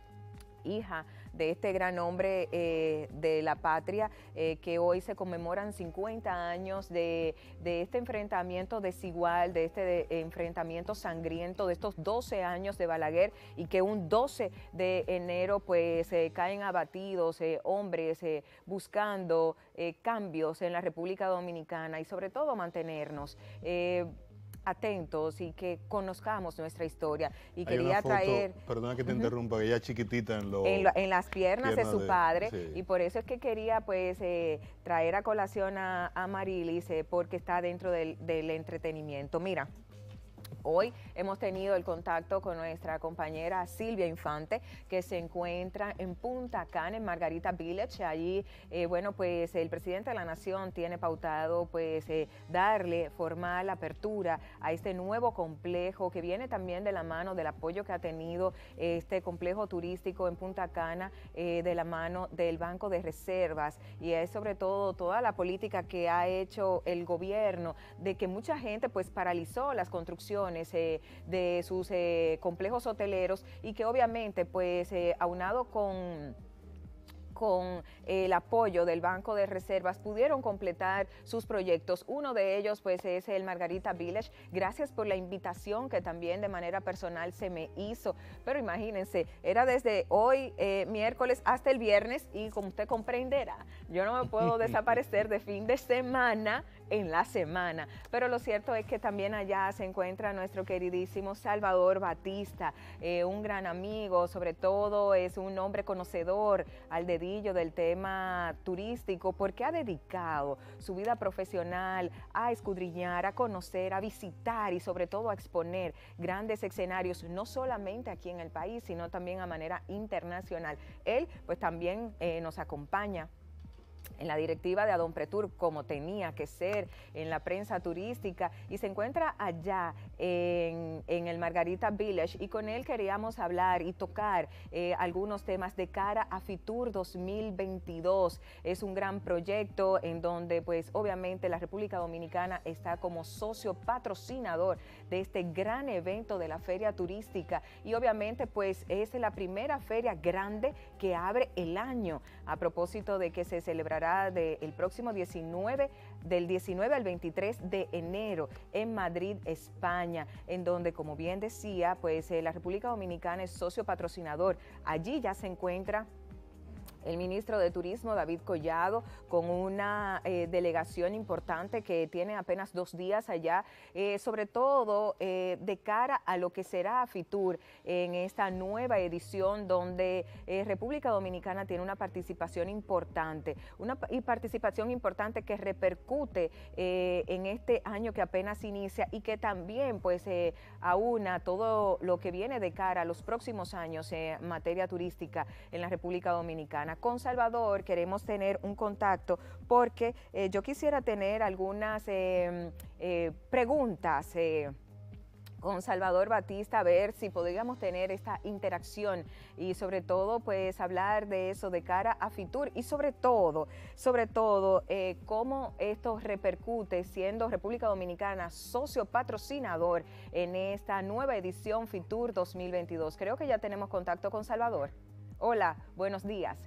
Speaker 8: hija de este gran hombre eh, de la patria, eh, que hoy se conmemoran cincuenta años de, de este enfrentamiento desigual, de este de, enfrentamiento sangriento, de estos doce años de Balaguer, y que un doce de enero pues eh, caen abatidos eh, hombres eh, buscando eh, cambios en la República Dominicana y sobre todo mantenernos. Eh, atentos y que conozcamos nuestra historia. Y
Speaker 3: Hay
Speaker 8: quería
Speaker 3: una foto,
Speaker 8: traer...
Speaker 3: Perdona que te
Speaker 8: Ujú.
Speaker 3: interrumpa, ella chiquitita en, lo,
Speaker 8: en, lo- en las piernas,
Speaker 3: piernas
Speaker 8: de su
Speaker 3: de-
Speaker 8: padre,
Speaker 3: sí.
Speaker 8: y por eso es que quería pues eh, traer a colación a, a Marilis, eh, porque está dentro del, del entretenimiento. Mira, hoy hemos tenido el contacto con nuestra compañera Silvia Infante, que se encuentra en Punta Cana, en Margarita Village. Allí, eh, bueno, pues el presidente de la Nación tiene pautado pues eh, darle formal apertura a este nuevo complejo que viene también de la mano del apoyo que ha tenido este complejo turístico en Punta Cana, eh, de la mano del Banco de Reservas, y es sobre todo toda la política que ha hecho el gobierno de que mucha gente pues paralizó las construcciones eh, de sus eh, complejos hoteleros, y que obviamente pues eh, aunado con con el apoyo del Banco de Reservas pudieron completar sus proyectos. Uno de ellos pues es el Margarita Village. Gracias por la invitación que también de manera personal se me hizo, pero imagínense, era desde hoy eh, miércoles hasta el viernes, y como usted comprenderá, yo no me puedo desaparecer de fin de semana en la semana, pero lo cierto es que también allá se encuentra nuestro queridísimo Salvador Batista, eh, un gran amigo, sobre todo es un hombre conocedor al dedillo del tema turístico, porque ha dedicado su vida profesional a escudriñar, a conocer, a visitar y sobre todo a exponer grandes escenarios, no solamente aquí en el país, sino también a manera internacional. Él pues también eh, nos acompaña en la directiva de Adonpretur, como tenía que ser, en la prensa turística, y se encuentra allá en, en el Margarita Village, y con él queríamos hablar y tocar eh, algunos temas de cara a Fitur dos mil veintidós. Es un gran proyecto en donde pues obviamente la República Dominicana está como socio patrocinador de este gran evento de la feria turística, y obviamente pues es la primera feria grande que abre el año, a propósito de que se celebrará de el próximo diecinueve, del diecinueve al veintitrés de enero en Madrid, España, en donde, como bien decía, pues eh, la República Dominicana es socio patrocinador. Allí ya se encuentra el ministro de Turismo, David Collado, con una eh, delegación importante que tiene apenas dos días allá, eh, sobre todo eh, de cara a lo que será Fitur en esta nueva edición, donde eh, República Dominicana tiene una participación importante, una y participación importante que repercute eh, en este año que apenas inicia, y que también pues eh, aúna todo lo que viene de cara a los próximos años en materia turística en la República Dominicana. Con Salvador queremos tener un contacto porque eh, yo quisiera tener algunas eh, eh, preguntas eh, con Salvador Batista, a ver si podríamos tener esta interacción y sobre todo pues hablar de eso de cara a Fitur, y sobre todo, sobre todo eh, cómo esto repercute siendo República Dominicana socio patrocinador en esta nueva edición Fitur dos mil veintidós. Creo que ya tenemos contacto con Salvador. Hola, buenos días.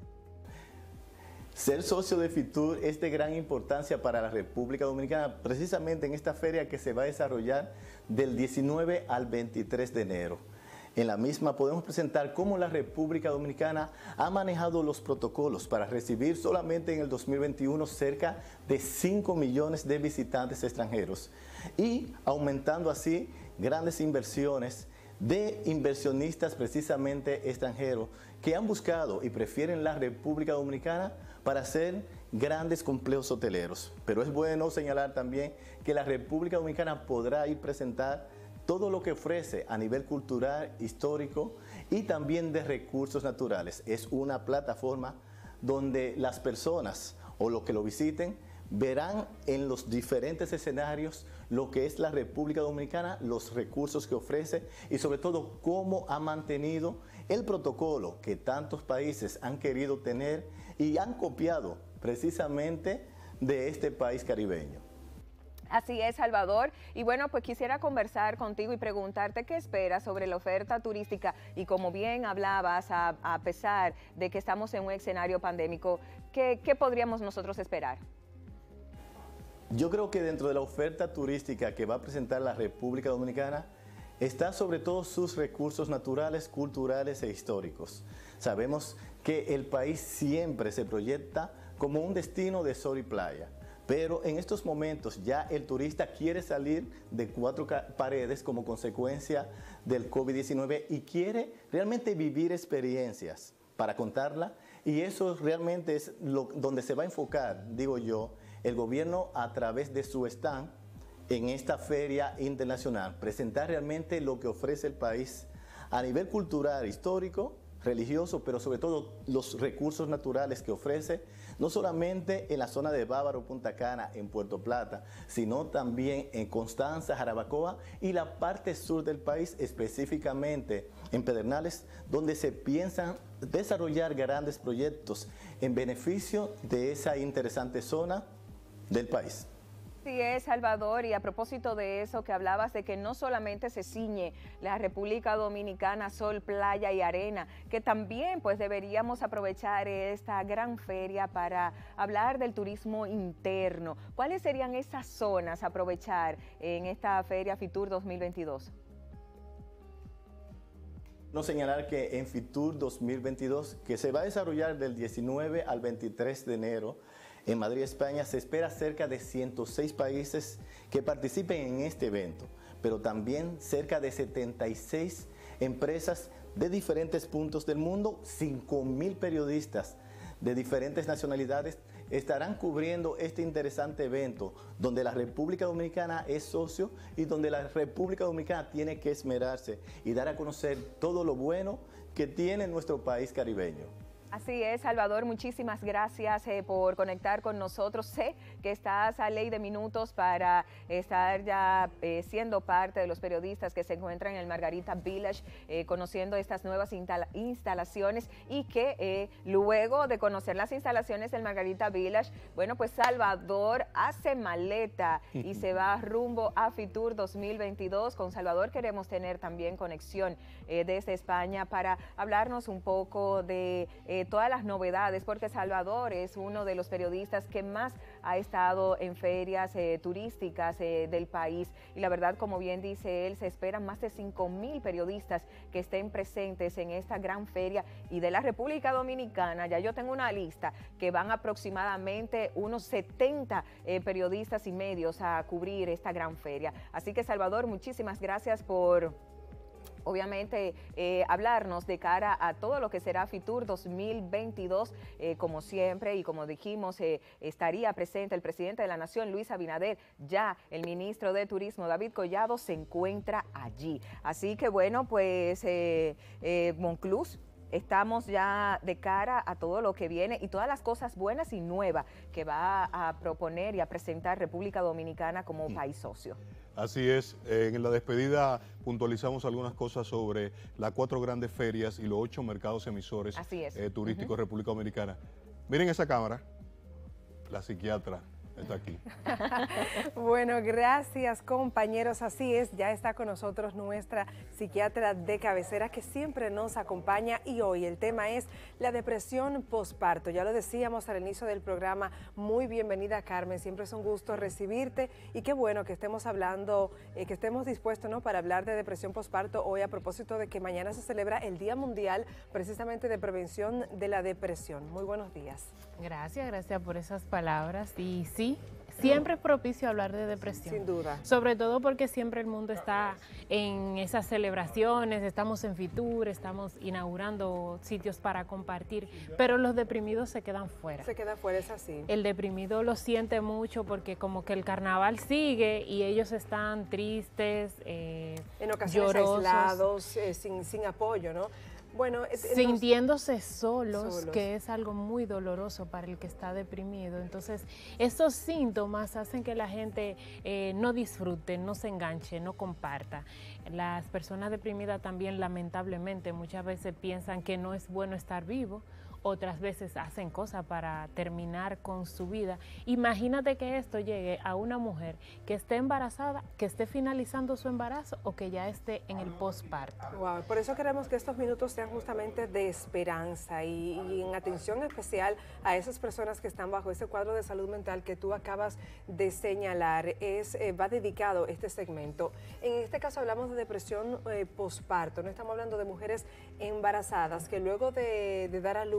Speaker 10: Ser socio de Fitur es de gran importancia para la República Dominicana, precisamente en esta feria que se va a desarrollar del diecinueve al veintitrés de enero. En la misma podemos presentar cómo la República Dominicana ha manejado los protocolos para recibir solamente en el dos mil veintiuno cerca de cinco millones de visitantes extranjeros, y aumentando así grandes inversiones de inversionistas precisamente extranjeros que han buscado y prefieren la República Dominicana para hacer grandes complejos hoteleros. Pero es bueno señalar también que la República Dominicana podrá ir a presentar todo lo que ofrece a nivel cultural, histórico y también de recursos naturales. Es una plataforma donde las personas o los que lo visiten verán en los diferentes escenarios lo que es la República Dominicana, los recursos que ofrece y sobre todo cómo ha mantenido el protocolo que tantos países han querido tener y han copiado precisamente de este país caribeño.
Speaker 8: Así es, Salvador. Y bueno, pues quisiera conversar contigo y preguntarte qué esperas sobre la oferta turística. Y como bien hablabas, a, a pesar de que estamos en un escenario pandémico, ¿qué, qué podríamos nosotros esperar?
Speaker 10: Yo creo que dentro de la oferta turística que va a presentar la República Dominicana está sobre todo sus recursos naturales, culturales e históricos. Sabemos que el país siempre se proyecta como un destino de sol y playa, Pero en estos momentos ya el turista quiere salir de cuatro paredes como consecuencia del COVID diecinueve y quiere realmente vivir experiencias para contarla, y eso realmente es lo, donde se va a enfocar, digo yo, el gobierno a través de su stand en esta feria internacional, presentar realmente lo que ofrece el país a nivel cultural, histórico, religioso, pero sobre todo los recursos naturales que ofrece, no solamente en la zona de Bávaro, Punta Cana, en Puerto Plata, sino también en Constanza, Jarabacoa y la parte sur del país, específicamente en Pedernales, donde se piensan desarrollar grandes proyectos en beneficio de esa interesante zona del país.
Speaker 8: Así es, Salvador, y a propósito de eso que hablabas de que no solamente se ciñe la República Dominicana, sol, playa y arena, que también pues deberíamos aprovechar esta gran feria para hablar del turismo interno. ¿Cuáles serían esas zonas a aprovechar en esta feria Fitur dos mil veintidós?
Speaker 10: No señalar que en Fitur dos mil veintidós, que se va a desarrollar del diecinueve al veintitrés de enero, en Madrid, España, se espera cerca de ciento seis países que participen en este evento, pero también cerca de setenta y seis empresas de diferentes puntos del mundo, cinco mil periodistas de diferentes nacionalidades estarán cubriendo este interesante evento, donde la República Dominicana es socio y donde la República Dominicana tiene que esmerarse y dar a conocer todo lo bueno que tiene nuestro país caribeño.
Speaker 8: Así es, Salvador, muchísimas gracias eh, por conectar con nosotros. Sé que estás a ley de minutos para estar ya eh, siendo parte de los periodistas que se encuentran en el Margarita Village, eh, conociendo estas nuevas instala instalaciones y que eh, luego de conocer las instalaciones del Margarita Village, bueno, pues Salvador hace maleta y se va rumbo a Fitur dos mil veintidós. Con Salvador queremos tener también conexión eh, desde España para hablarnos un poco de eh, todas las novedades, porque Salvador es uno de los periodistas que más ha estado en ferias eh, turísticas eh, del país, y la verdad, como bien dice él, se esperan más de cinco mil periodistas que estén presentes en esta gran feria. Y de la República Dominicana, ya yo tengo una lista que van aproximadamente unos setenta eh, periodistas y medios a cubrir esta gran feria. Así que, Salvador, muchísimas gracias por obviamente eh, hablarnos de cara a todo lo que será Fitur dos mil veintidós. Eh, como siempre y como dijimos, eh, estaría presente el presidente de la Nación, Luis Abinader. Ya el ministro de Turismo, David Collado, se encuentra allí. Así que bueno, pues eh, eh, Monclús, estamos ya de cara a todo lo que viene y todas las cosas buenas y nuevas que va a proponer y a presentar República Dominicana como país socio.
Speaker 3: Así es, en la despedida puntualizamos algunas cosas sobre las cuatro grandes ferias y los ocho mercados emisores eh, turísticos de uh-huh. República Dominicana. Miren esa cámara, la psiquiatra está aquí.
Speaker 1: Bueno, gracias, compañeros. Así es, ya está con nosotros nuestra psiquiatra de cabecera que siempre nos acompaña, y hoy el tema es la depresión posparto. Ya lo decíamos al inicio del programa. Muy bienvenida, Carmen. Siempre es un gusto recibirte y qué bueno que estemos hablando, eh, que estemos dispuestos, ¿no?, para hablar de depresión posparto hoy, a propósito de que mañana se celebra el Día Mundial precisamente de Prevención de la Depresión. Muy buenos días.
Speaker 12: Gracias, gracias por esas palabras. Y sí, siempre es propicio hablar de depresión.
Speaker 1: Sin duda.
Speaker 12: Sobre todo porque siempre el mundo está en esas celebraciones, estamos en Fitur, estamos inaugurando sitios para compartir, pero los deprimidos se quedan fuera.
Speaker 1: Se queda fuera, es así.
Speaker 12: El deprimido lo siente mucho porque como que el carnaval sigue y ellos están tristes, eh,
Speaker 1: en ocasiones
Speaker 12: llorosos,
Speaker 1: aislados, eh, sin, sin apoyo, ¿no? Bueno,
Speaker 12: sintiéndose solos,
Speaker 1: solos,
Speaker 12: que es algo muy doloroso para el que está deprimido. Entonces, estos síntomas hacen que la gente eh, no disfrute, no se enganche, no comparta. Las personas deprimidas también, lamentablemente, muchas veces piensan que no es bueno estar vivo, otras veces hacen cosas para terminar con su vida. Imagínate que esto llegue a una mujer que esté embarazada, que esté finalizando su embarazo o que ya esté en el posparto.
Speaker 1: Wow, por eso queremos que estos minutos sean justamente de esperanza y, y en atención especial a esas personas que están bajo ese cuadro de salud mental que tú acabas de señalar. Es, eh, va dedicado este segmento. En este caso hablamos de depresión eh, posparto, no estamos hablando de mujeres embarazadas que luego de, de dar a luz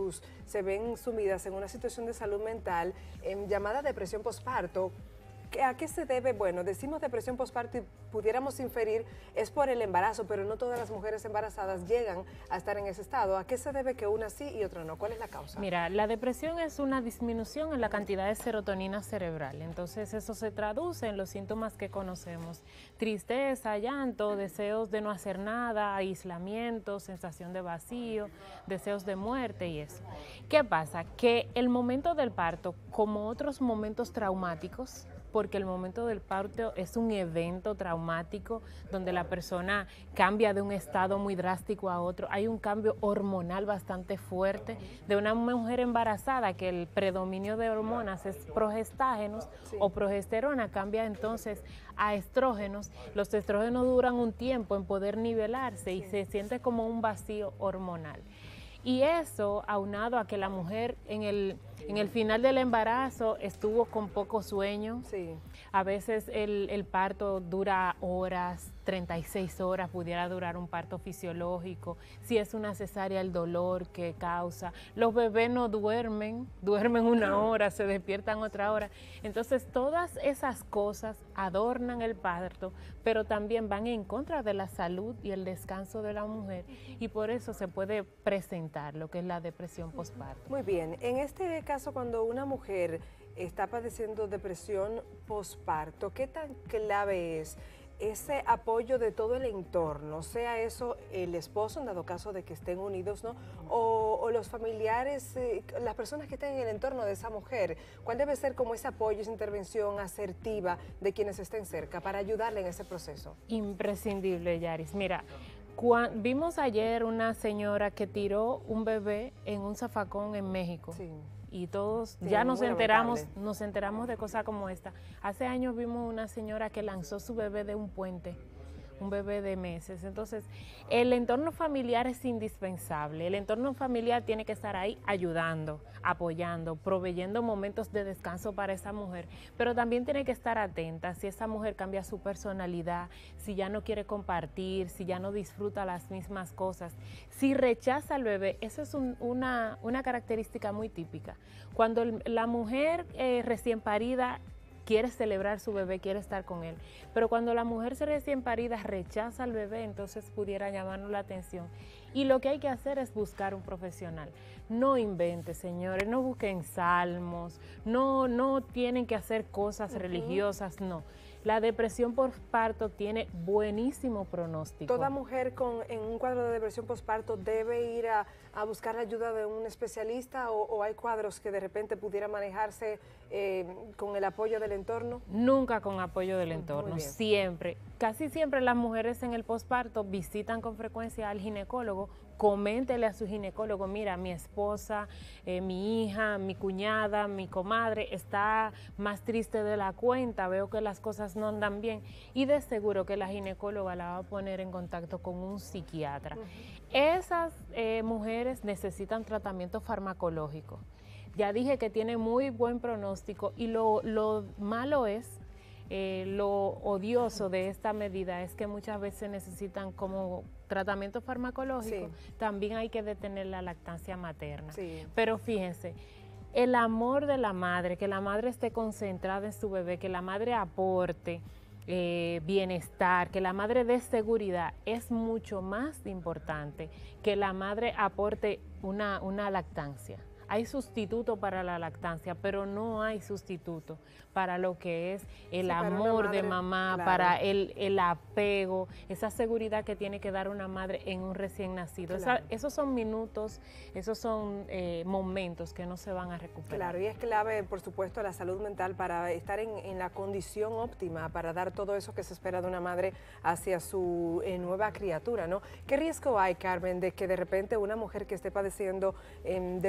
Speaker 1: virus se ven sumidas en una situación de salud mental en llamada depresión posparto. ¿A qué se debe? Bueno, decimos depresión posparto y pudiéramos inferir es por el embarazo, pero no todas las mujeres embarazadas llegan a estar en ese estado. ¿A qué se debe que una sí y otra no? ¿Cuál es la causa?
Speaker 12: Mira, la depresión es una disminución en la cantidad de serotonina cerebral. Entonces eso se traduce en los síntomas que conocemos. Tristeza, llanto, deseos de no hacer nada, aislamiento, sensación de vacío, deseos de muerte y eso. ¿Qué pasa? Que el momento del parto, como otros momentos traumáticos, porque el momento del parto es un evento traumático donde la persona cambia de un estado muy drástico a otro. Hay un cambio hormonal bastante fuerte de una mujer embarazada, que el predominio de hormonas es progestágenos sí. o progesterona, cambia entonces a estrógenos. Los estrógenos duran un tiempo en poder nivelarse y sí. se siente como un vacío hormonal. Y eso, aunado a que la mujer en el, en el final del embarazo estuvo con poco sueño, sí. a veces el, el parto dura horas, treinta y seis horas, pudiera durar un parto fisiológico, si es una cesárea el dolor que causa, los bebés no duermen, duermen una hora, se despiertan otra hora, entonces todas esas cosas adornan el parto, pero también van en contra de la salud y el descanso de la mujer, y por eso se puede presentar lo que es la depresión postparto.
Speaker 1: Muy bien, en este caso cuando una mujer está padeciendo depresión postparto, ¿qué tan clave es ese apoyo de todo el entorno, sea eso el esposo en dado caso de que estén unidos, ¿no? O, o los familiares, eh, las personas que estén en el entorno de esa mujer? ¿Cuál debe ser como ese apoyo, esa intervención asertiva de quienes estén cerca para ayudarle en ese proceso?
Speaker 12: Imprescindible, Yaris. Mira, cuando, vimos ayer una señora que tiró un bebé en un zafacón en México. Sí. Y todos sí, ya nos enteramos, nos enteramos de cosas como esta. Hace años vimos una señora que lanzó su bebé de un puente, un bebé de meses. Entonces, el entorno familiar es indispensable. El entorno familiar tiene que estar ahí ayudando, apoyando, proveyendo momentos de descanso para esa mujer, pero también tiene que estar atenta si esa mujer cambia su personalidad, si ya no quiere compartir, si ya no disfruta las mismas cosas, si rechaza al bebé. Eso es un, una, una característica muy típica. Cuando el, la mujer eh, recién parida quiere celebrar su bebé, quiere estar con él. Pero cuando la mujer se recién parida rechaza al bebé, entonces pudiera llamarnos la atención. Y lo que hay que hacer es buscar un profesional. No invente, señores, no busquen salmos, no, no tienen que hacer cosas uh-huh. religiosas, no. La depresión postparto tiene buenísimo pronóstico.
Speaker 1: ¿Toda mujer con, en un cuadro de depresión postparto debe ir a, a buscar la ayuda de un especialista o, o hay cuadros que de repente pudiera manejarse eh, con el apoyo del entorno?
Speaker 12: Nunca con apoyo del entorno, siempre. Casi siempre las mujeres en el postparto visitan con frecuencia al ginecólogo. Coméntele a su ginecólogo, mira, mi esposa, eh, mi hija, mi cuñada, mi comadre está más triste de la cuenta, veo que las cosas no andan bien, y de seguro que la ginecóloga la va a poner en contacto con un psiquiatra. Uh-huh. Esas eh, mujeres necesitan tratamiento farmacológico. Ya dije que tiene muy buen pronóstico y lo, lo malo es, eh, lo odioso de esta medida es que muchas veces necesitan como tratamiento farmacológico, sí. también hay que detener la lactancia materna. Sí. Pero fíjense, el amor de la madre, que la madre esté concentrada en su bebé, que la madre aporte eh, bienestar, que la madre dé seguridad, es mucho más importante que la madre aporte una, una lactancia. Hay sustituto para la lactancia, pero no hay sustituto para lo que es el sí, amor madre, de mamá, claro. para el, el apego, esa seguridad que tiene que dar una madre en un recién nacido. Claro. Esa, esos son minutos, esos son eh, momentos que no se van a recuperar.
Speaker 1: Claro, y es clave, por supuesto, la salud mental para estar en, en la condición óptima, para dar todo eso que se espera de una madre hacia su eh, nueva criatura, ¿no? ¿Qué riesgo hay, Carmen, de que de repente una mujer que esté padeciendo eh, depresión postparto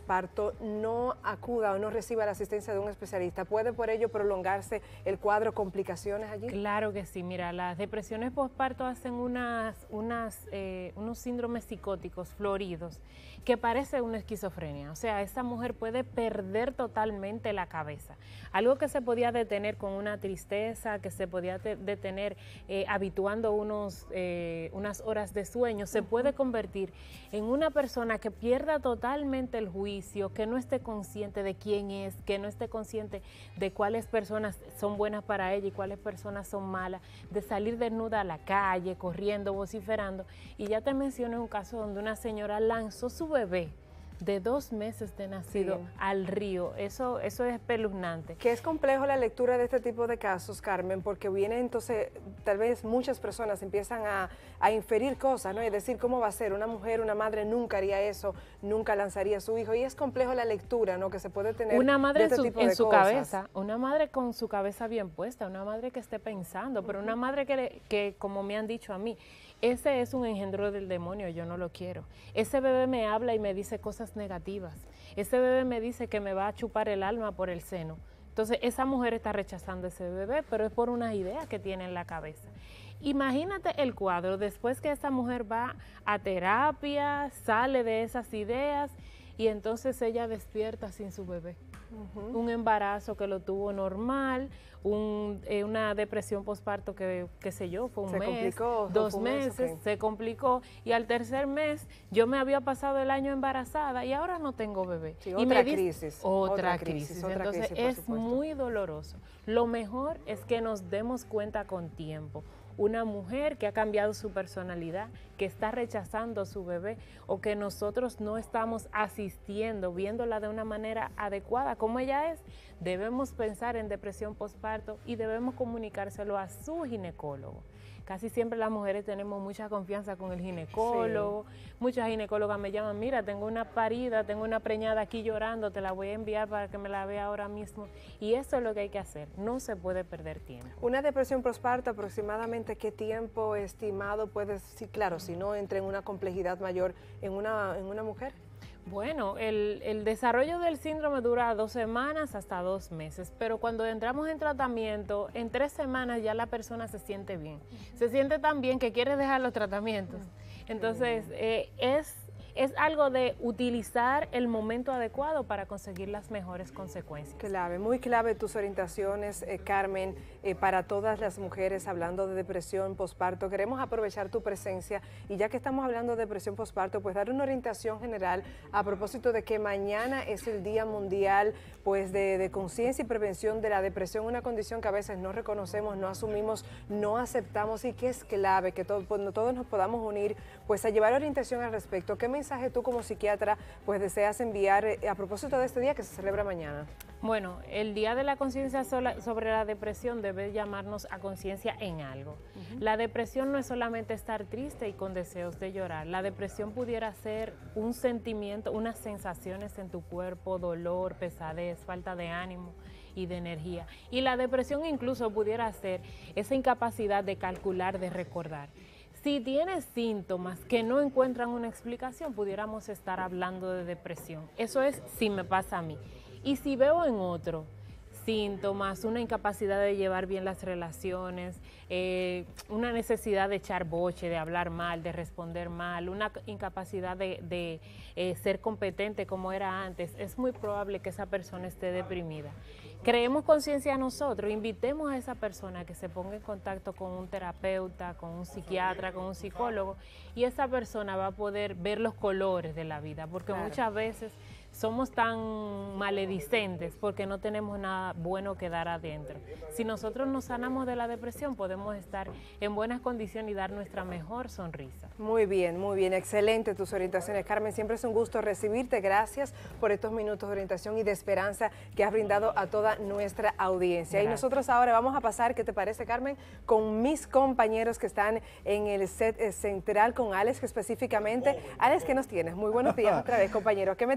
Speaker 1: posparto no acuda o no reciba la asistencia de un especialista, ¿puede por ello prolongarse el cuadro, complicaciones allí?
Speaker 12: Claro que sí, mira, las depresiones posparto hacen unas, unas, eh, unos síndromes psicóticos floridos que parece una esquizofrenia, o sea, esa mujer puede perder totalmente la cabeza. Algo que se podía detener con una tristeza, que se podía detener eh, habituando unos, eh, unas horas de sueño, se puede convertir en una persona que pierda totalmente el juicio, que no esté consciente de quién es, que no esté consciente de cuáles personas son buenas para ella y cuáles personas son malas, de salir desnuda a la calle, corriendo, vociferando. Y ya te mencioné un caso donde una señora lanzó su bebé de dos meses de nacido sí. al río. Eso, eso es espeluznante.
Speaker 1: Que es complejo la lectura de este tipo de casos, Carmen, porque viene entonces, tal vez muchas personas empiezan a, a inferir cosas, ¿no? Y decir, ¿cómo va a ser? Una mujer, una madre nunca haría eso, nunca lanzaría a su hijo. Y es complejo la lectura, ¿no? Que se puede tener
Speaker 12: una madre
Speaker 1: de este
Speaker 12: en su,
Speaker 1: tipo
Speaker 12: en
Speaker 1: de
Speaker 12: su
Speaker 1: cosas.
Speaker 12: cabeza, una madre con su cabeza bien puesta, una madre que esté pensando, pero una madre que, que como me han dicho a mí, ese es un engendro del demonio, yo no lo quiero. Ese bebé me habla y me dice cosas negativas. Ese bebé me dice que me va a chupar el alma por el seno. Entonces, esa mujer está rechazando ese bebé, pero es por unas ideas que tiene en la cabeza. Imagínate el cuadro, después que esa mujer va a terapia, sale de esas ideas y entonces ella despierta sin su bebé. Uh-huh. Un embarazo que lo tuvo normal, un, eh, una depresión posparto que, qué sé yo, fue un
Speaker 1: se
Speaker 12: mes,
Speaker 1: complicó,
Speaker 12: dos
Speaker 1: un
Speaker 12: meses,
Speaker 1: mes, okay.
Speaker 12: se complicó y al tercer mes yo me había pasado el año embarazada y ahora no tengo bebé.
Speaker 1: Sí,
Speaker 12: y
Speaker 1: otra,
Speaker 12: me dice,
Speaker 1: crisis,
Speaker 12: otra,
Speaker 1: otra
Speaker 12: crisis,
Speaker 1: crisis. Otra
Speaker 12: Entonces
Speaker 1: crisis,
Speaker 12: es
Speaker 1: supuesto.
Speaker 12: muy doloroso. Lo mejor es que nos demos cuenta con tiempo. Una mujer que ha cambiado su personalidad, que está rechazando a su bebé o que nosotros no estamos asistiendo, viéndola de una manera adecuada como ella es, debemos pensar en depresión postparto y debemos comunicárselo a su ginecólogo. Casi siempre las mujeres tenemos mucha confianza con el ginecólogo. Sí. Muchas ginecólogas me llaman, mira, tengo una parida, tengo una preñada aquí llorando, te la voy a enviar para que me la vea ahora mismo. Y eso es lo que hay que hacer, no se puede perder tiempo.
Speaker 1: Una depresión postparto, aproximadamente qué tiempo estimado puede, sí, claro, si no entra en una complejidad mayor en una, en una mujer?
Speaker 12: Bueno, el, el desarrollo del síndrome dura dos semanas hasta dos meses, pero cuando entramos en tratamiento, en tres semanas ya la persona se siente bien. Se siente tan bien que quiere dejar los tratamientos. Entonces, eh, es, es algo de utilizar el momento adecuado para conseguir las mejores consecuencias.
Speaker 1: Clave, muy clave tus orientaciones, eh, Carmen, eh, para todas las mujeres hablando de depresión postparto. Queremos aprovechar tu presencia y ya que estamos hablando de depresión postparto, pues dar una orientación general a propósito de que mañana es el Día Mundial pues de, de conciencia y prevención de la depresión, una condición que a veces no reconocemos, no asumimos, no aceptamos y que es clave que todo, pues, todos nos podamos unir pues a llevar orientación al respecto. ¿Qué mensaje tú como psiquiatra pues deseas enviar eh, a propósito de este día que se celebra mañana?
Speaker 12: Bueno, el Día de la Conciencia sobre la Depresión debe llamarnos a conciencia en algo. Uh-huh. La depresión no es solamente estar triste y con deseos de llorar. La depresión pudiera ser un sentimiento, unas sensaciones en tu cuerpo, dolor, pesadez, falta de ánimo y de energía. Y la depresión incluso pudiera ser esa incapacidad de calcular, de recordar. Si tienes síntomas que no encuentran una explicación, pudiéramos estar hablando de depresión. Eso es si me pasa a mí. Y si veo en otro síntomas, una incapacidad de llevar bien las relaciones, eh, una necesidad de echar boche, de hablar mal, de responder mal, una incapacidad de, de eh, ser competente como era antes, es muy probable que esa persona esté deprimida. Creemos conciencia a nosotros, invitemos a esa persona que se ponga en contacto con un terapeuta, con un psiquiatra, con un psicólogo, y esa persona va a poder ver los colores de la vida, porque claro, muchas veces somos tan maledicentes porque no tenemos nada bueno que dar adentro. Si nosotros nos sanamos de la depresión, podemos estar en buenas condiciones y dar nuestra mejor sonrisa.
Speaker 1: Muy bien, muy bien, excelente tus orientaciones, Carmen. Siempre es un gusto recibirte. Gracias por estos minutos de orientación y de esperanza que has brindado a toda nuestra audiencia. Gracias. Y nosotros ahora vamos a pasar, ¿qué te parece, Carmen?, con mis compañeros que están en el set central, con Alex específicamente. Alex, ¿qué nos tienes? Muy buenos días otra vez, compañero. ¿Qué me tienes?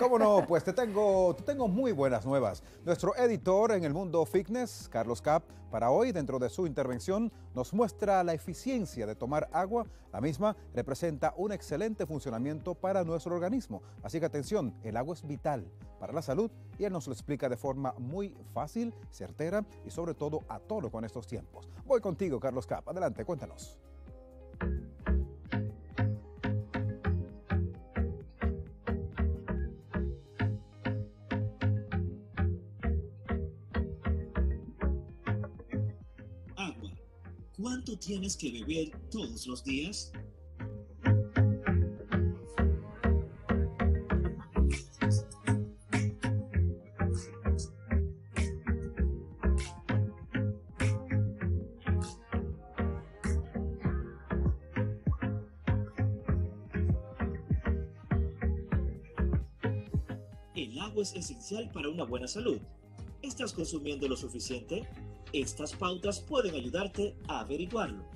Speaker 2: ¿Cómo no? Pues te tengo, te tengo muy buenas nuevas. Nuestro editor en el mundo fitness, Carlos Cap, para hoy, dentro de su intervención, nos muestra la eficiencia de tomar agua. La misma representa un excelente funcionamiento para nuestro organismo. Así que atención, el agua es vital para la salud y él nos lo explica de forma muy fácil, certera y sobre todo a tono con estos tiempos. Voy contigo, Carlos Cap. Adelante, cuéntanos.
Speaker 13: ¿Cuánto tienes que beber todos los días? El agua es esencial para una buena salud. ¿Estás consumiendo lo suficiente? Estas pautas pueden ayudarte a averiguarlo.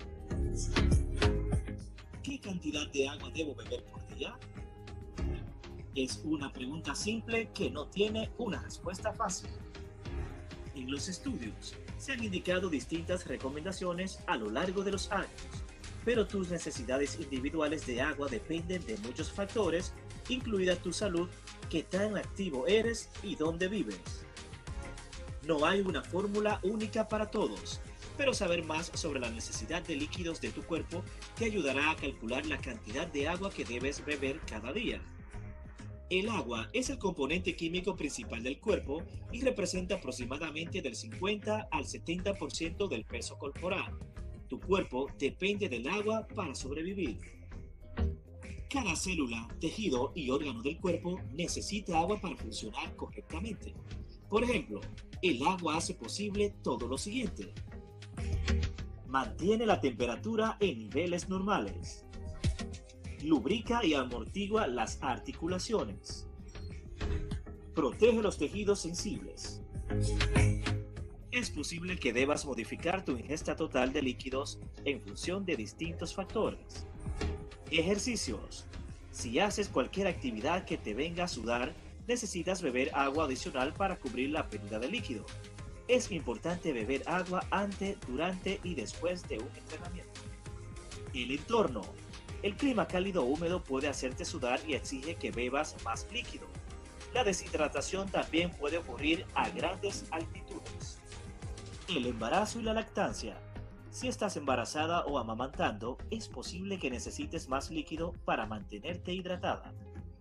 Speaker 13: ¿Qué cantidad de agua debo beber por día? Es una pregunta simple que no tiene una respuesta fácil. En los estudios se han indicado distintas recomendaciones a lo largo de los años, pero tus necesidades individuales de agua dependen de muchos factores, incluida tu salud, qué tan activo eres y dónde vives. No hay una fórmula única para todos, pero saber más sobre la necesidad de líquidos de tu cuerpo te ayudará a calcular la cantidad de agua que debes beber cada día. El agua es el componente químico principal del cuerpo y representa aproximadamente del cincuenta al setenta por ciento del peso corporal. Tu cuerpo depende del agua para sobrevivir. Cada célula, tejido y órgano del cuerpo necesita agua para funcionar correctamente. Por ejemplo, el agua hace posible todo lo siguiente. Mantiene la temperatura en niveles normales. Lubrica y amortigua las articulaciones. Protege los tejidos sensibles. Es posible que debas modificar tu ingesta total de líquidos en función de distintos factores. Ejercicios. Si haces cualquier actividad que te venga a sudar, necesitas beber agua adicional para cubrir la pérdida de líquido. Es importante beber agua antes, durante y después de un entrenamiento. El entorno. El clima cálido o húmedo puede hacerte sudar y exige que bebas más líquido. La deshidratación también puede ocurrir a grandes altitudes. El embarazo y la lactancia. Si estás embarazada o amamantando, es posible que necesites más líquido para mantenerte hidratada.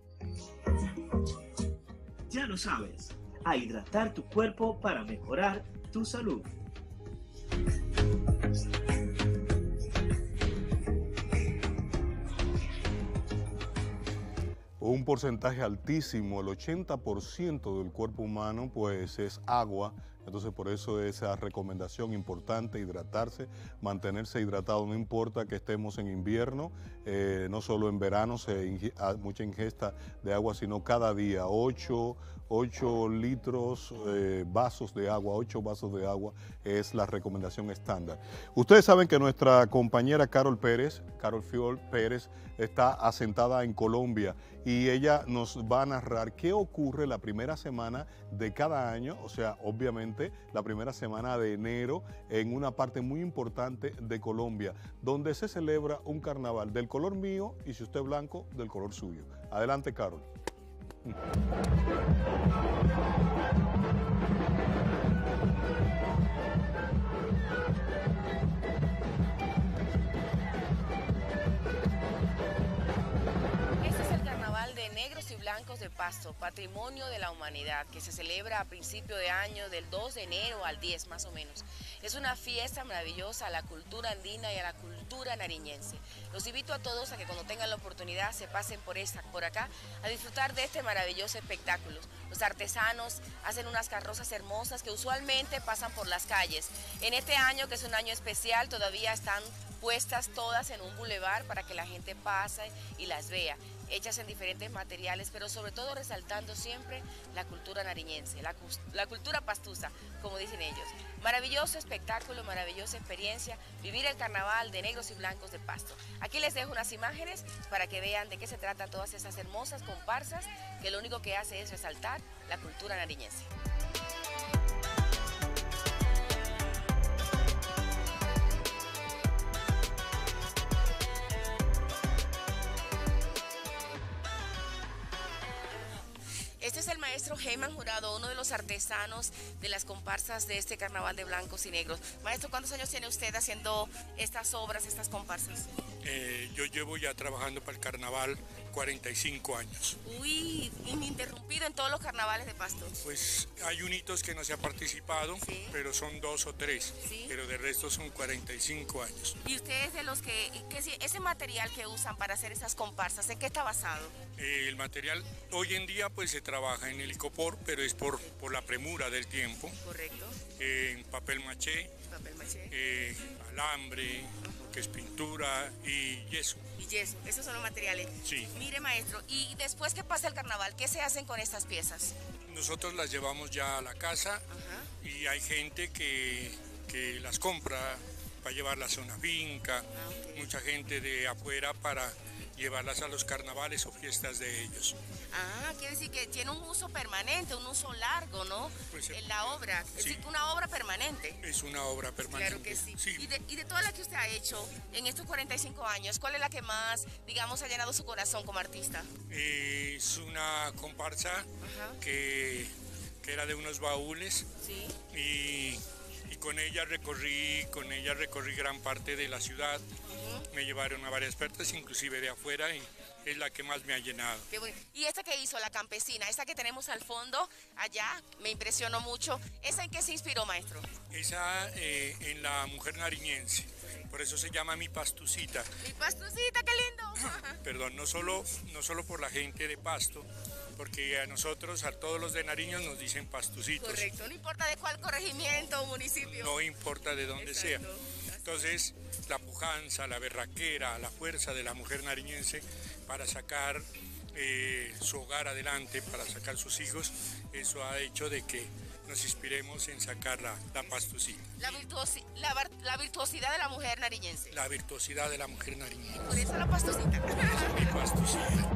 Speaker 13: Ya lo sabes, a hidratar tu cuerpo para mejorar tu salud.
Speaker 3: Un porcentaje altísimo, el ochenta por ciento del cuerpo humano pues es agua, entonces por eso esa recomendación importante, hidratarse, mantenerse hidratado, no importa que estemos en invierno, eh, no solo en verano se ingi mucha ingesta de agua, sino cada día, ocho litros, eh, vasos de agua, ocho vasos de agua es la recomendación estándar. Ustedes saben que nuestra compañera Carol Pérez, Carol Fiol Pérez, está asentada en Colombia y ella nos va a narrar qué ocurre la primera semana de cada año, o sea, obviamente la primera semana de enero en una parte muy importante de Colombia, donde se celebra un carnaval del color mío y si usted es blanco, del color suyo. Adelante, Carol.
Speaker 22: Este es el carnaval de negros y blancos de Pasto, patrimonio de la humanidad, que se celebra a principio de año del dos de enero al diez más o menos. Es una fiesta maravillosa a la cultura andina y a la cultura nariñense. Los invito a todos a que cuando tengan la oportunidad se pasen por, esta, por acá a disfrutar de este maravilloso espectáculo. Los artesanos hacen unas carrozas hermosas que usualmente pasan por las calles. En este año, que es un año especial, todavía están puestas todas en un bulevar para que la gente pase y las vea. hechas en diferentes materiales, pero sobre todo resaltando siempre la cultura nariñense, la, la cultura pastusa, como dicen ellos. Maravilloso espectáculo, maravillosa experiencia, vivir el carnaval de negros y blancos de Pasto. Aquí les dejo unas imágenes para que vean de qué se tratan todas esas hermosas comparsas que lo único que hace es resaltar la cultura nariñense. Este es el maestro Heyman Jurado, uno de los artesanos de las comparsas de este carnaval de blancos y negros. Maestro, ¿cuántos años tiene usted haciendo estas obras, estas comparsas?
Speaker 14: Eh, yo llevo ya trabajando para el carnaval cuarenta y cinco años.
Speaker 22: Uy, ininterrumpido en todos los carnavales de Pasto.
Speaker 14: Pues hay unitos que no se ha participado, ¿sí? Pero son dos o tres, ¿sí? Pero de resto son cuarenta y cinco años.
Speaker 22: ¿Y ustedes de los que, que ese material que usan para hacer esas comparsas, en qué está basado?
Speaker 14: Eh, el material hoy en día pues se trabaja en el icopor, pero es por, por la premura del tiempo.
Speaker 22: Correcto.
Speaker 14: Eh, en papel maché,
Speaker 22: papel maché.
Speaker 14: Eh, alambre, que es pintura y yeso.
Speaker 22: Y yeso, esos son los materiales.
Speaker 14: Sí.
Speaker 22: Mire, maestro, y después que pasa el carnaval, ¿qué se hacen con estas piezas?
Speaker 14: Nosotros las llevamos ya a la casa. Ajá. Y hay gente que, que las compra para llevarlas a una finca, ah, okay. Mucha gente de afuera para llevarlas a los carnavales o fiestas de ellos.
Speaker 22: Ah, quiere decir que tiene un uso permanente, un uso largo, ¿no?
Speaker 14: Pues,
Speaker 22: en la obra, es
Speaker 14: sí.
Speaker 22: decir, una obra permanente.
Speaker 14: Es una obra permanente.
Speaker 22: Claro que sí.
Speaker 14: sí.
Speaker 22: Y, de, y de todas las que usted ha hecho en estos cuarenta y cinco años, ¿cuál es la que más, digamos, ha llenado su corazón como artista?
Speaker 14: Eh, es una comparsa que, que era de unos baúles.
Speaker 22: Sí.
Speaker 14: Y... Y con ella recorrí, con ella recorrí gran parte de la ciudad. Uh-huh. Me llevaron a varias partes, inclusive de afuera, y es la que más me ha llenado.
Speaker 22: Qué bueno. Y esta que hizo, la campesina, esta que tenemos al fondo, allá, me impresionó mucho. ¿Esa en qué se inspiró, maestro?
Speaker 14: Esa eh, en la mujer nariñense. Por eso se llama Mi Pastucita.
Speaker 22: Mi Pastucita, qué lindo.
Speaker 14: Perdón, no solo, no solo por la gente de Pasto, porque a nosotros, a todos los de Nariño nos dicen pastucitos.
Speaker 22: Correcto, no importa de cuál corregimiento o municipio.
Speaker 14: No importa de dónde
Speaker 22: Exacto.
Speaker 14: sea. Entonces, la pujanza, la berraquera, la fuerza de la mujer nariñense para sacar eh, su hogar adelante, para sacar sus hijos, eso ha hecho de que nos inspiremos en sacar la, la pastucita.
Speaker 22: La, virtuosi, la, la virtuosidad de la mujer nariñense.
Speaker 14: La virtuosidad de la mujer nariñense.
Speaker 22: Por eso la pastucita.
Speaker 14: Esa es mi pastucita.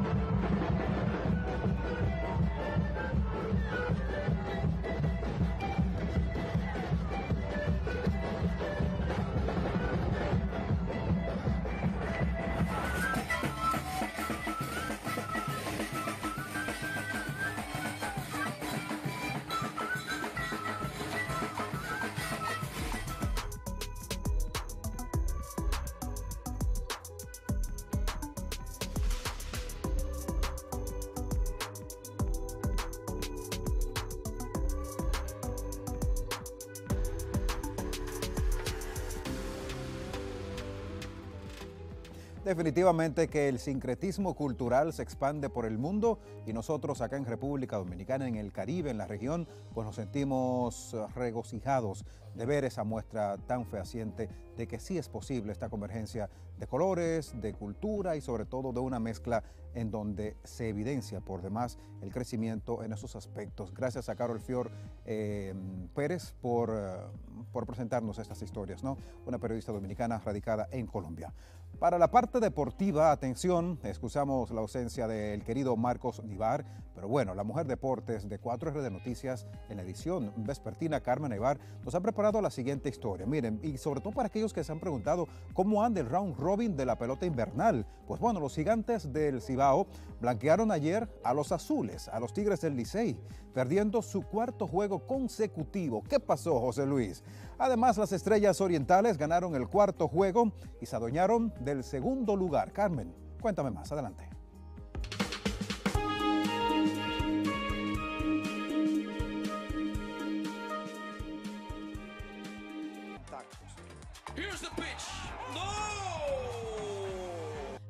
Speaker 2: Definitivamente que el sincretismo cultural se expande por el mundo y nosotros acá en República Dominicana, en el Caribe, en la región, pues nos sentimos regocijados de ver esa muestra tan fehaciente de que sí es posible esta convergencia de colores, de cultura y sobre todo de una mezcla en donde se evidencia por demás el crecimiento en esos aspectos. Gracias a Carol Fior eh, Pérez por, uh, por presentarnos estas historias, ¿no? Una periodista dominicana radicada en Colombia. Para la parte deportiva, atención, excusamos la ausencia del querido Marcos Nivar, pero bueno, la mujer deportes de cuatro R de Noticias en la edición vespertina, Carmen Nivar, nos ha preparado la siguiente historia. Miren, y sobre todo para aquellos que se han preguntado cómo anda el round robin de la pelota invernal. Pues bueno, los gigantes del Cibao blanquearon ayer a los azules, a los Tigres del Licey, perdiendo su cuarto juego consecutivo. ¿Qué pasó, José Luis? Además, las Estrellas Orientales ganaron el cuarto juego y se adueñaron del segundo lugar. Carmen, cuéntame más, adelante.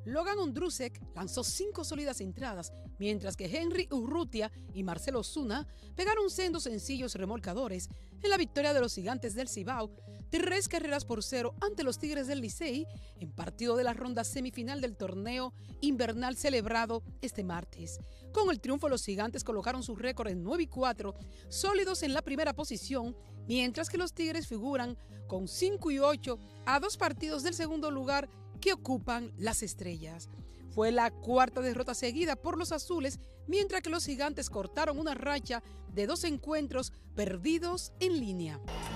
Speaker 6: Logan Ondrusek lanzó cinco sólidas entradas, mientras que Henry Urrutia y Marcelo Osuna pegaron sendos sencillos remolcadores en la victoria de los Gigantes del Cibao, tres carreras por cero ante los Tigres del Licey, en partido de la ronda semifinal del torneo invernal celebrado este martes. Con el triunfo, los Gigantes colocaron su récord en nueve y cuatro, sólidos en la primera posición, mientras que los Tigres figuran con cinco y ocho a dos partidos del segundo lugar que ocupan las Estrellas. Fue la cuarta derrota seguida por los azules, mientras que los Gigantes cortaron una racha de dos encuentros perdidos en línea.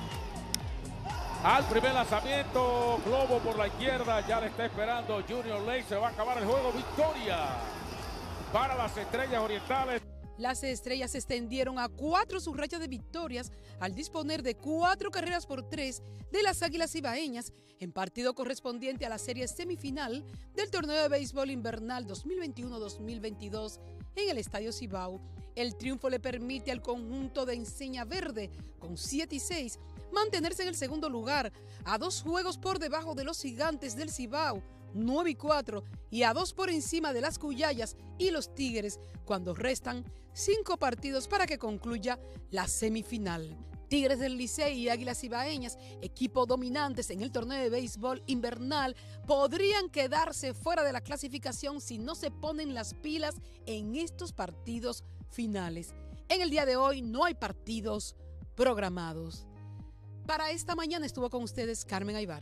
Speaker 15: Al primer lanzamiento, globo por la izquierda, ya le está esperando Junior Lake, se va a acabar el juego, victoria para las Estrellas Orientales.
Speaker 6: Las Estrellas se extendieron a cuatro su racha de victorias al disponer de cuatro carreras por tres de las Águilas Cibaeñas en partido correspondiente a la serie semifinal del torneo de béisbol invernal dos mil veintiuno dos mil veintidós en el Estadio Cibao. El triunfo le permite al conjunto de Enseña Verde, con siete y seis, mantenerse en el segundo lugar, a dos juegos por debajo de los Gigantes del Cibao, nueve y cuatro, y a dos por encima de las Cuyayas y los Tigres, cuando restan cinco partidos para que concluya la semifinal. Tigres del Licey y Águilas Cibaeñas, equipos dominantes en el torneo de béisbol invernal, podrían quedarse fuera de la clasificación si no se ponen las pilas en estos partidos finales. En el día de hoy no hay partidos programados. Para esta mañana estuvo con ustedes Carmen Aybar.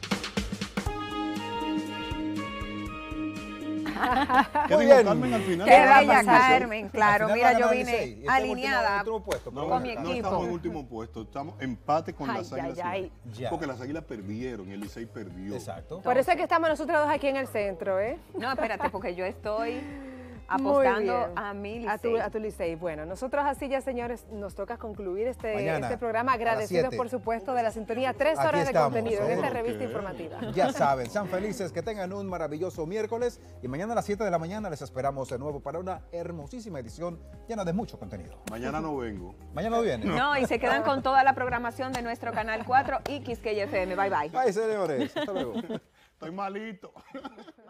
Speaker 8: Muy bien. Carmen, al final. Qué bella Carmen, claro. Mira, yo vine alineada
Speaker 3: puesto,
Speaker 8: con
Speaker 3: no,
Speaker 8: mi equipo.
Speaker 3: No estamos en último puesto, estamos empate con
Speaker 8: ay,
Speaker 3: las Águilas.
Speaker 8: Ay, ay.
Speaker 3: Porque las Águilas perdieron y el Licey perdió.
Speaker 1: Exacto. Por eso es que estamos nosotros dos aquí en el centro, ¿eh?
Speaker 8: No, espérate, porque yo estoy apostando a mi Licey.
Speaker 1: A tu, a tu Licey. Bueno, nosotros así ya, señores, nos toca concluir este,
Speaker 2: Mañana,
Speaker 1: este programa. Agradecidos, por supuesto, de la sintonía. Tres horas de
Speaker 2: estamos,
Speaker 1: contenido en esta
Speaker 2: okay.
Speaker 1: revista informativa.
Speaker 2: Ya saben, sean felices, que tengan un maravilloso miércoles y mañana a las siete de la mañana les esperamos de nuevo para una hermosísima edición llena de mucho contenido.
Speaker 3: Mañana no vengo.
Speaker 2: Mañana no viene.
Speaker 8: No, y se quedan con toda la programación de nuestro Canal cuatro y Quisqueya F M. Bye, bye.
Speaker 2: Bye, señores. Hasta luego.
Speaker 3: Estoy malito.